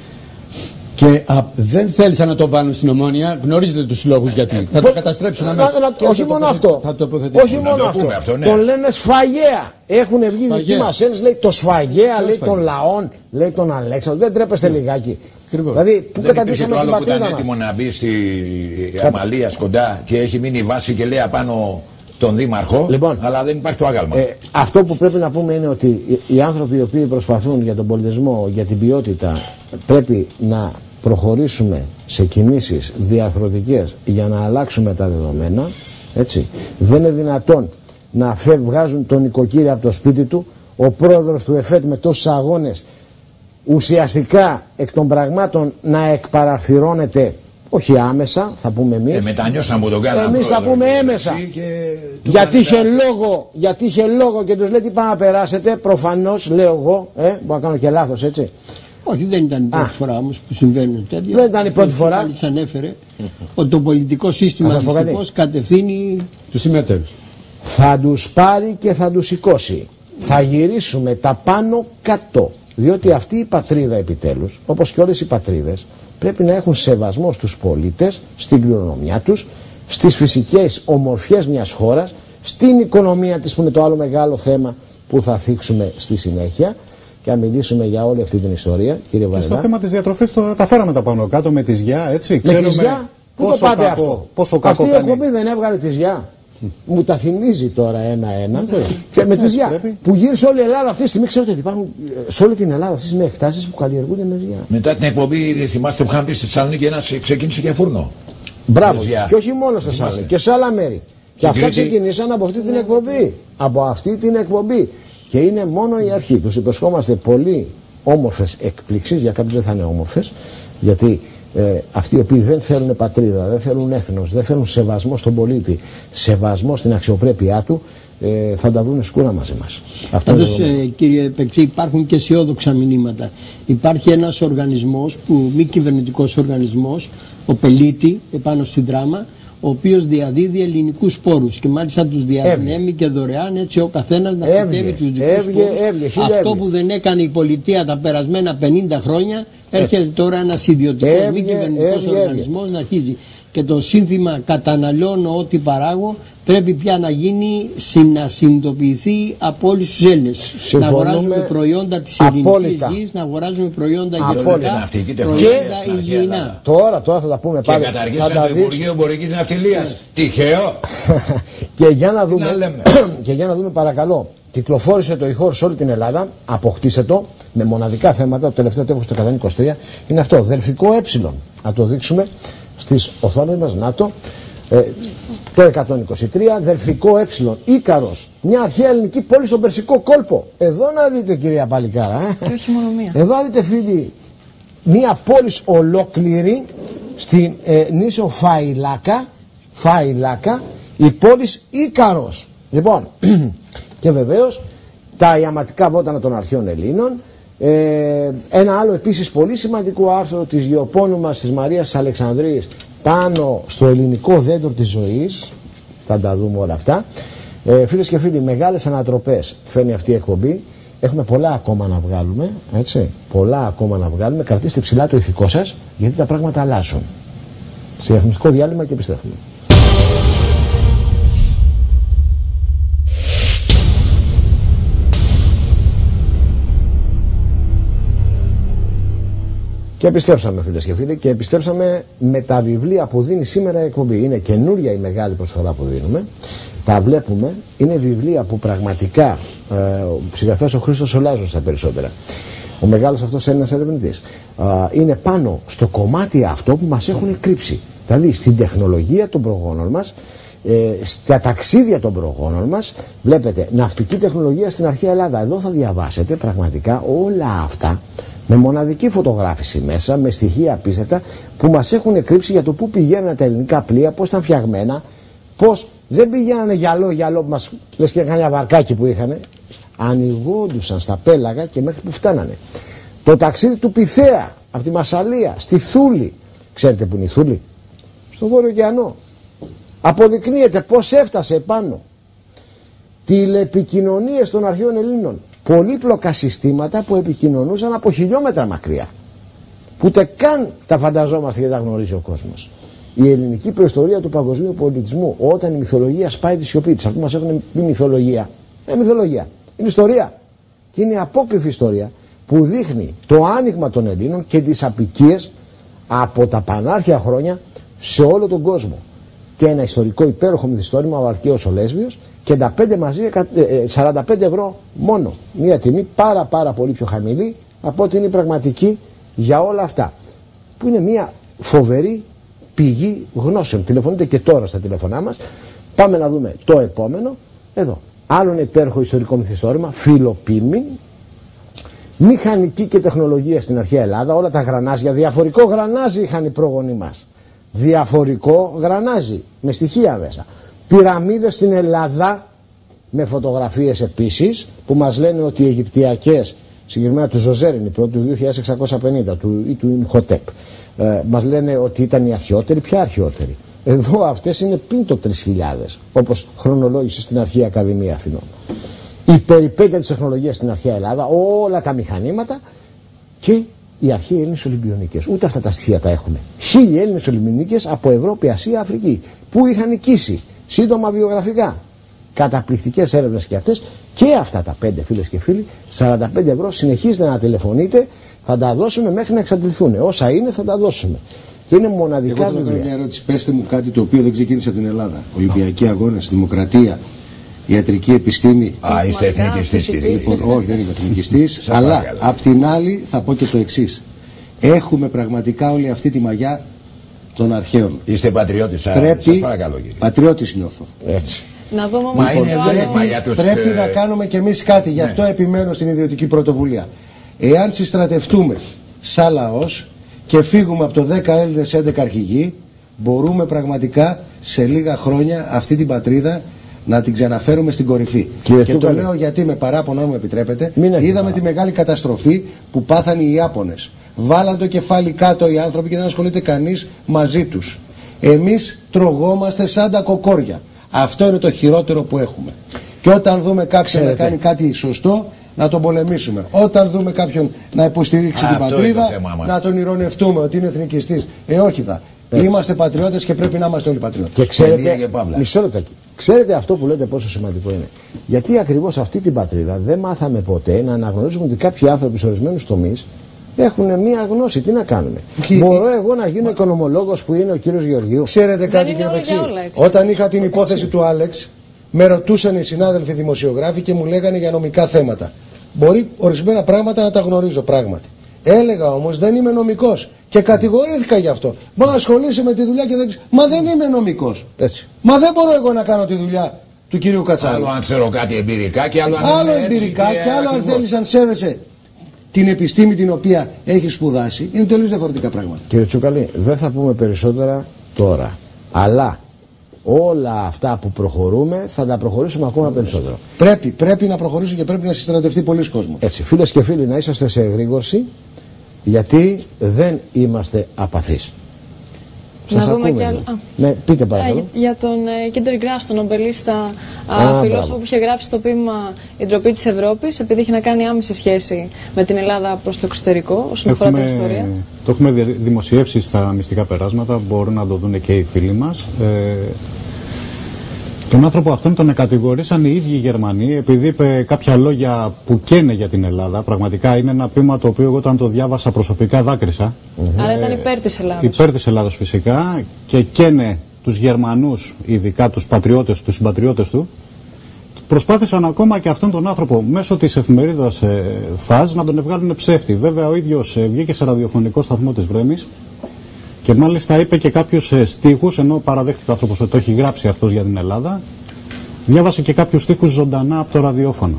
Και δεν θέλησαν να το βάλουν στην Ομόνια. Γνωρίζετε τους λόγους γιατί. Θα το καταστρέψουν αμέσως. Όχι μόνο αυτό. Όχι μόνο αυτό. Τον λένε σφαγέα. Έχουν βγει δικοί μας Έλληνες, λέει το σφαγέα, λέει των λαών, λέει τον Αλέξανδρο. Δεν τρέπεστε λιγάκι. Δηλαδή, πού καταντήσαμε την πατρίδα μας? Ήταν έτοιμο να μπει στη Αμαλίας κοντά και έχει μείνει η βάση και λέει απάνω τον Δήμαρχο, λοιπόν, αλλά δεν υπάρχει το άγαλμα. Αυτό που πρέπει να πούμε είναι ότι οι άνθρωποι οι οποίοι προσπαθούν για τον πολιτισμό, για την ποιότητα, πρέπει να προχωρήσουμε σε κινήσεις διαρθρωτικές για να αλλάξουμε τα δεδομένα. Έτσι. Δεν είναι δυνατόν να βγάζουν τον νοικοκύριο από το σπίτι του, ο πρόεδρος του ΕΦΕΤ με τόσους αγώνες ουσιαστικά εκ των πραγμάτων να εκπαραρθυρώνεται. Όχι άμεσα, θα πούμε εμείς. Μετανιώσαμε τον κάναμε. Εμείς θα πούμε έμεσα. Γιατί είχε λόγο και τους λέει τι πάμε να περάσετε. Προφανώς, λέω εγώ, μπορώ να κάνω και λάθος, έτσι. Όχι, δεν ήταν η πρώτη φορά όμως που συμβαίνουν τέτοια. Δεν ήταν η πρώτη φορά. Μάλιστα ανέφερε ότι το πολιτικό σύστημα δυστυχώς κατευθύνει τους συμμετέχους. Θα τους πάρει και θα τους σηκώσει. Θα γυρίσουμε τα πάνω κάτω. Διότι αυτή η πατρίδα επιτέλους, όπως και όλες οι πατρίδες, πρέπει να έχουν σεβασμό στους πολίτες, στην κληρονομιά τους, στις φυσικές ομορφιές μιας χώρας, στην οικονομία της που είναι το άλλο μεγάλο θέμα που θα θίξουμε στη συνέχεια και να μιλήσουμε για όλη αυτή την ιστορία, κύριε Βαρελά. Και στο θέμα της διατροφής τα φέραμε τα πάνω κάτω με τη ΖΙΑ, έτσι. Με τη ΖΙΑ, πού το πάτε αυτό? Αυτή η εκπομπή δεν έβγαλε τη ΖΙΑ. Μου τα θυμίζει τώρα ένα-ένα. Με τη ΖΙΑ. Που γύρισε όλη η Ελλάδα αυτή τη στιγμή. Ξέρετε ότι υπάρχουν σε όλη την Ελλάδα αυτή τη στιγμή εκτάσεις που καλλιεργούνται με ΖΙΑ. Μετά την εκπομπή, θυμάστε που είχαμε πει στη Θεσσαλονίκη, ένας ξεκίνησε και φούρνο. Μπράβο. Και όχι μόνο στη Θεσσαλονίκη, και σε άλλα μέρη. Και αυτά ξεκινήσαν από αυτή την εκπομπή. Από αυτή την εκπομπή. Και είναι μόνο η αρχή. Τους υποσχόμαστε πολύ όμορφες εκπλήξεις. Για κάποιους δεν θα είναι όμορφες. Γιατί αυτοί οι οποίοι δεν θέλουν πατρίδα, δεν θέλουν έθνος, δεν θέλουν σεβασμό στον πολίτη, σεβασμό στην αξιοπρέπειά του, θα τα βρουν σκούρα μαζί μας. Πάντως, κύριε Πεξή, υπάρχουν και αισιόδοξα μηνύματα. Υπάρχει ένας οργανισμός, μη κυβερνητικός οργανισμός, ο Πελίτη, επάνω στην Τράμα, ο οποίος διαδίδει ελληνικούς σπόρους και μάλιστα τους διανέμει και δωρεάν, έτσι ο καθένας να φυτεύει τους δικούς σπόρους. Αυτό που δεν έκανε η πολιτεία τα περασμένα 50 χρόνια, έρχεται τώρα ένας ιδιωτικός μη κυβερνητικός οργανισμός να αρχίζει. Και το σύνθημα «Καταναλώνω ό,τι παράγω» πρέπει πια να γίνει, να συνειδητοποιηθεί από όλους τους Έλληνες. Να αγοράζουμε προϊόντα της ελληνικής γης, να αγοράζουμε προϊόντα γεωργικά, προϊόντα υγιεινά. Τώρα θα τα πούμε πάλι. Και καταργήσαμε το Υπουργείο Εμπορικής Ναυτιλίας. Τυχαίο. Και για να δούμε παρακαλώ. Κυκλοφόρησε το e-horse σε όλη την Ελλάδα, αποκτήσε το με μοναδικά θέματα. Το τελευταίο τεύχος το 123 είναι αυτό, δελφικό να το δείξουμε στις οθόνες μας, να το. Το 123, δελφικό Ίκαρος, μια αρχαία ελληνική πόλη στον Περσικό κόλπο. Εδώ να δείτε, κυρία Παλικάρα. Και όχι μόνο μία. Εδώ να δείτε, φίλοι, μια πόλη ολόκληρη στην νήσο Φαϊλάκα, η πόλη Ίκαρος. Λοιπόν, και βεβαίως τα ιαματικά βότανα των αρχαίων Ελλήνων. Ένα άλλο επίσης πολύ σημαντικό άρθρο της γεωπόνυμας της Μαρίας Αλεξανδρής πάνω στο ελληνικό δέντρο της ζωής. Θα τα δούμε όλα αυτά. Φίλες και φίλοι, μεγάλες ανατροπές φέρνει αυτή η εκπομπή. Έχουμε πολλά ακόμα να βγάλουμε, έτσι. Πολλά ακόμα να βγάλουμε. Κρατήστε ψηλά το ηθικό σας, γιατί τα πράγματα αλλάζουν. Σε διαφημιστικό διάλειμμα και επιστρέφουμε. Και επιστρέψαμε, φίλες και φίλοι, και επιστρέψαμε με τα βιβλία που δίνει σήμερα η εκπομπή. Είναι καινούρια η μεγάλη προσφορά που δίνουμε. Τα βλέπουμε. Είναι βιβλία που πραγματικά ο συγγραφέας ο Χρήστος Σολάζος στα περισσότερα. Ο μεγάλος αυτός Έλληνας ερευνητής. Είναι πάνω στο κομμάτι αυτό που μας έχουν κρύψει. Δηλαδή στην τεχνολογία των προγόνων μας, στα ταξίδια των προγόνων μας. Βλέπετε, ναυτική τεχνολογία στην αρχαία Ελλάδα. Εδώ θα διαβάσετε πραγματικά όλα αυτά, με μοναδική φωτογράφηση μέσα, με στοιχεία απίστευτα που μας έχουν κρύψει για το πού πηγαίνανε τα ελληνικά πλοία, πώς ήταν φτιαγμένα, πώς δεν πηγαίνανε γυαλό που μας λες και κανένα βαρκάκι που είχανε, ανοιγόντουσαν στα πέλαγα και μέχρι που φτάνανε. Το ταξίδι του Πυθέα από τη Μασσαλία στη Θούλη, ξέρετε που είναι η Θούλη? Στο Βόρειο Ωκεανό. Αποδεικνύεται πώς έφτασε πάνω. Τηλεπικοινωνίες των αρχαίων Ελλήνων. Πολύπλοκα συστήματα που επικοινωνούσαν από χιλιόμετρα μακριά. Που ούτε καν τα φανταζόμαστε και τα γνωρίζει ο κόσμος. Η ελληνική προϊστορία του παγκοσμίου πολιτισμού, όταν η μυθολογία σπάει τη σιωπή της. Αυτό μας έχουν πει μυθολογία. Μυθολογία. Είναι ιστορία. Και είναι απόκριφη ιστορία που δείχνει το άνοιγμα των Ελλήνων και τις απικίες από τα πανάρχια χρόνια σε όλο τον κόσμο. Και ένα ιστορικό υπέροχο μυθιστόρημα, ο Αρκαίος ο Λέσβιος, και τα 5 μαζί 45 ευρώ μόνο. Μια τιμή πάρα πολύ πιο χαμηλή από ό,τι είναι πραγματική για όλα αυτά. Που είναι μια φοβερή πηγή γνώσεων. Τηλεφωνείτε και τώρα στα τηλεφωνά μας. Πάμε να δούμε το επόμενο. Εδώ. Άλλο ένα υπέροχο ιστορικό μυθιστόρημα, Φιλοπίμνη. Μηχανική και τεχνολογία στην αρχαία Ελλάδα. Όλα τα γρανάζια, διαφορικό γρανάζι είχαν οι πρόγονοι μας. Διαφορικό γρανάζι, με στοιχεία μέσα. Πυραμίδες στην Ελλάδα, με φωτογραφίες επίσης, που μας λένε ότι οι Αιγυπτιακές, συγκεκριμένα του Ζωζέρ είναι η πρώτη, του 2650 ή του Ιμχοτέπ, μας λένε ότι ήταν οι αρχαιότεροι. Ποια αρχαιότεροι? Εδώ αυτές είναι πριν το 3000, όπως χρονολόγησε στην Αρχαία Ακαδημία Αθηνών. Η περιπέτεια της τεχνολογίας στην αρχαία Ελλάδα, όλα τα μηχανήματα και οι αρχαίοι Έλληνες Ολυμπιονίκες. Ούτε αυτά τα στοιχεία τα έχουμε. 1000 Έλληνες Ολυμπιονίκες από Ευρώπη, Ασία, Αφρική, που είχαν νικήσει. Σύντομα βιογραφικά. Καταπληκτικές έρευνες και αυτές. Και αυτά τα 5, φίλες και φίλοι, 45 ευρώ. Συνεχίζετε να τηλεφωνείτε, θα τα δώσουμε μέχρι να εξαντληθούν. Όσα είναι θα τα δώσουμε. Και είναι μοναδικά βιβλία. Εγώ θέλω να κάνω μια ερώτηση. Πέστε μου κάτι το οποίο δεν ξεκίνησε από την Ελλάδα. Ολυμπιακοί αγώνες, δημοκρατία, ιατρική επιστήμη. Είστε εθνικιστής, κύριε? Λοιπόν, όχι, δεν είμαι εθνικιστής. Αλλά απ' την άλλη θα πω και το εξής. Έχουμε πραγματικά όλη αυτή τη μαγιά των αρχαίων. Είστε πατριώτης, σας παρακαλώ, κύριε. Πατριώτης νιώθω. Έτσι. Να δούμε Μα είναι βλέμμα για τους... Πρέπει να κάνουμε κι εμείς κάτι. Γι' αυτό επιμένω στην ιδιωτική πρωτοβουλία. Εάν συστρατευτούμε σαν λαός και φύγουμε από το 10 Έλληνες 11 αρχηγοί, μπορούμε πραγματικά σε λίγα χρόνια αυτή την πατρίδα να την ξαναφέρουμε στην κορυφή. Και το λέω γιατί με παράπονο, αν μου επιτρέπετε, είδαμε τη μεγάλη καταστροφή που πάθαν οι Ιάπωνες. Βάλαν το κεφάλι κάτω οι άνθρωποι και δεν ασχολείται κανείς μαζί τους. Εμείς τρογόμαστε σαν τα κοκόρια. Αυτό είναι το χειρότερο που έχουμε. Και όταν δούμε κάποιον να κάνει κάτι σωστό, να τον πολεμήσουμε. Όταν δούμε κάποιον να υποστηρίξει την πατρίδα, να τον ηρωνευτούμε ότι είναι εθνικιστής. Όχι θα. Είμαστε πατριώτες και πρέπει να είμαστε όλοι πατριώτες. Και ξέρετε, μισό λεπτάκι. Ξέρετε αυτό που λέτε πόσο σημαντικό είναι? Γιατί ακριβώς αυτή την πατρίδα δεν μάθαμε ποτέ να αναγνωρίζουμε ότι κάποιοι άνθρωποι σε ορισμένους τομείς έχουν μία γνώση. Τι να κάνουμε? Μπορώ εγώ να γίνω οικονομολόγος που είναι ο κύριος Γεωργίου? Ξέρετε κάτι, κύριε Πεξή? Όταν είχα την υπόθεση του Άλεξ, με ρωτούσαν οι συνάδελφοι δημοσιογράφοι και μου λέγανε για νομικά θέματα. Μπορεί ορισμένα πράγματα να τα γνωρίζω πράγματι. Έλεγα όμως δεν είμαι νομικός και κατηγορήθηκα γι' αυτό. Μα ασχολείσαι με τη δουλειά και δεν ξέρω. Μα δεν είμαι νομικός. Έτσι. Μα δεν μπορώ εγώ να κάνω τη δουλειά του κυρίου Κατσάλη. Άλλο αν ξέρω κάτι εμπειρικά και άλλο αν άλλο εμπειρικά και άλλο αν θέλεις, αν σέβεσαι την επιστήμη την οποία έχει σπουδάσει. Είναι τελείως διαφορετικά πράγματα. Κύριε Τσουκαλή, δεν θα πούμε περισσότερα τώρα. Αλλά όλα αυτά που προχωρούμε θα τα προχωρήσουμε ακόμα περισσότερο. Πρέπει να προχωρήσουν και πρέπει να συστρατευτεί πολλοί κόσμος. Έτσι, φίλες και φίλοι, να είσαστε σε εγρήγορση, γιατί δεν είμαστε απαθείς. Να δούμε κι άλλο. Ναι, πείτε παρακαλώ. Για τον Κίντερ Γκράς, τον νομπελίστα φιλόσοφο που είχε γράψει το ποίημα «Η ντροπή της Ευρώπης», επειδή είχε να κάνει άμεση σχέση με την Ελλάδα προς το εξωτερικό, όσον αφορά την ιστορία. Το έχουμε δημοσιεύσει στα μυστικά περάσματα, μπορούν να το δουν και οι φίλοι μας. Τον άνθρωπο αυτόν τον κατηγορήσαν οι ίδιοι οι Γερμανοί, επειδή είπε κάποια λόγια που καίνε για την Ελλάδα. Πραγματικά είναι ένα ποίημα το οποίο εγώ όταν το διάβασα προσωπικά δάκρυσα. Άρα ήταν υπέρ της Ελλάδος. Υπέρ της Ελλάδος φυσικά, και καίνε τους Γερμανούς, ειδικά τους πατριώτες, τους συμπατριώτες του. Προσπάθησαν ακόμα και αυτόν τον άνθρωπο μέσω της εφημερίδας ΦΑΖ να τον βγάλουν ψεύτη. Βέβαια ο ίδιος βγήκε σε ραδιοφωνικό σταθμό της Βρέμης και μάλιστα είπε και κάποιους στίχους, ενώ παραδέχτηκε ο άνθρωπος ότι το έχει γράψει αυτός για την Ελλάδα. Διάβασε και κάποιους στίχους ζωντανά από το ραδιόφωνο.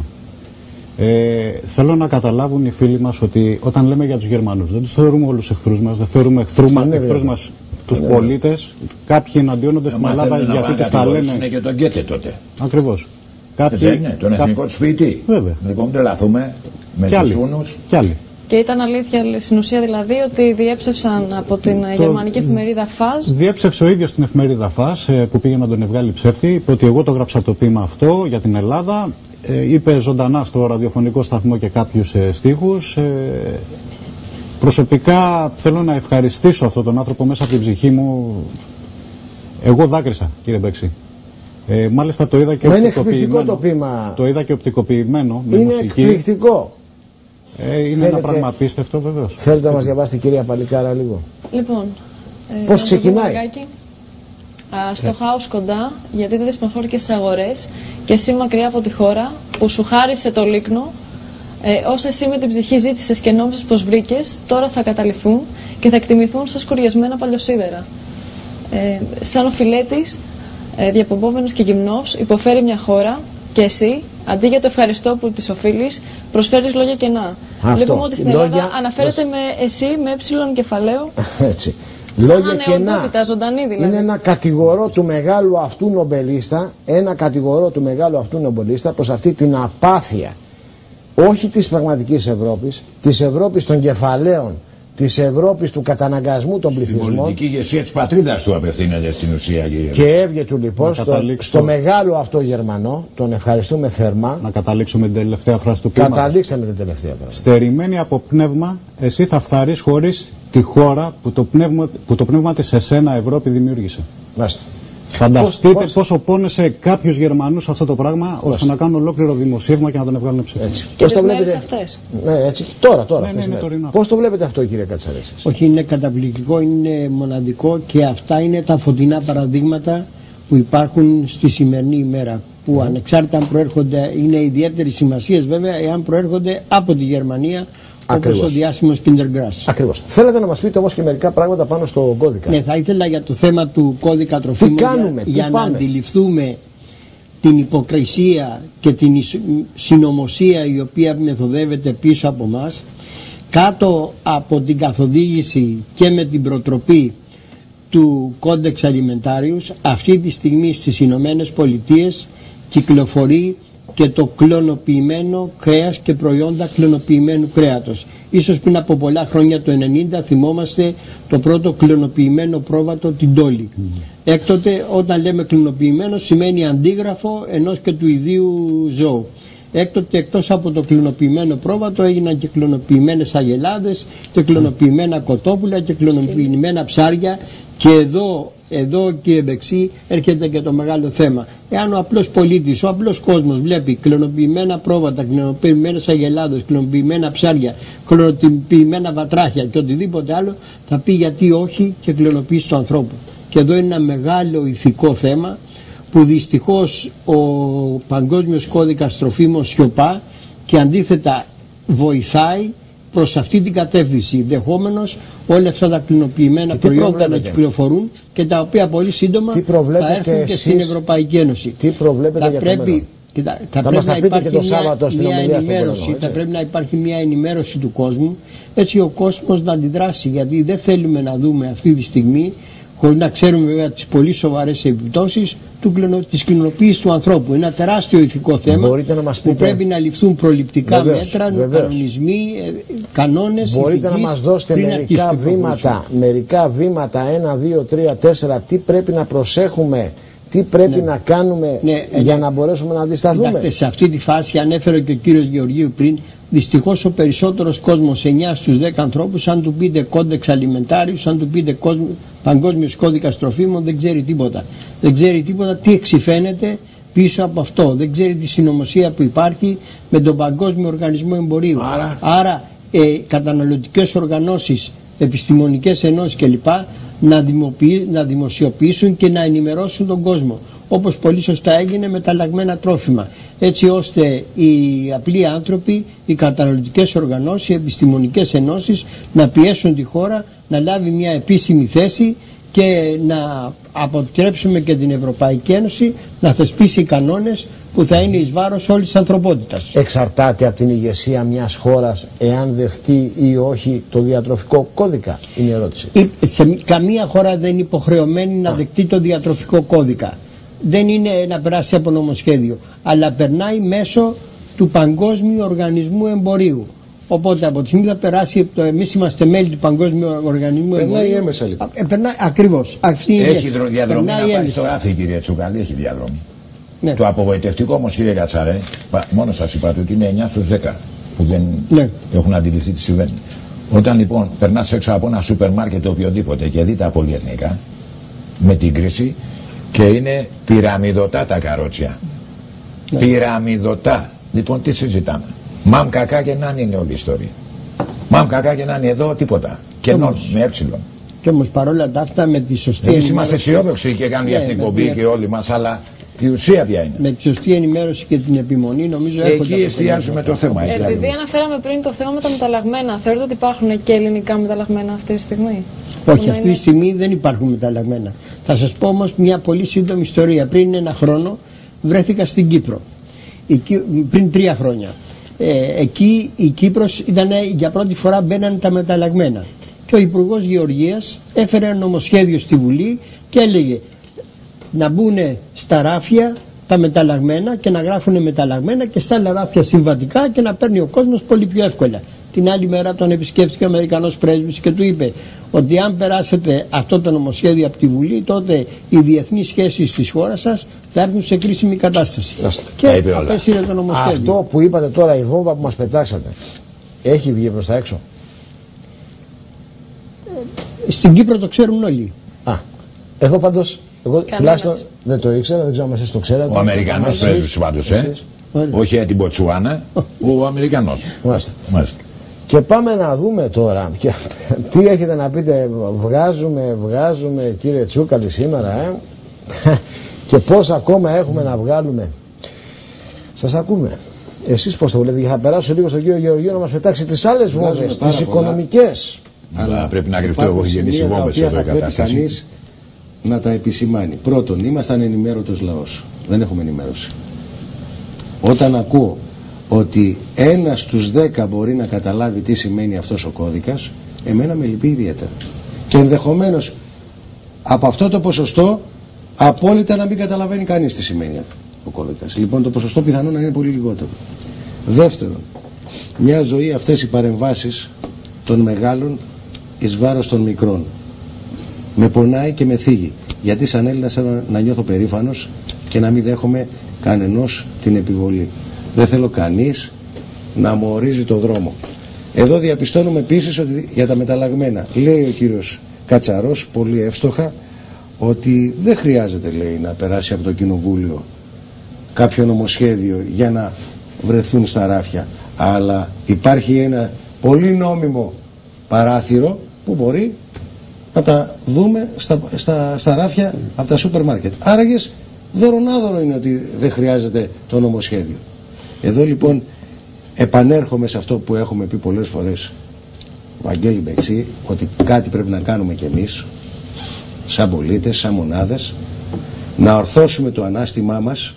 Θέλω να καταλάβουν οι φίλοι μας ότι όταν λέμε για τους Γερμανούς δεν τους θεωρούμε όλους εχθρούς μας, δεν θεωρούμε εχθρούς μας τους πολίτες. Κάποιοι εναντιώνονται στην Ελλάδα γιατί τους τα λένε. Είναι και τον Γκέτε τότε. Ακριβώς. Δεν είναι, τον εθνικό του ποιητή. Βέβαια. Λοιπόν, δεν λαθούμε με τους Ούνους. Κι άλλοι. Και ήταν αλήθεια στην ουσία δηλαδή ότι διέψευσαν από την γερμανική εφημερίδα ΦΑΖ. Διέψευσε ο ίδιος την εφημερίδα ΦΑΖ που πήγε να τον βγάλει ψεύτη. Είπε ότι εγώ το γράψα το ποίημα αυτό για την Ελλάδα. Είπε ζωντανά στο ραδιοφωνικό σταθμό και κάποιους στίχους. Προσωπικά θέλω να ευχαριστήσω αυτόν τον άνθρωπο μέσα από την ψυχή μου. Εγώ δάκρυσα, κύριε Μπέξη. Μάλιστα το είδα και οπτικοποιημένο. Το ποίημα. Το είδα και οπτικοποιημένο με είναι μουσική. Εκπληκτικό. Είναι ένα πράγμα απίστευτο βεβαίως. Θέλετε να μας διαβάσετε, κυρία Παλικάρα, λίγο? Λοιπόν, πώς ξεκινάει? Στο χάος κοντά, γιατί δεν δεσμεφόρηκες στις αγορές και εσύ μακριά από τη χώρα που σου χάρισε το λίκνο, όσα εσύ με την ψυχή ζήτησες και νόμισες πως βρήκες, τώρα θα καταληθούν και θα εκτιμηθούν σαν σκουριασμένα παλιοσίδερα. Σαν ο φιλέτης, διαπομπόμενος και γυμνός, υποφέρει μια χώρα και εσύ, αντί για το ευχαριστώ που της οφείλεις, προσφέρεις λόγια κενά. Βλέπουμε ότι στην Ελλάδα αναφέρεται με εσύ, με έψιλον κεφαλαίο. Έτσι. Λόγια κενά. Δηλαδή. Είναι ένα κατηγορό του μεγάλου αυτού νομπελίστα, προς αυτή την απάθεια, όχι της πραγματικής Ευρώπης, της Ευρώπης των κεφαλαίων, της Ευρώπης του καταναγκασμού των πληθυσμών. Η πολιτική ηγεσία της πατρίδας του απευθύνεται στην ουσία, κύριε. Και έβγε του λοιπόν στο μεγάλο αυτό Γερμανό, τον ευχαριστούμε θερμά. Να καταλήξουμε την τελευταία φράση του ποίηματος. Καταλήξτε με την τελευταία φράση. Στερημένη από πνεύμα, εσύ θα φθαρείς χωρίς τη χώρα που το πνεύμα της εσένα Ευρώπη δημιούργησε. Μάστε. Φανταστείτε πόσο πόνεσε κάποιους Γερμανούς αυτό το πράγμα, ώστε να κάνουν ολόκληρο δημοσίευμα και να τον βγάλουν ψεύτη. Και τις μέρες αυτές. Ναι, έτσι. Τώρα ναι, πώς το βλέπετε αυτό, κύριε Κατσαρέσης? Όχι, είναι καταπληκτικό, είναι μοναδικό και αυτά είναι τα φωτεινά παραδείγματα που υπάρχουν στη σημερινή ημέρα. Που ανεξάρτητα αν προέρχονται, είναι ιδιαίτερη σημασία βέβαια, εάν προέρχονται από τη Γερμανία. Όπως ο διάσημος Κίντερ Γκράς. Ακριβώς. Θέλετε να μας πείτε όμως και μερικά πράγματα πάνω στο κώδικα? Ναι, θα ήθελα για το θέμα του κώδικα τροφίμων για να αντιληφθούμε την υποκρισία και την συνωμοσία η οποία μεθοδεύεται πίσω από μας, κάτω από την καθοδήγηση και με την προτροπή του Κόντεξ Αλιμεντάριους. Αυτή τη στιγμή στις Ηνωμένες Πολιτείες κυκλοφορεί και το κλωνοποιημένο κρέας και προϊόντα κλωνοποιημένου κρέατος. Ίσως πριν από πολλά χρόνια, το 1990, θυμόμαστε το πρώτο κλωνοποιημένο πρόβατο, την Τόλη. Έκτοτε όταν λέμε κλωνοποιημένο σημαίνει αντίγραφο ενός και του ιδίου ζώου. Έκτοτε εκτός από το κλωνοποιημένο πρόβατο έγιναν και κλωνοποιημένες αγελάδες και κλωνοποιημένα κοτόπουλα και κλωνοποιημένα ψάρια. Και εδώ κύριε Μπεξή έρχεται και το μεγάλο θέμα. Εάν ο απλός πολίτης, ο απλός κόσμος βλέπει κλωνοποιημένα πρόβατα, κλωνοποιημένες αγελάδες, κλωνοποιημένα ψάρια, κλωνοποιημένα βατράχια και οτιδήποτε άλλο, θα πει γιατί όχι και κλωνοποίηση του ανθρώπου. Και εδώ είναι ένα μεγάλο ηθικό θέμα που δυστυχώς ο Παγκόσμιος Κώδικας Τροφίμων σιωπά και αντίθετα βοηθάει προς αυτή την κατεύθυνση, δεχόμενος όλα αυτά τα κλωνοποιημένα προϊόντα να κυκλοφορούν και τα οποία πολύ σύντομα θα έρθουν και στην Ευρωπαϊκή Ένωση. Τι προβλέπετε για το μέλλον? Θα πρέπει να υπάρχει μια ενημέρωση, θα πρέπει να υπάρχει μια ενημέρωση του κόσμου, έτσι ο κόσμος να αντιδράσει, γιατί δεν θέλουμε να δούμε αυτή τη στιγμή χωρίς να ξέρουμε βέβαια τις πολύ σοβαρές επιπτώσεις της κοινωνοποίησης του ανθρώπου. Ένα τεράστιο ηθικό θέμα που πρέπει να ληφθούν προληπτικά μέτρα, κανονισμοί, κανόνες. Μπορείτε να μας δώσετε μερικά βήματα, 1, 2, 3, 4, τι πρέπει να προσέχουμε, τι πρέπει να κάνουμε για να μπορέσουμε να αντισταθούμε. Κοιτάξτε, σε αυτή τη φάση ανέφερε και ο κύριος Γεωργίου πριν, δυστυχώς ο περισσότερος κόσμος, 9 στους 10 ανθρώπους, αν του πείτε κόντεξ αλιμεντάριους, αν του πείτε παγκόσμιος κώδικας τροφίμων, δεν ξέρει τίποτα. Δεν ξέρει τίποτα τι εξυφαίνεται πίσω από αυτό. Δεν ξέρει τη συνωμοσία που υπάρχει με τον Παγκόσμιο Οργανισμό Εμπορίου. Άρα καταναλωτικές οργανώσεις, επιστημονικές ενώσεις κλπ. Να δημοσιοποιήσουν και να ενημερώσουν τον κόσμο, όπως πολύ σωστά έγινε με τα αλλαγμένα τρόφιμα, έτσι ώστε οι απλοί άνθρωποι, οι καταναλωτικές οργανώσεις, οι επιστημονικές ενώσεις να πιέσουν τη χώρα να λάβει μια επίσημη θέση και να αποτρέψουμε και την Ευρωπαϊκή Ένωση να θεσπίσει κανόνες που θα είναι εις βάρος όλης της ανθρωπότητας. Εξαρτάται από την ηγεσία μιας χώρας εάν δεχτεί ή όχι το διατροφικό κώδικα, είναι η ερώτηση. Καμία χώρα δεν είναι υποχρεωμένη να δεχτεί το διατροφικό κώδικα. Δεν είναι να περάσει από νομοσχέδιο, αλλά περνάει μέσω του Παγκόσμιου Οργανισμού Εμπορίου. Οπότε από τη στιγμή θα περάσει, εμείς είμαστε μέλη του Παγκόσμιου Οργανισμού Εμπορίου. Περνάει έμεσα λοιπόν. Ακριβώς. Έχει διαδρομή να πάει στο ράφι, κύριε Τσουκαλή, έχει διαδρομή. Ναι. Το απογοητευτικό όμως, κύριε Κατσαρέ, μόνο σας είπατε ότι είναι 9 στους 10 που δεν έχουν αντιληφθεί τι συμβαίνει. Όταν λοιπόν περνάς έξω από ένα σούπερ μάρκετ οποιοδήποτε και δει τα πολυεθνικά με την κρίση και είναι πυραμιδωτά τα καρότσια. Πυραμιδωτά. Λοιπόν, τι συζητάμε. Μαμ κακά και να είναι όλη η ιστορία. Μαμ κακά και να είναι εδώ τίποτα. Κενό με έψιλον. Και όμως παρόλα τα αυτά με τη σωστή ενημέρωση. Εμείς είμαστε αισιόδοξοι και κάνουμε αυτή την εκπομπή και όλοι μας, αλλά η ουσία ποια είναι. Με τη σωστή ενημέρωση και την επιμονή νομίζω εκεί εστιάζουμε το θέμα. Επειδή αναφέραμε πριν το θέμα με τα μεταλλαγμένα, θεωρείτε ότι υπάρχουν και ελληνικά μεταλλαγμένα αυτή τη στιγμή? Όχι, αυτή τη στιγμή δεν υπάρχουν μεταλλαγμένα. Θα σας πω όμως μια πολύ σύντομη ιστορία. Πριν ένα χρόνο βρέθηκα στην Κύπρο. Πριν 3 χρόνια. Εκεί η Κύπρος ήταν, για πρώτη φορά μπαίνανε τα μεταλλαγμένα. Και ο Υπουργός Γεωργίας έφερε ένα νομοσχέδιο στη Βουλή και έλεγε να μπουν στα ράφια τα μεταλλαγμένα και να γράφουν μεταλλαγμένα και στα άλλα ράφια συμβατικά και να παίρνει ο κόσμος πολύ πιο εύκολα. Την άλλη μέρα τον επισκέφθηκε ο Αμερικανός πρέσβης και του είπε ότι αν περάσετε αυτό το νομοσχέδιο από τη Βουλή, τότε οι διεθνείς σχέσεις της χώρας σας θα έρθουν σε κρίσιμη κατάσταση. Και απέσυρε το νομοσχέδιο. Αυτό που είπατε τώρα, η βόμβα που μας πετάξατε, έχει βγει προς τα έξω? Στην Κύπρο το ξέρουν όλοι. Εδώ πάντως, εγώ τουλάχιστον δεν το ήξερα, δεν ξέρω αν εσείς το ξέρατε. Ο Αμερικανός πρέσβης πάντως, όχι την Ποτσουάνα, ο Αμερικανός. Μάλιστα. Και πάμε να δούμε τώρα τι έχετε να πείτε. Βγάζουμε κύριε Τσούκαλη σήμερα και πώς ακόμα έχουμε να βγάλουμε. Σας ακούμε. Εσείς πώς το βλέπετε? Θα περάσω λίγο στον κύριο Γεωργίου να μας πετάξει τις άλλες βόμβες, τις οικονομικές. Αλλά πρέπει να κρυφτώ εγώ γεννήσει βόμβες εδώ η κατάσταση. Να τα επισημάνει. Πρώτον, ήμασταν ενημέρωτος λαός. Δεν έχουμε ενημέρωση. Όταν ακούω ότι 1 στους 10 μπορεί να καταλάβει τι σημαίνει αυτός ο κώδικας, εμένα με λυπεί ιδιαίτερα. Και ενδεχομένως από αυτό το ποσοστό απόλυτα να μην καταλαβαίνει κανείς τι σημαίνει ο κώδικας. Λοιπόν, το ποσοστό πιθανόν να είναι πολύ λιγότερο. Δεύτερον, μια ζωή αυτές οι παρεμβάσεις των μεγάλων εις βάρος των μικρών με πονάει και με θίγει. Γιατί σαν Έλληνας να νιώθω περήφανος και να μην δέχομαι κανενός την επιβολή. Δεν θέλω κανείς να μου ορίζει το δρόμο. Εδώ διαπιστώνουμε επίσης ότι για τα μεταλλαγμένα λέει ο κύριος Κατσαρός πολύ εύστοχα ότι δεν χρειάζεται, λέει, να περάσει από το Κοινοβούλιο κάποιο νομοσχέδιο για να βρεθούν στα ράφια, αλλά υπάρχει ένα πολύ νόμιμο παράθυρο που μπορεί να τα δούμε στα ράφια από τα σούπερ μάρκετ. Άραγες δωρονάδωρο είναι ότι δεν χρειάζεται το νομοσχέδιο. Εδώ λοιπόν επανέρχομαι σε αυτό που έχουμε πει πολλές φορές, Βαγγέλη Μπεξή, ότι κάτι πρέπει να κάνουμε κι εμείς σαν πολίτες, σαν μονάδες, να ορθώσουμε το ανάστημά μας,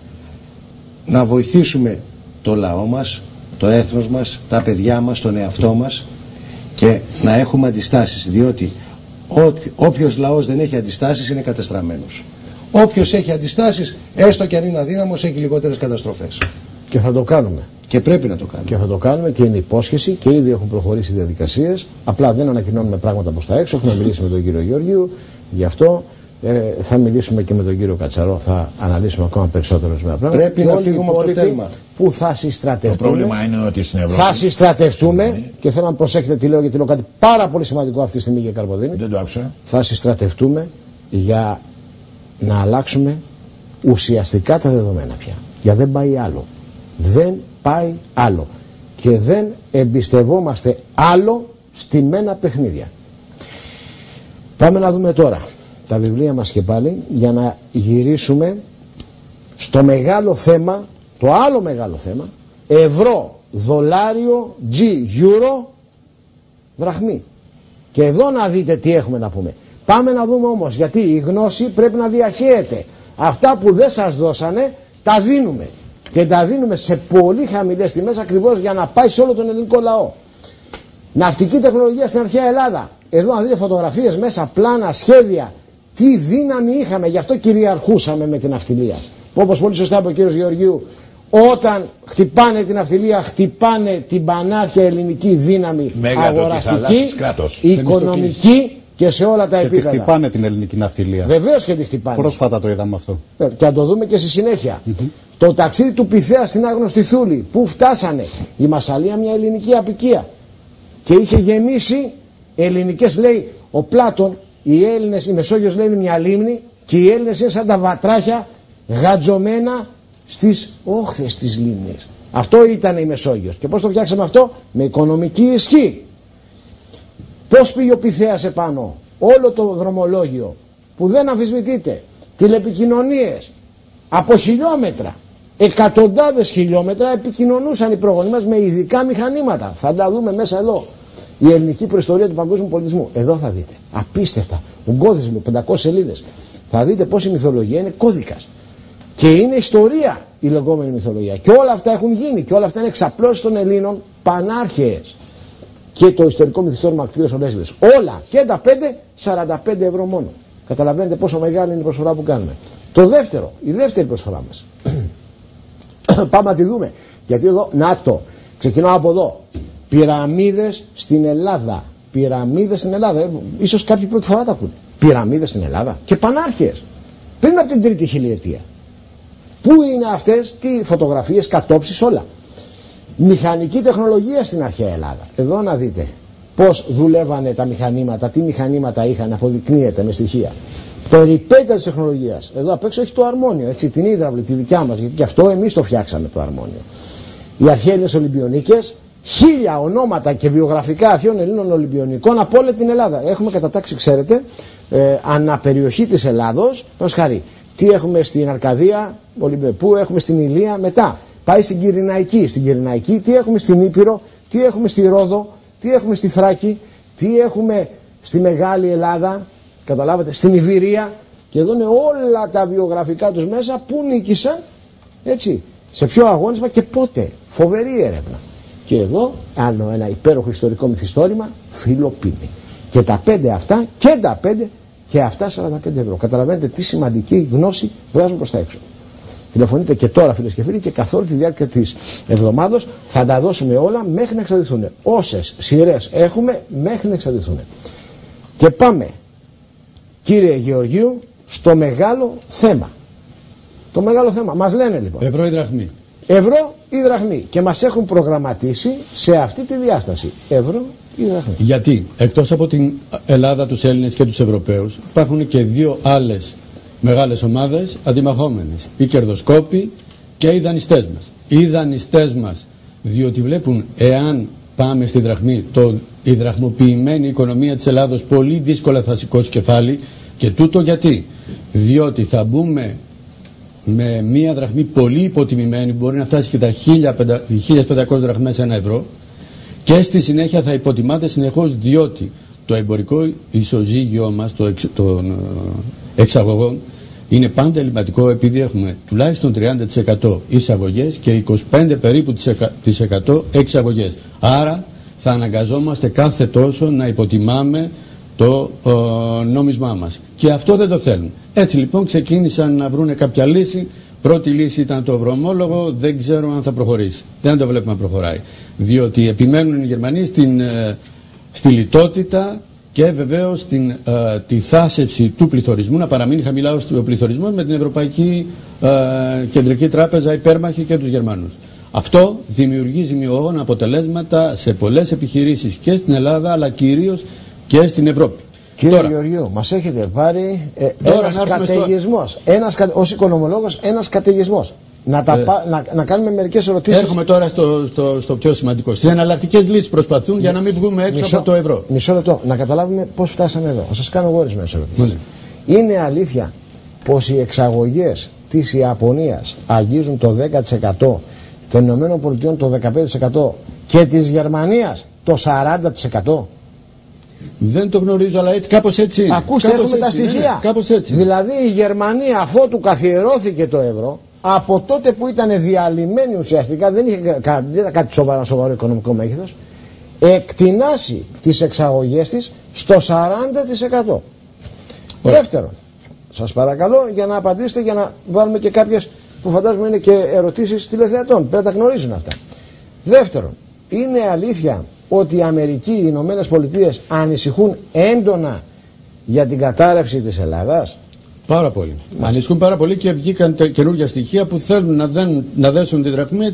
να βοηθήσουμε το λαό μας, το έθνος μας, τα παιδιά μας, τον εαυτό μας και να έχουμε αντιστάσεις, διότι Όποιος λαός δεν έχει αντιστάσεις είναι κατεστραμμένος. Όποιος έχει αντιστάσεις, έστω και αν είναι αδύναμος, έχει λιγότερες καταστροφές. Και θα το κάνουμε. Και πρέπει να το κάνουμε. Και θα το κάνουμε και είναι υπόσχεση και ήδη έχουν προχωρήσει οι διαδικασίες. Απλά δεν ανακοινώνουμε πράγματα προς τα έξω. Έχουμε μιλήσει με τον κύριο Γεωργίου γι' αυτό. Θα μιλήσουμε και με τον κύριο Κατσαρό. Θα αναλύσουμε ακόμα περισσότερο πράγματα. Πρέπει να φύγουμε από το τέλμα. Που θα συστρατευτούμε. Το πρόβλημα είναι ότι στην Ευρώπη. Θα συστρατευτούμε και θέλω να προσέχετε τι λέω, γιατί λέω κάτι πάρα πολύ σημαντικό αυτή τη στιγμή για Καρποδίνη. Δεν το άκουσα. Θα συστρατευτούμε για να αλλάξουμε ουσιαστικά τα δεδομένα πια. Γιατί δεν πάει άλλο. Δεν πάει άλλο. Και δεν εμπιστευόμαστε άλλο στημένα παιχνίδια. Πάμε να δούμε τώρα τα βιβλία μας και πάλι για να γυρίσουμε στο μεγάλο θέμα, το άλλο μεγάλο θέμα, ευρώ, δολάριο, euro, δραχμή. Και εδώ να δείτε τι έχουμε να πούμε. Πάμε να δούμε όμως, γιατί η γνώση πρέπει να διαχέεται. Αυτά που δεν σας δώσανε τα δίνουμε. Και τα δίνουμε σε πολύ χαμηλές τιμές ακριβώς για να πάει σε όλο τον ελληνικό λαό. Ναυτική τεχνολογία στην αρχαία Ελλάδα. Εδώ να δείτε φωτογραφίες μέσα, πλάνα, σχέδια. Τι δύναμη είχαμε, γι' αυτό κυριαρχούσαμε με την ναυτιλία. Όπως πολύ σωστά είπε ο κύριος Γεωργίου, όταν χτυπάνε την ναυτιλία, χτυπάνε την πανάρχια ελληνική δύναμη αγοραστική, οικονομική και σε όλα τα επίπεδα. Και τη χτυπάνε την ελληνική ναυτιλία. Βεβαίως και τη χτυπάνε. Πρόσφατα το είδαμε αυτό. Και να το δούμε και στη συνέχεια. Το ταξίδι του Πυθέα στην άγνωστη Θούλη, πού φτάσανε. Η Μασσαλία μια ελληνική απικία. Και είχε γεμίσει ελληνικές, λέει ο Πλάτων, οι Έλληνες, η Μεσόγειος λέει είναι μια λίμνη και οι Έλληνες είναι σαν τα βατράχια γατζωμένα στις όχθες της λίμνης. Αυτό ήταν η Μεσόγειος. Και πώς το φτιάξαμε αυτό? Με οικονομική ισχύ. Πώς πήγε ο Πυθέας επάνω? Όλο το δρομολόγιο που δεν αμφισβητείται, τηλεπικοινωνίες από χιλιόμετρα, εκατοντάδες χιλιόμετρα επικοινωνούσαν οι προγονείς μας με ειδικά μηχανήματα. Θα τα δούμε μέσα εδώ. Η ελληνική προϊστορία του παγκόσμιου πολιτισμού. Εδώ θα δείτε. Απίστευτα. Ογκώδης, 500 σελίδες. Θα δείτε πως η μυθολογία είναι κώδικας. Και είναι ιστορία η λεγόμενη μυθολογία. Και όλα αυτά έχουν γίνει. Και όλα αυτά είναι εξαπλώσεις των Ελλήνων πανάρχαιες. Και το ιστορικό μυθιστόρημα κτήριος ο Λέσβιος. Όλα και τα 5, 45 ευρώ μόνο. Καταλαβαίνετε πόσο μεγάλη είναι η προσφορά που κάνουμε. Το δεύτερο, η δεύτερη προσφορά μας. Πάμε να τη δούμε. Γιατί εδώ, να το. Ξεκινάω από εδώ. Πυραμίδες στην Ελλάδα. Πυραμίδες στην Ελλάδα. Ίσως κάποιοι πρώτη φορά τα ακούνε. Πυραμίδες στην Ελλάδα. Και πανάρχες. Πριν από την τρίτη χιλιετία. Πού είναι αυτές, τι φωτογραφίες, κατόψεις, όλα. Μηχανική τεχνολογία στην αρχαία Ελλάδα. Εδώ να δείτε πώς δουλεύανε τα μηχανήματα, τι μηχανήματα είχαν, αποδεικνύεται με στοιχεία. Περιπέτεια της τεχνολογίας. Εδώ απ' έξω έχει το αρμόνιο, έτσι, την υδραυλη, τη δικιά μας, γιατί και αυτό εμείς το φτιάξαμε το αρμόνιο. Οι αρχαίοι Ολυμπιονίκες, 1000 ονόματα και βιογραφικά αρχαίων Ελλήνων Ολυμπιονικών από όλη την Ελλάδα. Έχουμε κατατάξει, ξέρετε, αναπεριοχή της Ελλάδος, ως χαρί. Τι έχουμε στην Αρκαδία, πού έχουμε στην Ηλία, μετά πάει στην Κυρηναϊκή. Στην Κυρηναϊκή τι έχουμε στην Ήπειρο, τι έχουμε στη Ρόδο, τι έχουμε στη Θράκη, τι έχουμε στη Μεγάλη Ελλάδα, καταλάβατε, στην Ιβηρία. Και εδώ είναι όλα τα βιογραφικά τους μέσα, πού νίκησαν, έτσι, σε ποιο αγώνισμα και πότε. Φοβερή έρευνα. Και εδώ άλλο ένα υπέροχο ιστορικό μυθιστόρημα, Φιλοπίνη. Και τα 5 αυτά και τα 5 και αυτά 45 ευρώ. Καταλαβαίνετε τι σημαντική γνώση βγάζουμε προς τα έξω. Τηλεφωνείτε και τώρα, φίλες και φίλοι, και καθ' όλη τη διάρκεια της εβδομάδος θα τα δώσουμε όλα μέχρι να εξαντληθούν. Όσες σειρές έχουμε μέχρι να εξαντληθούν. Και πάμε, κύριε Γεωργίου, στο μεγάλο θέμα. Το μεγάλο θέμα. Μας λένε λοιπόν. Ευρώ ή δραχμή. Ευρώ ή δραχμή. Και μας έχουν προγραμματίσει σε αυτή τη διάσταση. Ευρώ ή δραχμή. Γιατί εκτός από την Ελλάδα, τους Έλληνες και τους Ευρωπαίους, υπάρχουν και δύο άλλες μεγάλες ομάδες αντιμαχόμενες. Οι κερδοσκόποι και οι δανειστές μας. Οι δανειστές μας, διότι βλέπουν εάν πάμε στη δραχμή, η δραχμοποιημένη οικονομία της Ελλάδος πολύ δύσκολα θα σηκώσει κεφάλι. Και τούτο γιατί? Διότι θα μπούμε με μία δραχμή πολύ υποτιμημένη, μπορεί να φτάσει και τα 1500 δραχμές σε 1 ευρώ, και στη συνέχεια θα υποτιμάται συνεχώς, διότι το εμπορικό ισοζύγιο μας των εξαγωγών είναι πάντα ελληματικό, επειδή έχουμε τουλάχιστον 30% εισαγωγές και 25% περίπου της 100% εξαγωγές. Άρα θα αναγκαζόμαστε κάθε τόσο να υποτιμάμε το νόμισμά μας. Και αυτό δεν το θέλουν. Έτσι λοιπόν ξεκίνησαν να βρουν κάποια λύση. Πρώτη λύση ήταν το ευρωομόλογο, δεν ξέρω αν θα προχωρήσει. Δεν το βλέπουμε να προχωράει. Διότι επιμένουν οι Γερμανοί στη λιτότητα και βεβαίως τη θάσευση του πληθωρισμού, να παραμείνει χαμηλά ο πληθωρισμός με την Ευρωπαϊκή Κεντρική Τράπεζα υπέρμαχη και τους Γερμανούς. Αυτό δημιουργεί ζημιογόνα αποτελέσματα σε πολλές επιχειρήσεις και στην Ελλάδα αλλά κυρίως και στην Ευρώπη. Κύριε Γεωργίου, μας έχετε πάρει ένας καταιγισμός, ως οικονομολόγος ένας καταιγισμός. Να κάνουμε μερικές ερωτήσεις. Έρχομαι τώρα στο πιο σημαντικό. Στις εναλλακτικές λύσεις προσπαθούν για να μην βγούμε έξω από το ευρώ. Μισό λεπτό, να καταλάβουμε πώς φτάσαμε εδώ. Θα σας κάνω εγώ ορισμένες ερωτήσεις. Είναι αλήθεια πως οι εξαγωγές της Ιαπωνίας αγγίζουν το 10%, των Ηνωμένων Πολιτειών το 15% και της Γερμανίας το 40%? Δεν το γνωρίζω, αλλά έτσι, κάπως έτσι είναι. Ακούστε, κάπως έχουμε έτσι, τα στοιχεία. Ναι, κάπως έτσι. Δηλαδή η Γερμανία, αφότου καθιερώθηκε το ευρώ, από τότε που ήταν διαλυμένη ουσιαστικά, δεν ήταν κάτι σοβαρό οικονομικό μέγεθος, εκτινάσει τις εξαγωγές της στο 40%. Δεύτερον, σας παρακαλώ για να απαντήσετε, για να βάλουμε και κάποιες που φαντάζομαι είναι και ερωτήσεις τηλεθεατών. Πρέπει να τα γνωρίζουν αυτά. Δεύτερον, είναι αλήθεια ότι οι Αμερικοί, οι Ηνωμένες Πολιτείες ανησυχούν έντονα για την κατάρρευση της Ελλάδας? Πάρα πολύ. Ανησυχούν πάρα πολύ και βγήκαν καινούργια στοιχεία που θέλουν να δέσουν τη δραχμή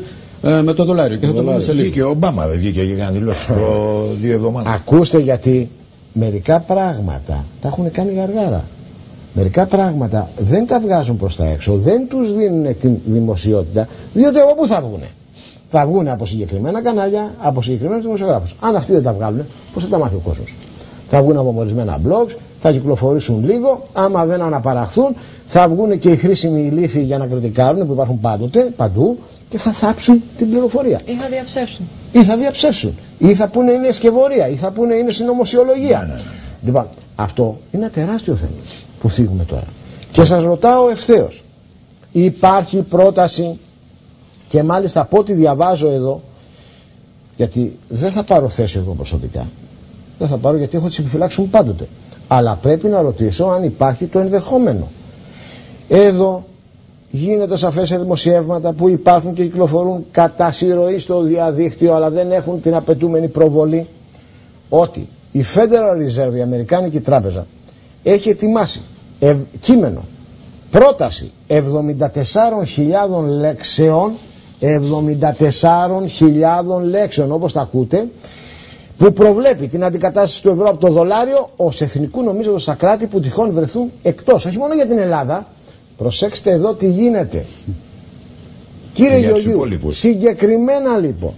με το δολάριο. Και θα το πούμε σε λίγο. Και ο Ομπάμα δεν βγήκε και έκανε δηλώσεις προ 2 εβδομάδες. Ακούστε, γιατί μερικά πράγματα τα έχουν κάνει γαργάρα. Μερικά πράγματα δεν τα βγάζουν προς τα έξω, δεν τους δίνουν την δημοσιότητα, διότι από πού θα βγουνε? Θα βγουν από συγκεκριμένα κανάλια, από συγκεκριμένους δημοσιογράφους. Αν αυτοί δεν τα βγάλουν, πώς θα τα μάθει ο κόσμος? Θα βγουν από ορισμένα blogs, θα κυκλοφορήσουν λίγο, άμα δεν αναπαραχθούν, θα βγουν και οι χρήσιμοι ηλίθιοι για να κριτικάρουν, που υπάρχουν πάντοτε, παντού, και θα θάψουν την πληροφορία. Ή θα διαψεύσουν. Ή θα διαψεύσουν. Ή θα πούνε είναι σκευωρία, ή θα πούνε είναι συνωμοσιολογία. Ναι. Λοιπόν, αυτό είναι ένα τεράστιο θέμα που θίγουμε τώρα. Και σας ρωτάω ευθέως, υπάρχει πρόταση, και μάλιστα από ό,τι διαβάζω εδώ, γιατί δεν θα πάρω θέση εγώ προσωπικά, δεν θα πάρω γιατί έχω τις επιφυλάξεις μου πάντοτε, αλλά πρέπει να ρωτήσω αν υπάρχει το ενδεχόμενο. Εδώ γίνεται σαφές σε δημοσιεύματα που υπάρχουν και κυκλοφορούν κατά συρροή στο διαδίκτυο, αλλά δεν έχουν την απαιτούμενη προβολή, ότι η Federal Reserve, η Αμερικάνικη Τράπεζα, έχει ετοιμάσει κείμενο, πρόταση 74.000 λέξεων, 74.000 λέξεων όπως τα ακούτε, που προβλέπει την αντικατάσταση του ευρώ από το δολάριο ως εθνικού νομίσματος στα κράτη που τυχόν βρεθούν εκτός. Όχι μόνο για την Ελλάδα. Προσέξτε εδώ τι γίνεται. Κύριε Γεωργίου, συγκεκριμένα λοιπόν,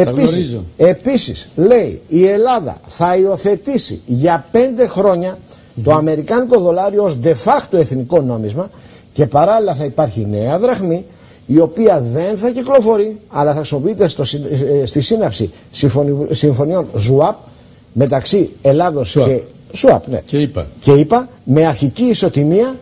επίσης λέει η Ελλάδα θα υιοθετήσει για 5 χρόνια το αμερικάνικο δολάριο ως de facto εθνικό νόμισμα, και παράλληλα θα υπάρχει νέα δραχμή, η οποία δεν θα κυκλοφορεί, αλλά θα χρησιμοποιείται στη σύναψη συμφωνιών ΖΟΑΠ μεταξύ Ελλάδος και ΣΟΑΠ, ναι, και είπα, με αρχική ισοτιμία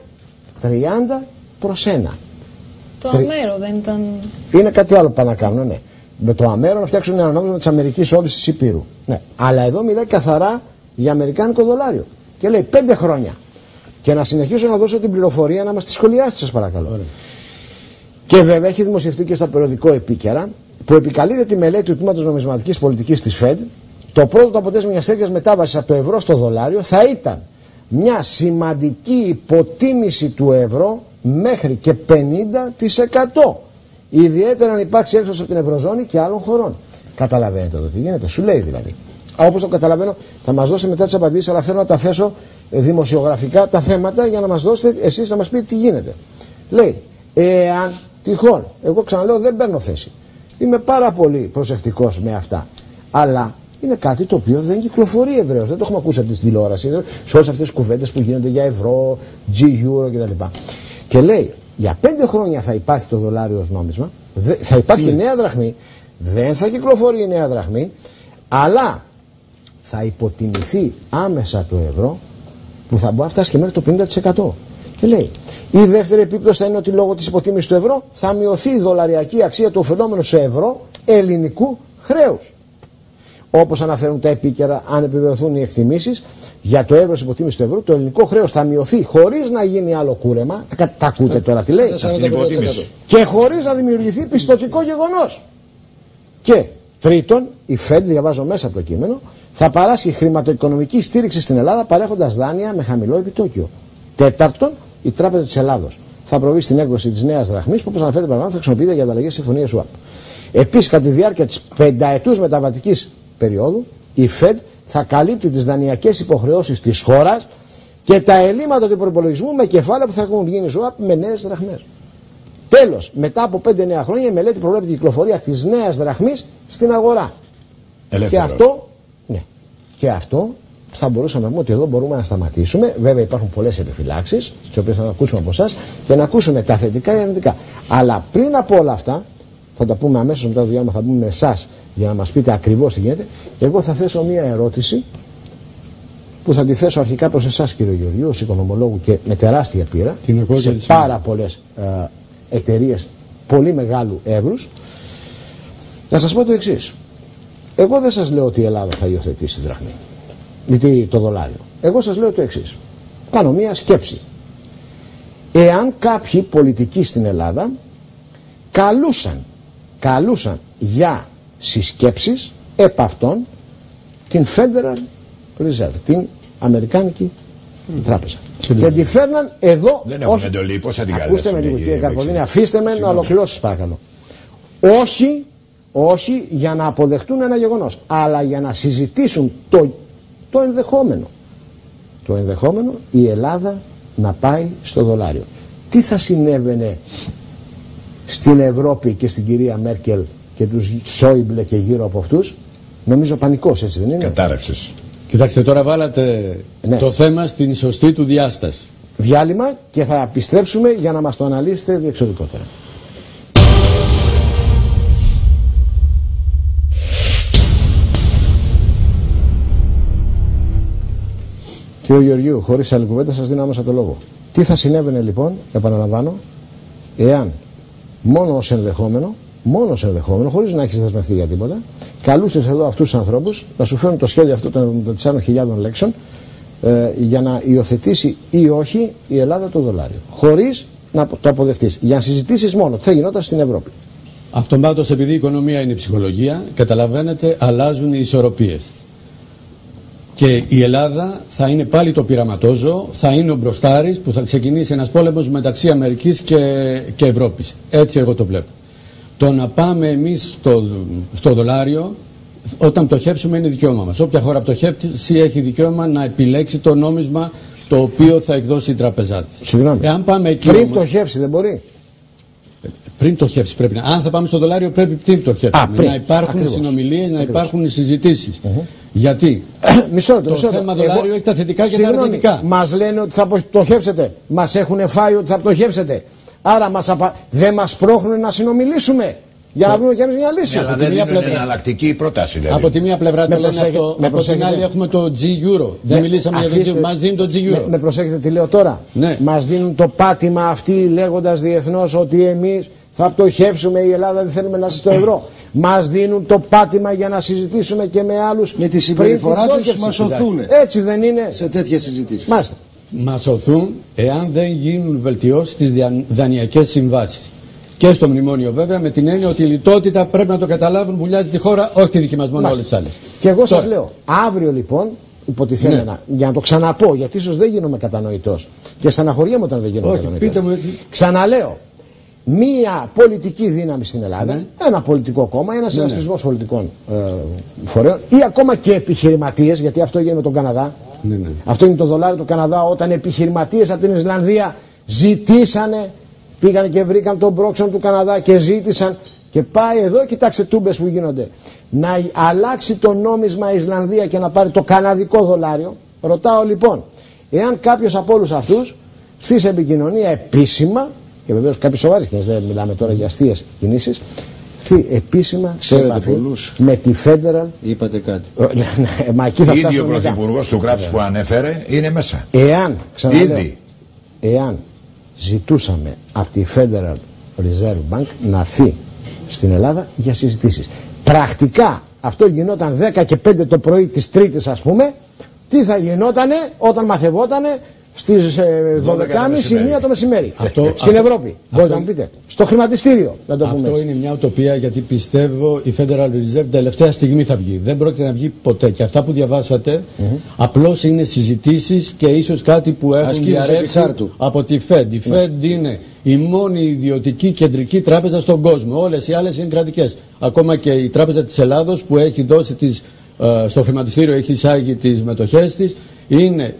30/1. Το αμέρο δεν ήταν? Είναι κάτι άλλο που πάνε να κάνουν, ναι. Με το αμέρο να φτιάξουν ένα νόμισμα της Αμερικής όλης της Υπήρου. Ναι. Αλλά εδώ μιλάει καθαρά για αμερικάνικο δολάριο. Και λέει 5 χρόνια. Και να συνεχίσω να δώσω την πληροφορία να μας τη σχολιάσετε, σας παρακαλώ. Ωραία. Και βέβαια έχει δημοσιευτεί και στο περιοδικό Επίκαιρα, που επικαλείται τη μελέτη του Τμήματος Νομισματικής Πολιτικής της ΦΕΔ. Το πρώτο αποτέλεσμα μιας τέτοιας μετάβασης από το ευρώ στο δολάριο θα ήταν μια σημαντική υποτίμηση του ευρώ μέχρι και 50%. Ιδιαίτερα αν υπάρξει έξοδος από την Ευρωζώνη και άλλων χωρών. Καταλαβαίνετε εδώ τι γίνεται, σου λέει δηλαδή. Όπως το καταλαβαίνω, θα μας δώσετε μετά τις απαντήσεις, αλλά θέλω να τα θέσω δημοσιογραφικά τα θέματα για να μας δώσετε εσείς να μας πείτε τι γίνεται. Λέει, εάν τυχόν, εγώ ξαναλέω δεν παίρνω θέση. Είμαι πάρα πολύ προσεκτικός με αυτά. Αλλά είναι κάτι το οποίο δεν κυκλοφορεί ευρέως. Δεν το έχουμε ακούσει από την τηλεόραση, σε όλες αυτές τις κουβέντες που γίνονται για ευρώ, G-Euro κτλ. Και λέει, για 5 χρόνια θα υπάρχει το δολάριο ως νόμισμα, θα υπάρχει νέα δραχμή, δεν θα κυκλοφορεί η νέα δραχμή, αλλά θα υποτιμηθεί άμεσα το ευρώ, που θα μπορεί να φτάσει και μέχρι το 50%. Και λέει, η δεύτερη επίπτωση θα είναι ότι λόγω της υποτίμησης του ευρώ θα μειωθεί η δολαριακή αξία του ωφελόμενου σε ευρώ ελληνικού χρέους. όπως αναφέρουν τα επίκαιρα, αν επιβεβαιωθούν οι εκτιμήσεις για το εύρος υποτίμησης του ευρώ, το ελληνικό χρέος θα μειωθεί χωρίς να γίνει άλλο κούρεμα. Τα ακούτε τώρα τι λέει? Και χωρίς να δημιουργηθεί πιστωτικό γεγονός. Και τρίτον, η Fed, διαβάζω μέσα από το κείμενο, θα παράσχει χρηματοοικονομική στήριξη στην Ελλάδα παρέχοντας δάνεια με χαμηλό επιτόκιο. Τέταρτον, η Τράπεζα της Ελλάδος θα προβεί στην έκδοση της νέας δραχμής που, όπως αναφέρεται παραδείγματος, θα χρησιμοποιείται για ανταλλαγές συμφωνίες swap. Επίσης, κατά τη διάρκεια της πενταετούς μεταβατικής περίοδου, η Fed θα καλύπτει τις δανειακές υποχρεώσεις της χώρας και τα ελλείμματα του προϋπολογισμού με κεφάλαια που θα έχουν γίνει swap με νέες δραχμές. Τέλος, μετά από 5-9 χρόνια η μελέτη προβλέπει την κυκλοφορία της νέας δραχμής στην αγορά. Και αυτό θα μπορούσαμε να πούμε ότι εδώ μπορούμε να σταματήσουμε. Βέβαια υπάρχουν πολλές επιφυλάξεις, τις οποίες θα ακούσουμε από εσάς και να ακούσουμε τα θετικά ή αρνητικά. Αλλά πριν από όλα αυτά, θα τα πούμε αμέσως μετά το διάλειμμα, θα πούμε με εσάς για να μας πείτε ακριβώς τι γίνεται. Εγώ θα θέσω μία ερώτηση που θα τη θέσω αρχικά προς εσάς, κύριε Γεωργίου, ως οικονομολόγου και με τεράστια πείρα σε πάρα πολλές εταιρείες πολύ μεγάλου εύρους. Να σας πω το εξής. Εγώ δεν σας λέω ότι η Ελλάδα θα υιοθετήσει τη δραχμή ή το δολάριο. Εγώ σας λέω το εξής. Κάνω μία σκέψη. Εάν κάποιοι πολιτικοί στην Ελλάδα καλούσαν για συσκέψεις επ' αυτών την Federal Reserve, την Αμερικάνικη Τράπεζα. Και τη φέρναν εδώ. Δεν έχουν εντολή, πώς θα την καλέσουν? Ακούστε με λίγο, κύριε Καρποδίνη, αφήστε με να ολοκληρώσω, παρακαλώ. Όχι για να αποδεχτούν ένα γεγονός, αλλά για να συζητήσουν το ενδεχόμενο. Το ενδεχόμενο η Ελλάδα να πάει στο δολάριο. Τι θα συνέβαινε στην Ευρώπη και στην κυρία Μέρκελ και τους Σόιμπλε και γύρω από αυτούς? Νομίζω πανικός, έτσι δεν είναι? Κατάρρευσες. Κοιτάξτε, τώρα βάλατε το θέμα στην σωστή του διάσταση. Διάλειμμα και θα επιστρέψουμε για να μας το αναλύσετε διεξοδικότερα. Κύριε Γεωργίου, χωρίς άλλη κουβέντα σας δίνω άμεσα το λόγο. Τι θα συνέβαινε λοιπόν, επαναλαμβάνω, εάν μόνο ως ενδεχόμενο, χωρίς να έχεις δεσμευτεί για τίποτα, καλούσες εδώ αυτούς τους ανθρώπους να σου φέρουν το σχέδιο αυτό των 4.000 λέξεων για να υιοθετήσει ή όχι η Ελλάδα το δολάριο. Χωρίς να το αποδεχτείς. Για να συζητήσεις μόνο τι θα γινόταν στην Ευρώπη. Αυτομάτως, επειδή η οικονομία είναι η ψυχολογία, καταλαβαίνετε, αλλάζουν οι ισορροπίες. Και η Ελλάδα θα είναι πάλι το πειραματόζωο, θα είναι ο μπροστάρης που θα ξεκινήσει ένας πόλεμος μεταξύ Αμερικής και Ευρώπης. Έτσι εγώ το βλέπω. Το να πάμε εμείς στο δολάριο, όταν πτωχεύσουμε, είναι δικαίωμα μας. Όποια χώρα πτωχεύσει έχει δικαίωμα να επιλέξει το νόμισμα το οποίο θα εκδώσει η τράπεζά της. Συγγνώμη. Εάν πάμε εκεί πριν πτωχεύσει δεν μπορεί? Πριν πτωχεύσει πρέπει να. Αν θα πάμε στο δολάριο πρέπει πριν πτωχεύσουμε. Να υπάρχουν συνομιλίες, να υπάρχουν συζητήσεις. Γιατί το θέμα δολάριο έχει τα θετικά και τα αρνητικά. Μας λένε ότι θα πτωχεύσετε. Μας έχουν φάει ότι θα πτωχεύσετε. Άρα δεν μας πρόχνουν να συνομιλήσουμε για να βρούμε κι εμείς μια λύση. Αλλά δεν είναι εναλλακτική πρόταση. Δηλαδή. Από τη μία πλευρά το λένε αυτό, από την άλλη έχουμε το G-Euro. Δεν μιλήσαμε για το G-Euro, μας δίνουν το G-Euro. Με προσέχετε τι λέω τώρα. Ναι. Μας δίνουν το πάτημα αυτοί λέγοντας διεθνώς ότι εμείς θα πτωχεύσουμε, η Ελλάδα δεν θέλουμε να είσαι στο ευρώ. Μας δίνουν το πάτημα για να συζητήσουμε και με άλλους. Με τη συμπεριφορά τους μας οθούν. Έτσι δεν είναι? Σε τέτοιες συζητήσεις. Μάλιστα. Μας οθούν εάν δεν γίνουν βελτιώσεις στις δανειακές συμβάσεις. Και στο μνημόνιο βέβαια, με την έννοια ότι η λιτότητα πρέπει να το καταλάβουν, βουλιάζει τη χώρα, όχι τη δική μας, μόνο όλες τις άλλες. Και εγώ σας λέω, αύριο λοιπόν, υποτιθέμενα, για να το ξαναπώ, γιατί ίσως δεν γίνομαι κατανοητός και στεναχωριέμαι όταν δεν γίνομαι κατανοητός. Ξαναλέω, μία πολιτική δύναμη στην Ελλάδα, ένα πολιτικό κόμμα, ένας συνασπισμός πολιτικών φορέων ή ακόμα και επιχειρηματίες, γιατί αυτό έγινε με τον Καναδά. Αυτό είναι το δολάριο του Καναδά, όταν επιχειρηματίες από την Ισλανδία ζητήσανε, πήγανε και βρήκαν τον πρόξενο του Καναδά και ζήτησαν, και πάει εδώ, κοιτάξτε τούμπες που γίνονται, να αλλάξει το νόμισμα Ισλανδία και να πάρει το καναδικό δολάριο. Ρωτάω λοιπόν, εάν κάποιος από όλους αυτούς στις επικοινωνία επίσημα, και βεβαίως κάποιες σοβαρές κινήσεις, δεν μιλάμε τώρα για αστείες κινήσεις, επίσημα σε επαφή με τη Federal. Είπατε κάτι. Ήδη ο Πρωθυπουργός του κράτους που ανέφερε είναι μέσα. Εάν ζητούσαμε από τη Federal Reserve Bank να έρθει στην Ελλάδα για συζητήσεις. Πρακτικά αυτό γινόταν 10 και 5 το πρωί της Τρίτης, ας πούμε, τι θα γινότανε όταν μαθευότανε στις 12.30-1 το μεσημέρι. Στην Ευρώπη. Μπορείτε να μου πείτε. Στο χρηματιστήριο, να το πούμε. Αυτό είναι μια ουτοπία, γιατί πιστεύω η Federal Reserve τελευταία στιγμή θα βγει. Δεν πρόκειται να βγει ποτέ. Και αυτά που διαβάσατε απλώς είναι συζητήσεις και ίσως κάτι που έχουν διαρρεύσει από τη Fed. Η Fed είναι η μόνη ιδιωτική κεντρική τράπεζα στον κόσμο. Όλες οι άλλες είναι κρατικές. Ακόμα και η Τράπεζα της Ελλάδος που έχει δώσει στο χρηματιστήριο, έχει εισάγει τις μετοχές της, είναι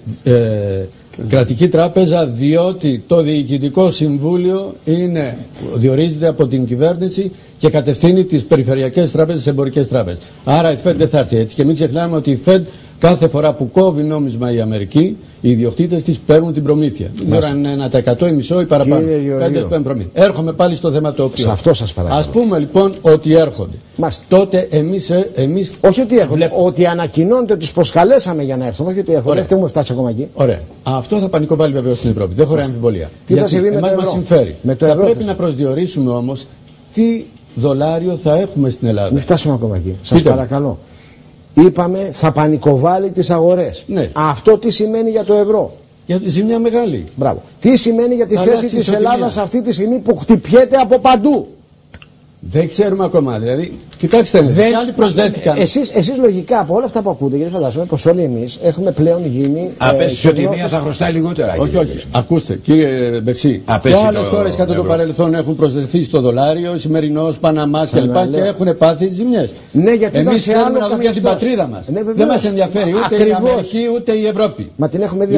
κρατική τράπεζα, διότι το Διοικητικό Συμβούλιο διορίζεται από την κυβέρνηση και κατευθύνει τις περιφερειακές τράπεζες, εμπορικές τράπεζες. Άρα η Fed δεν θα έρθει έτσι. Και μην ξεχνάμε ότι η Fed κάθε φορά που κόβει νόμισμα η Αμερική, οι ιδιοκτήτες της παίρνουν την προμήθεια. Τώρα είναι 1% ή μισό ή παραπάνω. Παίρνουν προμήθεια. Έρχομαι πάλι στο θέμα το οποίο. Σε αυτό σας παρακαλώ. Ας πούμε λοιπόν ότι έρχονται. Τότε εμείς. Όχι ότι έρχονται. Ότι ανακοινώνεται ότι τους προσκαλέσαμε για να έρθουν. Όχι ότι έρχονται. Δεν έχουμε φτάσει ακόμα εκεί. Ωραία. Αυτό θα πανικοβάλει βεβαίως στην Ευρώπη. Δεν χωράει αμφιβολία. Τι θα συμβεί με το ευρώ? Μας συμφέρει. Θα πρέπει να προσδιορίσουμε όμως τι δολάριο θα έχουμε στην Ελλάδα. Μην φτάσουμε ακόμα εκεί. Σας παρακαλώ. Είπαμε θα πανικοβάλει τις αγορές. Ναι. Αυτό τι σημαίνει για το ευρώ? Για ζημιά μεγάλη. Μπράβο. Τι σημαίνει για τη θέση της Ελλάδας αυτή τη στιγμή που χτυπιέται από παντού? Δεν ξέρουμε ακόμα. Δηλαδή, κοιτάξτε, άλλοι προσδέθηκαν. Εσείς λογικά από όλα αυτά που ακούτε, γιατί φαντάζομαι πως όλοι εμείς έχουμε πλέον γίνει. Απέσει ότι μία θα χρωστάει λιγότερα. Όχι. Ακούστε, κύριε Μπεξή. Και άλλες χώρες κατά το παρελθόν έχουν προσδεθεί στο δολάριο, Σημερινός, Παναμάς κλπ. Και έχουν πάθει ζημιές. Ναι, γιατί εμείς θέλουμε να δούμε για την πατρίδα μας. Δεν μας ενδιαφέρει ούτε η Αμερική ούτε η Ευρώπη. Μα την έχουμε δει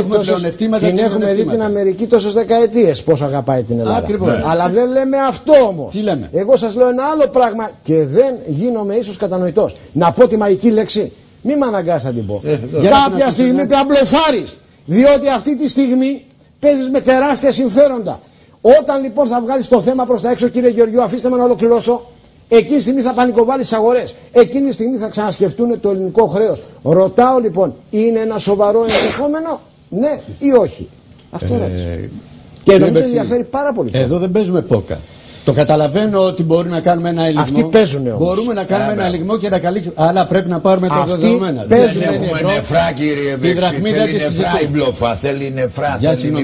την έχουμε δει την Αμερική τόσες δεκαετίες πώς αγαπάει την Ελλάδα. Αλλά δεν λέμε αυτό όμως. Τι λέμε? Εγώ σας λέω ένα άλλο πράγμα και δεν γίνομαι ίσως κατανοητός. Να πω τη μαγική λέξη. Μη με αναγκάσει να την πω. Κάποια στιγμή πρέπει να μπλεφάρεις. Διότι αυτή τη στιγμή παίζεις με τεράστια συμφέροντα. Όταν λοιπόν θα βγάλεις το θέμα προς τα έξω, κύριε Γεωργιού, αφήστε με να ολοκληρώσω. Εκείνη τη στιγμή θα πανικοβάλεις τις αγορές. Εκείνη τη στιγμή θα ξανασκεφτούν το ελληνικό χρέος. Ρωτάω λοιπόν, είναι ένα σοβαρό ενδεχόμενο, ναι ή όχι? Αυτό ρώτησε. Και νομίζω ενδιαφέρει πάρα πολύ. Εδώ δεν παίζουμε πόκα. Το καταλαβαίνω ότι μπορεί να κάνουμε ένα ελιγμό. Αυτοί παίζουν όμως. Μπορούμε να κάνουμε ένα ελιγμό και να καλύψουμε. Αλλά πρέπει να πάρουμε τα δεδομένα. Δεν έχουμε νεφρά, κύριε Μπεξή. Θέλει νεφρά η μπλόφα. Θέλει νεφρά.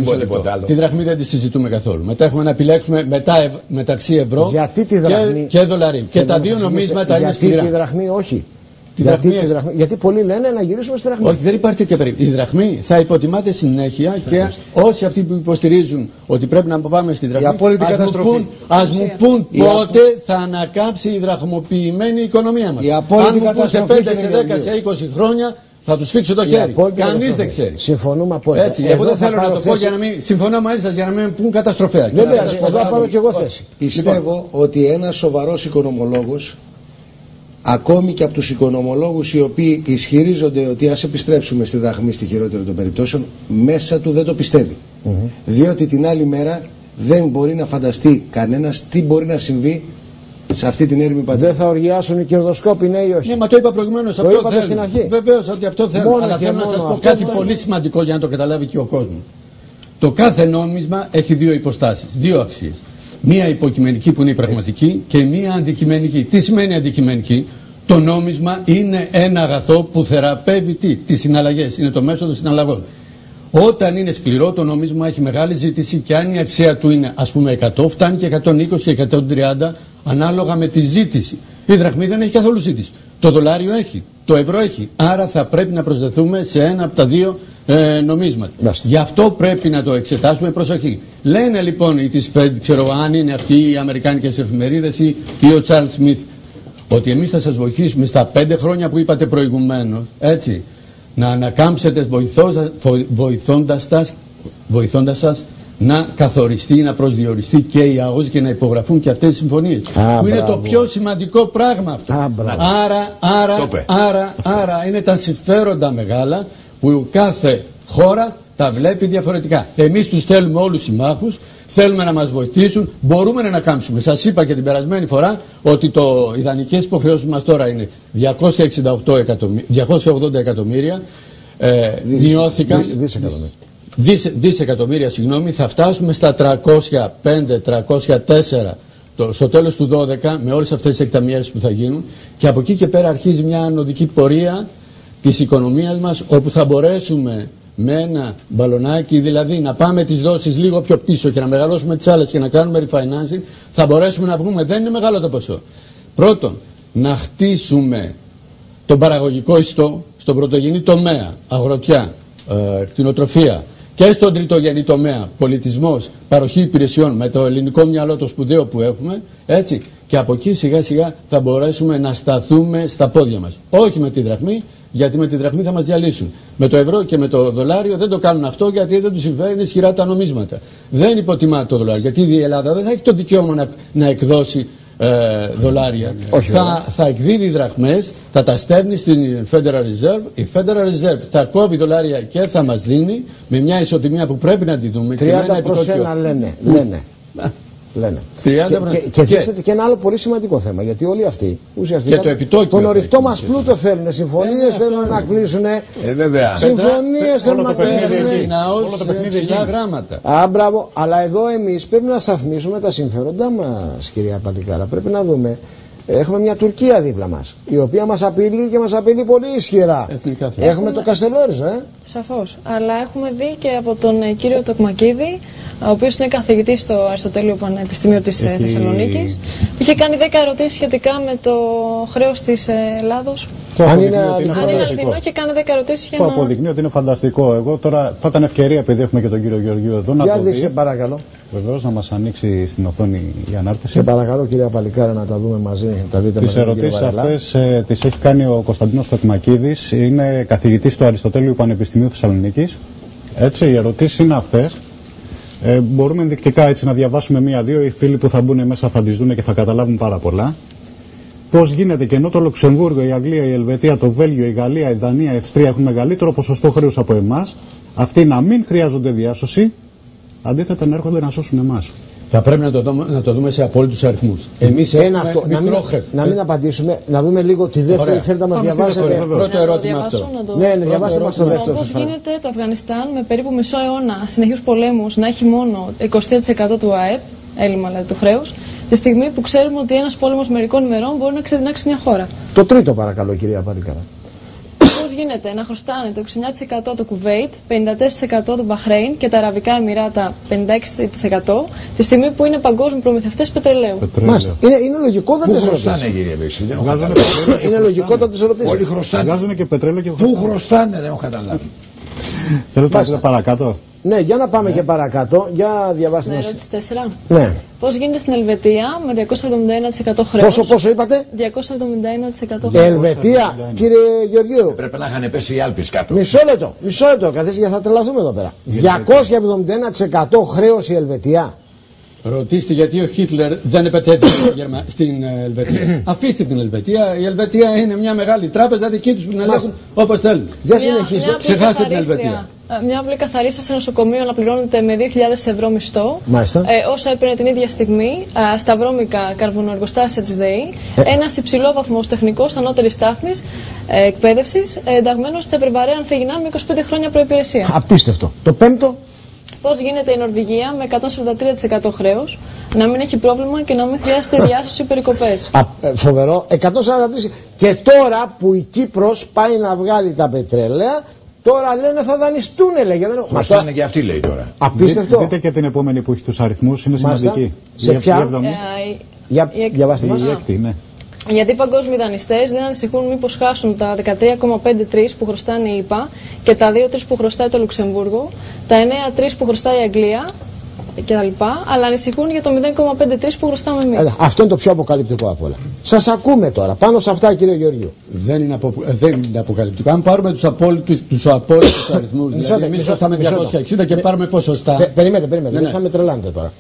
Τη δραχμή δεν τη συζητούμε καθόλου. Μετά έχουμε να επιλέξουμε μεταξύ ευρώ και δολαρίου. Και τα δύο νομίσματα είναι σκληρά. Γιατί τη δραχμή όχι? Γιατί πολλοί λένε να γυρίσουμε στη δραχμή. Όχι, δεν υπάρχει τέτοια περίπτωση. Η δραχμή θα υποτιμάται συνέχεια και όσοι αυτοί που υποστηρίζουν ότι πρέπει να πάμε στη δραχμή, ας μου πούν πότε θα ανακάψει η δραχμοποιημένη οικονομία μας. Αν μου πούν σε 5, σε 10, σε 20 χρόνια θα τους φίξω το χέρι. Κανείς δεν ξέρει. Συμφωνούμε απόλυτα. Έτσι, εγώ δεν θέλω να το πω για να μην συμφωνώ μαζί σας για να μην πούν καταστροφέα. Βέβαια, εδώ πάρω και εγώ θέση. Πιστεύω ότι ένας σοβαρός οικονομολόγος, ακόμη και από τους οικονομολόγους οι οποίοι ισχυρίζονται ότι ας επιστρέψουμε στη δραχμή στη χειρότερη των περιπτώσεων, μέσα του δεν το πιστεύει. Διότι την άλλη μέρα δεν μπορεί να φανταστεί κανένας τι μπορεί να συμβεί σε αυτή την έρημη πατρίδα. Δεν θα οργιάσουν οι κερδοσκόποι, ναι ή όχι? Ναι, μα το είπα προηγουμένως. Το είπατε στην αρχή. Βεβαίως ότι αυτό θέλω. Αλλά θέλω να σας πω κάτι πολύ σημαντικό για να το καταλάβει και ο κόσμος. Το κάθε νόμισμα έχει δύο υποστάσεις, δύο αξίες. Μία υποκειμενική που είναι η πραγματική και μία αντικειμενική. Τι σημαίνει αντικειμενική? Το νόμισμα είναι ένα αγαθό που θεραπεύει τις συναλλαγές, είναι το μέσο των συναλλαγών. Όταν είναι σκληρό το νόμισμα έχει μεγάλη ζήτηση και αν η αξία του είναι ας πούμε 100, φτάνει και 120 και 130 ανάλογα με τη ζήτηση. Η δραχμή δεν έχει καθόλου ζήτηση. Το δολάριο έχει, το ευρώ έχει. Άρα θα πρέπει να προσδεθούμε σε ένα από τα δύο νομίσματα. Γι' αυτό πρέπει να το εξετάσουμε προσοχή. Λένε λοιπόν οι της Fed, ξέρω αν είναι αυτοί οι αμερικάνικες εφημερίδες ή ο Charles Smith, ότι εμείς θα σας βοηθήσουμε στα 5 χρόνια που είπατε προηγουμένως, έτσι, να ανακάμψετε βοηθώντας σας να καθοριστεί, να προσδιοριστεί και η ΑΟΣ και να υπογραφούν και αυτές οι συμφωνίες. Που είναι το πιο σημαντικό πράγμα αυτό. Άρα είναι τα συμφέροντα μεγάλα που κάθε χώρα τα βλέπει διαφορετικά. Εμείς τους θέλουμε όλους συμμάχους, θέλουμε να μας βοηθήσουν, μπορούμε να ανακάμψουμε. Σας είπα και την περασμένη φορά ότι οι ιδανικές υποχρεώσεις μας τώρα είναι 280 εκατομμύρια, μειώθηκαν, δισεκατομμύρια, θα φτάσουμε στα 305-304 στο τέλος του 12 με όλες αυτές τις εκταμιεύσεις που θα γίνουν και από εκεί και πέρα αρχίζει μια ανωδική πορεία της οικονομίας μας όπου θα μπορέσουμε με ένα μπαλονάκι, δηλαδή να πάμε τις δόσεις λίγο πιο πίσω και να μεγαλώσουμε τις άλλες και να κάνουμε refinancing, θα μπορέσουμε να βγούμε. Δεν είναι μεγάλο το ποσό. Πρώτον, να χτίσουμε τον παραγωγικό ιστό στον πρωτογενή τομέα, αγροτιά, κτηνοτροφία και στον τριτογενή τομέα, πολιτισμός, παροχή υπηρεσιών με το ελληνικό μυαλό το σπουδαίο που έχουμε, έτσι, και από εκεί σιγά σιγά θα μπορέσουμε να σταθούμε στα πόδια μας. Όχι με τη δραχμή, γιατί με τη δραχμή θα μας διαλύσουν. Με το ευρώ και με το δολάριο δεν το κάνουν αυτό γιατί δεν τους συμφέρει, είναι ισχυρά τα νομίσματα. Δεν υποτιμάται το δολάριο, γιατί η Ελλάδα δεν θα έχει το δικαίωμα να εκδώσει δολάρια. Θα εκδίδει δραχμές, θα τα στέλνει στην Federal Reserve. Η Federal Reserve θα κόβει δολάρια και θα μας δίνει με μια ισοτιμία που πρέπει να τη δούμε. 30 προς 1 λένε. Και θέσετε και ένα άλλο πολύ σημαντικό θέμα. Γιατί όλοι αυτοί ουσιαστικά τον ορυκτό μας πλούτο θέλουν. Συμφωνίες θέλουν να κλείσουν. Συμφωνίες θέλουν να κλείσουν. Όλο το παιχνίδι εκεί. Γράμματα. Μπράβο. Αλλά εδώ εμείς πρέπει να σταθμίσουμε τα συμφέροντά μας, κυρία Παλικάρα. Πρέπει να δούμε. Έχουμε μια Τουρκία δίπλα μας, η οποία μας απειλεί και μας απειλεί πολύ ισχυρά. Έχουμε το Καστελόριζο, Σαφώς. Αλλά έχουμε δει και από τον κύριο Τοκμακίδη, ο οποίος είναι καθηγητής στο Αριστοτέλειο Πανεπιστήμιο της Θεσσαλονίκης, που είχε κάνει 10 ερωτήσεις σχετικά με το χρέος της Ελλάδος. Αν είναι αληθινό και κάνει 10 ερωτήσεις για να... Το αποδεικνύει ότι είναι φανταστικό. Εγώ τώρα θα ήταν ευκαιρία, επειδή έχουμε και τον κύριο Γεωργίου εδώ, να το δει. Παρακαλώ. Βεβαίως, να μας ανοίξει στην οθόνη η ανάρτηση. Και παρακαλώ, κυρία Παλικάρα, να τα δούμε μαζί. Τις ερωτήσεις αυτές τις έχει κάνει ο Κωνσταντίνος Τοκμακίδης, είναι καθηγητής του Αριστοτέλειου Πανεπιστημίου Θεσσαλονίκης. Έτσι, οι ερωτήσεις είναι αυτές. Μπορούμε ενδεικτικά έτσι να διαβάσουμε μία-δύο. Οι φίλοι που θα μπουν μέσα θα τις δουν και θα καταλάβουν πάρα πολλά. Πώς γίνεται και ενώ το Λουξεμβούργο, η Αγγλία, η Ελβετία, το Βέλγιο, η Γαλλία, η Δανία, η Αυστρία έχουν μεγαλύτερο ποσοστό χρέους από εμάς, αυτοί να μην χρειάζονται διάσωση, αντίθετα να έρχονται να σώσουν εμάς. Θα πρέπει να το δούμε σε απόλυτους αριθμούς. Εμείς να μην απαντήσουμε, να δούμε λίγο τη δεύτερη. Θέλετε να μας διαβάσετε. Πρώτο ερώτημα αυτό. Ναι, διαβάστε μας το δεύτερο. Πώς γίνεται το Αφγανιστάν με περίπου μισό αιώνα συνεχείς πολέμους να έχει μόνο 23% του ΑΕΠ, έλλειμμα δηλαδή του χρέους, τη στιγμή που ξέρουμε ότι ένας πόλεμος μερικών ημερών μπορεί να ξεδινάξει μια χώρα. Το τρίτο παρακαλώ, κυρία Παλικάρα. Πώς γίνεται να χρωστάνε το 69% το Κουβέιτ, 54% το Μπαχρέιν και τα Αραβικά Εμιράτα 56% τη στιγμή που είναι παγκόσμιοι προμηθευτές πετρελαίου. Μάλιστα. Είναι λογικότατες ερωτήσεις. Είναι λογικότατες ερωτήσεις. Όλοι χρωστάνε. Βγάζουν και πετρέλαιο και πού χρωστάνε, δεν έχω καταλάβει. Θέλετε να πείτε παρακάτω. Ναι, για να πάμε και παρακάτω. Για διαβάστε μας. Ερώτηση 4. Ναι. Πώς γίνεται στην Ελβετία με 271% χρέος. Πόσο είπατε? 271% χρέος. Ελβετία, κύριε Γεωργίου. Πρέπει να είχαν πέσει οι Άλπεις κάτω. Μισό λεπτό. Καθίστε γιατί θα τρελαθούμε εδώ πέρα. 271% χρέος η Ελβετία. Ρωτήστε γιατί ο Χίτλερ δεν επετέθησε στην Ελβετία. Αφήστε την Ελβετία. Η Ελβετία είναι μια μεγάλη τράπεζα δική τους που να ελέγχουν όπως θέλουν. Για συνεχίστε. Ξεχάστε την Ελβετία. Μια απλή καθαρίστρια σε νοσοκομείο να πληρώνεται με 2.000 ευρώ μισθό. Όσα έπαιρνε την ίδια στιγμή στα βρώμικα καρβονοεργοστάσια της ΔΕΗ. Ένας υψηλόβαθμος τεχνικός ανώτερης στάθμης εκπαίδευσης ενταγμένος στα ευρυβαρέα ανθιγεινά με 25 χρόνια προϋπηρεσία. Απίστευτο. Το πέμπτο. Πώς γίνεται η Νορβηγία με 143% χρέος να μην έχει πρόβλημα και να μην χρειάζεται διάσωση περικοπές. Φοβερό. 143%. Και τώρα που η Κύπρος πάει να βγάλει τα πετρέλαια, τώρα λένε θα δανειστούν, λέγε. Χρωστάνε και αυτοί, λέει τώρα. Απίστευτο. Δείτε και την επόμενη που έχει τους αριθμούς, είναι σημαντική. Σε ποια? Διαβάστε μας. Γιατί οι παγκόσμιοι δανειστές δεν ανησυχούν μήπως χάσουν τα 13,53 που χρωστάνε η ΙΠΑ και τα 2,3 που χρωστάει το Λουξεμβούργο, τα 9,3 που χρωστάει η Αγγλία κτλ. Αλλά ανησυχούν για το 0,53 που χρωστάμε εμείς. Αυτό είναι το πιο αποκαλυπτικό από όλα. Σας ακούμε τώρα. Πάνω σε αυτά, κύριε Γεωργίου. Δεν είναι αποκαλυπτικό. Αν πάρουμε τους απόλυτους αριθμούς, δηλαδή εμείς χρωστάμε 260 και πάρουμε ποσοστά. Περιμένετε, δεν θα με τρελάνετε τώρα.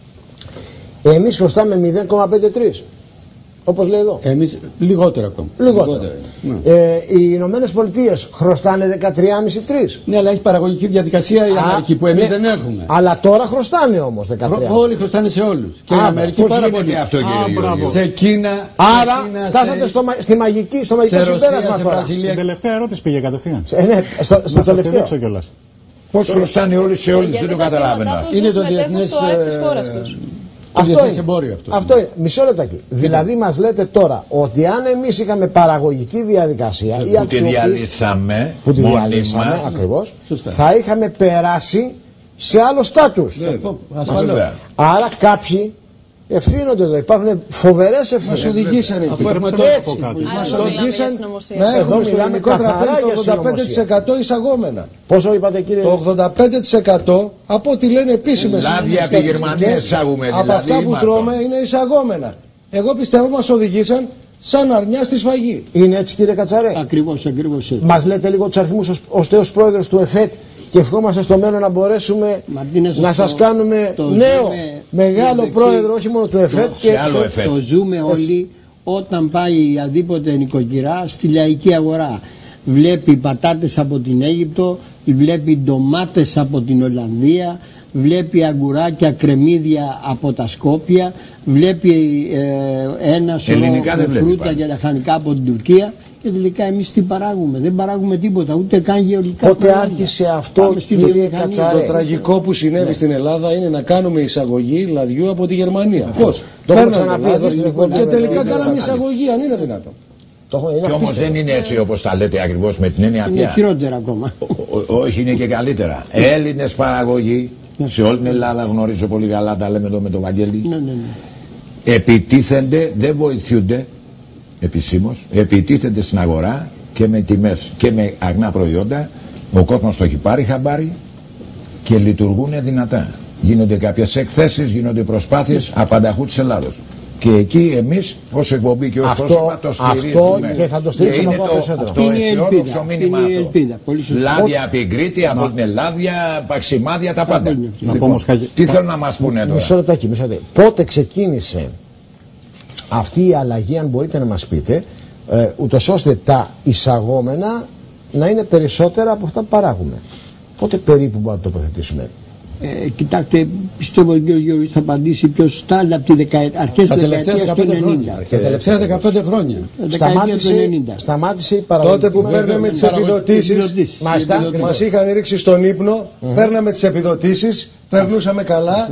Εμείς χρωστάμε 0,53. Όπως λέει εδώ. Εμείς λιγότερο ακόμα. Λιγότερο. Οι Ηνωμένες Πολιτείες χρωστάνε 13,5-3. Ναι, αλλά έχει παραγωγική διαδικασία η Αμερική που εμείς δεν έχουμε. Αλλά τώρα χρωστάνε όμως 13. Όλοι χρωστάνε σε όλους. Και η Αμερική πάρα πολύ. Αυτό, σε Κίνα. Άρα φτάσατε στο μαγικό συμπέρασμα τώρα. Στην τελευταία ερώτηση πήγε κατευθείαν. Ναι, στο τελευταίο. Πώς χρωστάνε όλοι σε όλους, δεν το καταλάβαινα. Είναι το διεθνές. Αυτό είναι. Αυτό είναι. Μισό λεπτάκι. Δηλαδή μας λέτε τώρα ότι αν εμείς είχαμε παραγωγική διαδικασία ή που τη διαλύσαμε, ακριβώς, θα είχαμε περάσει σε άλλο στάτους. Άρα κάποιοι ευθύνονται εδώ. Υπάρχουν φοβερές ευθύνες. Μας οδηγήσαν εκεί. Μας οδηγήσαν να έχουμε στο ελληνικό τραπέζι το 85% εισαγόμενα. Πόσο είπατε, κύριε? Το 85% από ό,τι λένε επίσημες λάδια από τη Γερμανία εισάγουμε. Από αυτά που τρώμε είναι εισαγόμενα. Εγώ πιστεύω μας οδηγήσαν σαν αρνιά στη σφαγή. Είναι έτσι, κύριε Κατσαρέ? Ακριβώς έτσι. Μας λέτε λίγο τους αριθμούς ως τέος πρόεδρος του ΕΦΕΤ και ευχόμαστε στο μέλλον να μπορέσουμε να σας κάνουμε νέο μεγάλο πρόεδρο, όχι μόνο του ΕΦΕΤ και άλλο ΕΦΕΤ. Το ζούμε όλοι όταν πάει αδίποτε νοικοκυρά στη λαϊκή αγορά. Βλέπει πατάτες από την Αίγυπτο, βλέπει ντομάτες από την Ολλανδία, βλέπει αγκουράκια, κρεμμύδια από τα Σκόπια, βλέπει ένα σωρό φρούτα και λαχανικά από την Τουρκία. Και τελικά εμείς τι παράγουμε? Δεν παράγουμε τίποτα, ούτε καν γεωργικά. Πότε άρχισε αυτό, κύριε Κατσαρέ? Το τραγικό που συνέβη στην Ελλάδα είναι να κάνουμε εισαγωγή λαδιού από τη Γερμανία. Πώς? Το έχω ξαναπεί εδώ στην εκπομπή. Και τελικά κάναμε εισαγωγή, αν είναι δυνατόν. Και όμως δεν είναι έτσι όπως τα λέτε ακριβώς, με την έννοια πια. Είναι χειρότερα ακόμα. Όχι, είναι και καλύτερα. Έλληνες παραγωγοί σε όλη την Ελλάδα, γνωρίζω πολύ καλά, τα λέμε εδώ με τον Βαγγέλη. Επιτίθενται, δεν βοηθούνται επισήμως, επιτίθενται στην αγορά και με τιμές και με αγνά προϊόντα. Ο κόσμος το έχει πάρει χαμπάρι και λειτουργούν δυνατά. Γίνονται κάποιες εκθέσεις, γίνονται προσπάθειες απανταχού της Ελλάδος. Και εκεί εμείς ως εκπομπή και ως πρόσωπα το στηρίζουμε. Αυτό και θα το στηρίξουμε ακόμα περισσότερο. Αυτό αισιόδοξο μήνυμα αυτό. Λάδια από την Κρήτη, από την Ελλάδια, παξιμάδια, τα πάντα. Τι θέλουν να μας πούνε τώρα? Μισό λεπτάκι. Πότε ξεκίνησε αυτή η αλλαγή, αν μπορείτε να μας πείτε, ούτως ώστε τα εισαγόμενα να είναι περισσότερα από αυτά που παράγουμε? Πότε περίπου μπορούμε να τοποθετήσουμε? Κοιτάξτε, πιστεύω ότι ο Γιώργος θα απαντήσει πιο σωστά, αλλά από τη αρχές της δεκαετίας του 90. Τα τελευταία 15 χρόνια. Σταμάτησε η παραγωγή. Τότε που παίρναμε τις επιδοτήσεις, μας είχαν ρίξει στον ύπνο, παίρναμε τις επιδοτήσεις, περνούσαμε καλά.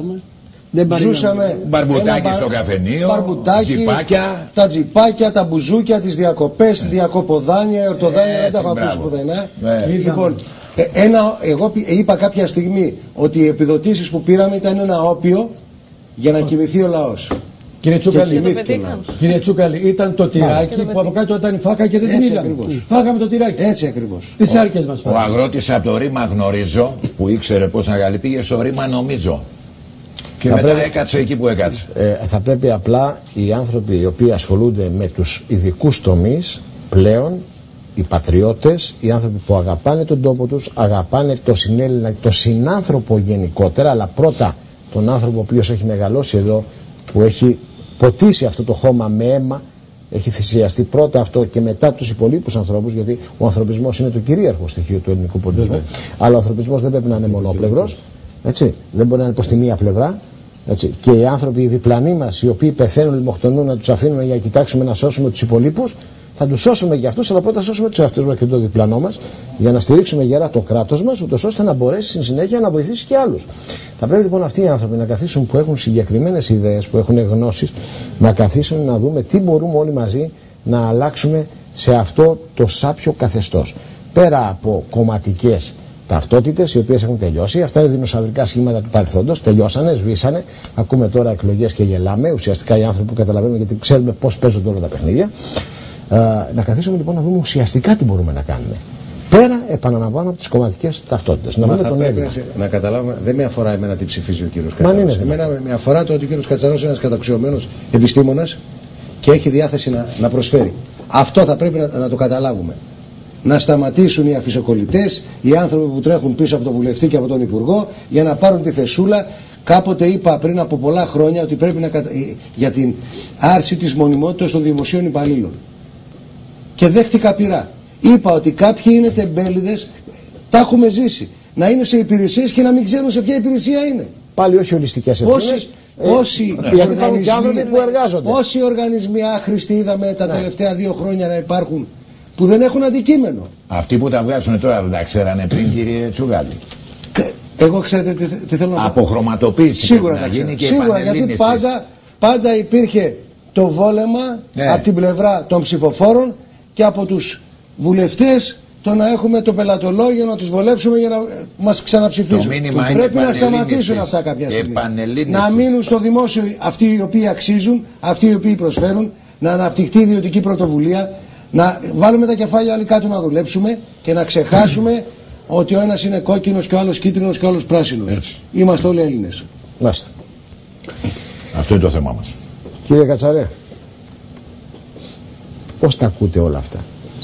Ζούσαμε μπαρμπουτάκι στο καφενείο, τζιπάκια. Τα τζιπάκια, τα μπουζούκια, τις διακοπές, διακοποδάνεια, εορτοδάνεια, δεν τα έχω ακούσει πουθενά. Λοιπόν, εγώ είπα κάποια στιγμή ότι οι επιδοτήσεις που πήραμε ήταν ένα όπιο για να κοιμηθεί ο λαός. Κύριε Τσούκαλη, ήταν το τυράκι που από κάτω ήταν η φάκα και δεν την είδαμε. Φάγαμε το τυράκι. Έτσι ακριβώς. Τις άρκες μας. Ο αγρότης από το ρήμα γνωρίζω, που ήξερε πώς να γαλεί, πήγε στο ρήμα νομίζω. Και μετά έκατσε εκεί που έκατσε. Θα πρέπει απλά οι άνθρωποι οι οποίοι ασχολούνται με τους ειδικούς τομείς πλέον, οι πατριώτες, οι άνθρωποι που αγαπάνε τον τόπο τους, αγαπάνε το συνέλληνα, το συνάνθρωπο γενικότερα, αλλά πρώτα τον άνθρωπο ο οποίος έχει μεγαλώσει εδώ, που έχει ποτίσει αυτό το χώμα με αίμα, έχει θυσιαστεί πρώτα αυτό και μετά τους υπολείπους ανθρώπους, γιατί ο ανθρωπισμός είναι το κυρίαρχο στοιχείο του ελληνικού πολιτισμού. Αλλά ο ανθρωπισμός δεν πρέπει να είναι μονόπλευρος, έτσι, δεν μπορεί να είναι προς τη μία πλευρά. Έτσι. Και οι άνθρωποι οι διπλανοί μας, οι οποίοι πεθαίνουν, λιμοκτονούν, να τους αφήνουμε για να κοιτάξουμε να σώσουμε τους υπολείπους, θα τους σώσουμε για αυτούς, αλλά πρώτα θα σώσουμε τους εαυτούς μας και το διπλανό μας, για να στηρίξουμε γερά το κράτος μας, ούτως ώστε να μπορέσει στην συνέχεια να βοηθήσει και άλλους. Θα πρέπει λοιπόν αυτοί οι άνθρωποι να καθίσουν, που έχουν συγκεκριμένες ιδέες, που έχουν γνώσεις, να καθίσουν να δούμε τι μπορούμε όλοι μαζί να αλλάξουμε σε αυτό το σάπιο καθεστώς. Πέρα από κομματικές ταυτότητες οι οποίες έχουν τελειώσει, αυτά είναι δημοσιογραφικά σχήματα του παρελθόντος, τελειώσανε, σβήσανε. Ακούμε τώρα εκλογές και γελάμε. Ουσιαστικά οι άνθρωποι που καταλαβαίνουμε, γιατί ξέρουμε πώς παίζονται όλα τα παιχνίδια. Να καθίσουμε λοιπόν να δούμε ουσιαστικά τι μπορούμε να κάνουμε. Πέρα, επαναλαμβάνω, από τις κομματικές ταυτότητες. Να δούμε τον Έλληνα. Να καταλάβουμε, δεν με αφορά εμένα τι ψηφίζει ο κύριος Κατσαρός. Εμένα με αφορά το ότι ο κύριος Κατσαρός είναι ένας καταξιωμένος επιστήμονας και έχει διάθεση να προσφέρει. Αυτό θα πρέπει να το καταλάβουμε. Να σταματήσουν οι αφισοκολλητές, οι άνθρωποι που τρέχουν πίσω από τον βουλευτή και από τον υπουργό για να πάρουν τη θεσούλα. Κάποτε είπα πριν από πολλά χρόνια ότι πρέπει για την άρση της μονιμότητας των δημοσίων υπαλλήλων. Και δέχτηκα πειρά. Είπα ότι κάποιοι είναι τεμπέληδες, τα έχουμε ζήσει. Να είναι σε υπηρεσίες και να μην ξέρουν σε ποια υπηρεσία είναι. Πάλι όχι ολιστικές ευθύνες. Πόσοι οργανισμοί άχρηστοι είδαμε τα τελευταία 2 χρόνια να υπάρχουν, που δεν έχουν αντικείμενο. Αυτοί που τα βγάζουν τώρα δεν τα ξέρανε πριν, κύριε Τσουγάλη? Εγώ ξέρετε τι θέλω να πω. Αποχρωματοποίηση. Σίγουρα θα γίνει και σίγουρα, γιατί πάντα υπήρχε το βόλεμα από την πλευρά των ψηφοφόρων και από τους βουλευτές το να έχουμε το πελατολόγιο, να τους βολέψουμε για να μας ξαναψηφίσουν. Πρέπει να σταματήσουν αυτά κάποια στιγμή. Να μείνουν στο δημόσιο αυτοί οι οποίοι αξίζουν, αυτοί οι οποίοι προσφέρουν, να αναπτυχθεί η ιδιωτική πρωτοβουλία, να βάλουμε τα κεφάλια όλοι κάτω να δουλέψουμε και να ξεχάσουμε ότι ο ένας είναι κόκκινος και ο άλλος κίτρινος και ο άλλος πράσινος. Έτσι. Είμαστε όλοι Έλληνες. Μάστε. Αυτό είναι το θέμα μας. Κύριε Κατσαρέ, πώς τα ακούτε όλα αυτά?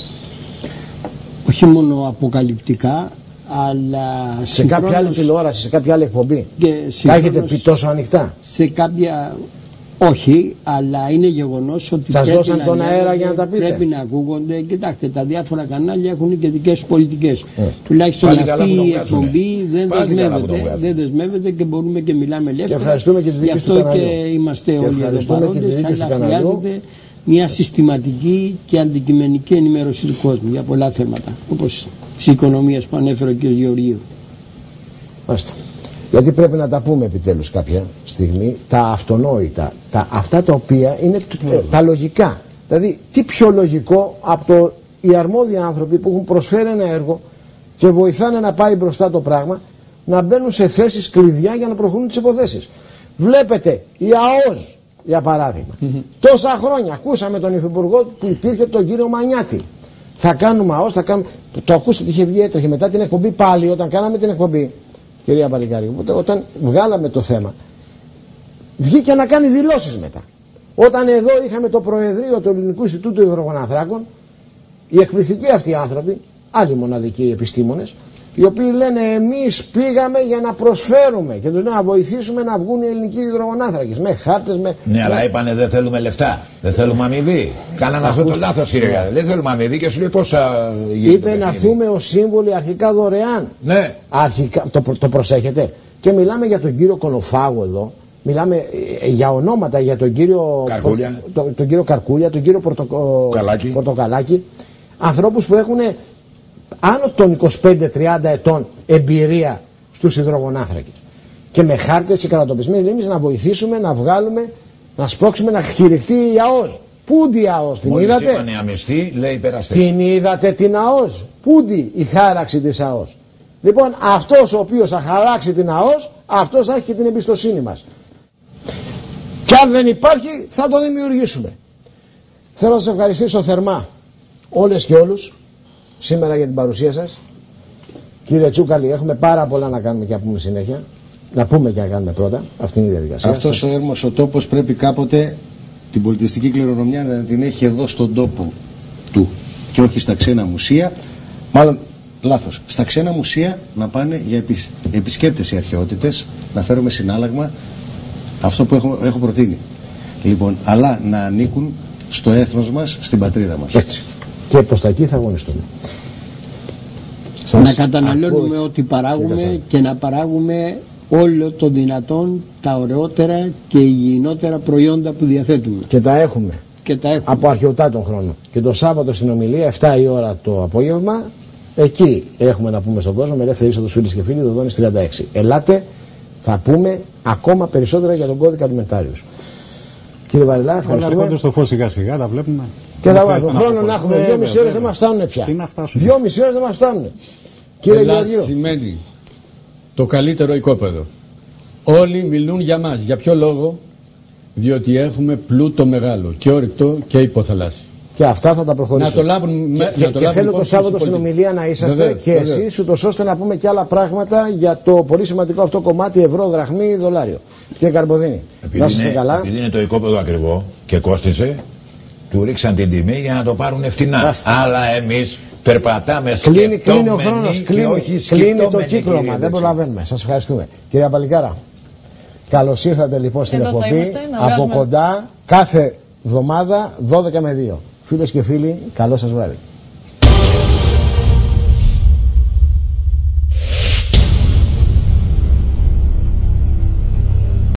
Όχι μόνο αποκαλυπτικά, αλλά σε κάποια άλλη τηλεόραση, σε κάποια άλλη εκπομπή τα έχετε πει τόσο ανοιχτά? Σε κάποια όχι, αλλά είναι γεγονός ότι σας δώσαν τον αέρα για να τα πείτε? Πρέπει να ακούγονται. Κοιτάξτε, τα διάφορα κανάλια έχουν και δικές πολιτικές. Τουλάχιστον αυτή η εκπομπή δεν δεσμεύεται και μπορούμε και μιλάμε ελεύθερα. Γι' αυτό και είμαστε όλοι εδώ παρόντες, αλλά χρειάζεται μια συστηματική και αντικειμενική ενημέρωση του κόσμου για πολλά θέματα, όπως της οικονομίας που ανέφερε και ο Γεωργίου. Γιατί πρέπει να τα πούμε επιτέλους κάποια στιγμή, τα αυτονόητα, αυτά τα οποία είναι τα λογικά. Δηλαδή, τι πιο λογικό από οι αρμόδιοι άνθρωποι που έχουν προσφέρει ένα έργο και βοηθάνε να πάει μπροστά το πράγμα, να μπαίνουν σε θέσεις κλειδιά για να προχωρούν τις υποθέσεις. Βλέπετε, η ΑΟΣ, για παράδειγμα, τόσα χρόνια ακούσαμε τον Υφυπουργό που υπήρχε, τον κύριο Μανιάτη. Θα κάνουμε ΑΟΣ, θα κάνουμε... Το ακούσατε, είχε βγει, έτρεχε μετά την εκπομπή πάλι, όταν κάναμε την εκπομπή. Κυρία Παλικάρη, όταν βγάλαμε το θέμα, βγήκε να κάνει δηλώσεις μετά. Όταν εδώ είχαμε το Προεδρείο του Ελληνικού Ινστιτούτου Υδρογοναθράκων, οι εκπληκτικοί αυτοί οι άνθρωποι, άλλοι μοναδικοί επιστήμονες, οι οποίοι λένε εμείς πήγαμε για να προσφέρουμε και τους να βοηθήσουμε να βγουν οι ελληνικοί υδρογονάθρακες με χάρτες, Ναι, αλλά είπανε δεν θέλουμε λεφτά, δεν θέλουμε αμοιβή. Κάναμε αυτό το λάθος, κύριε Γάρη. Δεν θέλουμε αμοιβή και σου λέει πώς θα γίνει. Είπε να έρθουμε ως σύμβολοι αρχικά δωρεάν. Ναι. Αρχικά, το προσέχετε. Και μιλάμε για τον κύριο Κολοφάγο εδώ. Μιλάμε για ονόματα, για τον κύριο Καρκούλια, τον κύριο Καρκούλια, τον κύριο Πορτοκαλάκη. Ανθρώπους που έχουν άνω των 25-30 ετών εμπειρία στους υδρογονάθρακες. Και με χάρτες και κατατοπισμένοι εμείς να βοηθήσουμε, να βγάλουμε, να σπρώξουμε, να χειριστεί η ΑΟΣ. Πούντι η ΑΟΣ, την είδατε? Αμυστή, λέει την είδατε την ΑΟΣ? Πούντι η χάραξη της ΑΟΣ? Λοιπόν, αυτός ο οποίος θα χαράξει την ΑΟΣ, αυτός θα έχει και την εμπιστοσύνη μας. Και αν δεν υπάρχει, θα το δημιουργήσουμε. Θέλω να σας ευχαριστήσω θερμά όλες και όλους σήμερα για την παρουσία σας. Κύριε Τσούκαλη, έχουμε πάρα πολλά να κάνουμε και να πούμε συνέχεια. Να πούμε και να κάνουμε πρώτα. Αυτή είναι η διαδικασία. Αυτός ο έρμος ο τόπος πρέπει κάποτε την πολιτιστική κληρονομιά να την έχει εδώ στον τόπο του και όχι στα ξένα μουσεία. Μάλλον λάθος. Στα ξένα μουσεία να πάνε για επισκέπτες οι αρχαιότητες, να φέρουμε συνάλλαγμα αυτό που έχω προτείνει. Λοιπόν, αλλά να ανήκουν στο έθνος μας, στην πατρίδα μας. Έτσι. Και προς τα εκεί θα αγωνιστούμε. Να καταναλώνουμε ό,τι παράγουμε και να παράγουμε όλο το δυνατόν τα ωραιότερα και υγιεινότερα προϊόντα που διαθέτουμε. Και τα έχουμε. Από αρχαιοτά τον χρόνο. Και το Σάββατο στην ομιλία, 7 η ώρα το απόγευμα, εκεί έχουμε να πούμε στον κόσμο, με ελεύθερη είσοδο φίλοι και φίλοι, Δοδόνης 36. Ελάτε, θα πούμε ακόμα περισσότερα για τον κώδικα του Μεντάριους. Κύριε Βαριλά, ευχαριστούμε. Έρχονται στο φως σιγά σιγά, τα βλέπουμε. Και θα βάλουμε χρόνο να έχουμε 2,5 ώρες δεν μας φτάνουν πια. 2,5 ώρες δεν μας φτάνουν. Κύριε Γεωργίου. Σημαίνει το καλύτερο οικόπεδο. Όλοι μιλούν για μας. Για ποιο λόγο? Διότι έχουμε πλούτο μεγάλο και ορυκτό και υποθαλάσσιο. Και αυτά θα τα προχωρήσουμε. Να το λάβουν, και θέλω το Σάββατο στην ομιλία να είσαστε και εσείς, ούτως ώστε να πούμε και άλλα πράγματα για το πολύ σημαντικό αυτό κομμάτι ευρώ, δραχμή, δολάριο. Κύριε Καρποδίνη, να είστε καλά. Επειδή είναι το οικόπεδο ακριβό και κόστισε, του ρίξαν την τιμή για να το πάρουν φτηνά. Αλλά εμείς περπατάμε σκεπτόμενοι. Κλείνει ο χρόνος, κλείνει το κύκλωμα. Δεν προλαβαίνουμε. Σας ευχαριστούμε. Κυρία Παλικάρα, καλώς ήρθατε λοιπόν στην εκπομπή. Από κοντά κάθε εβδομάδα 12 με 2. Φίλες και φίλοι, καλό σας βράδυ.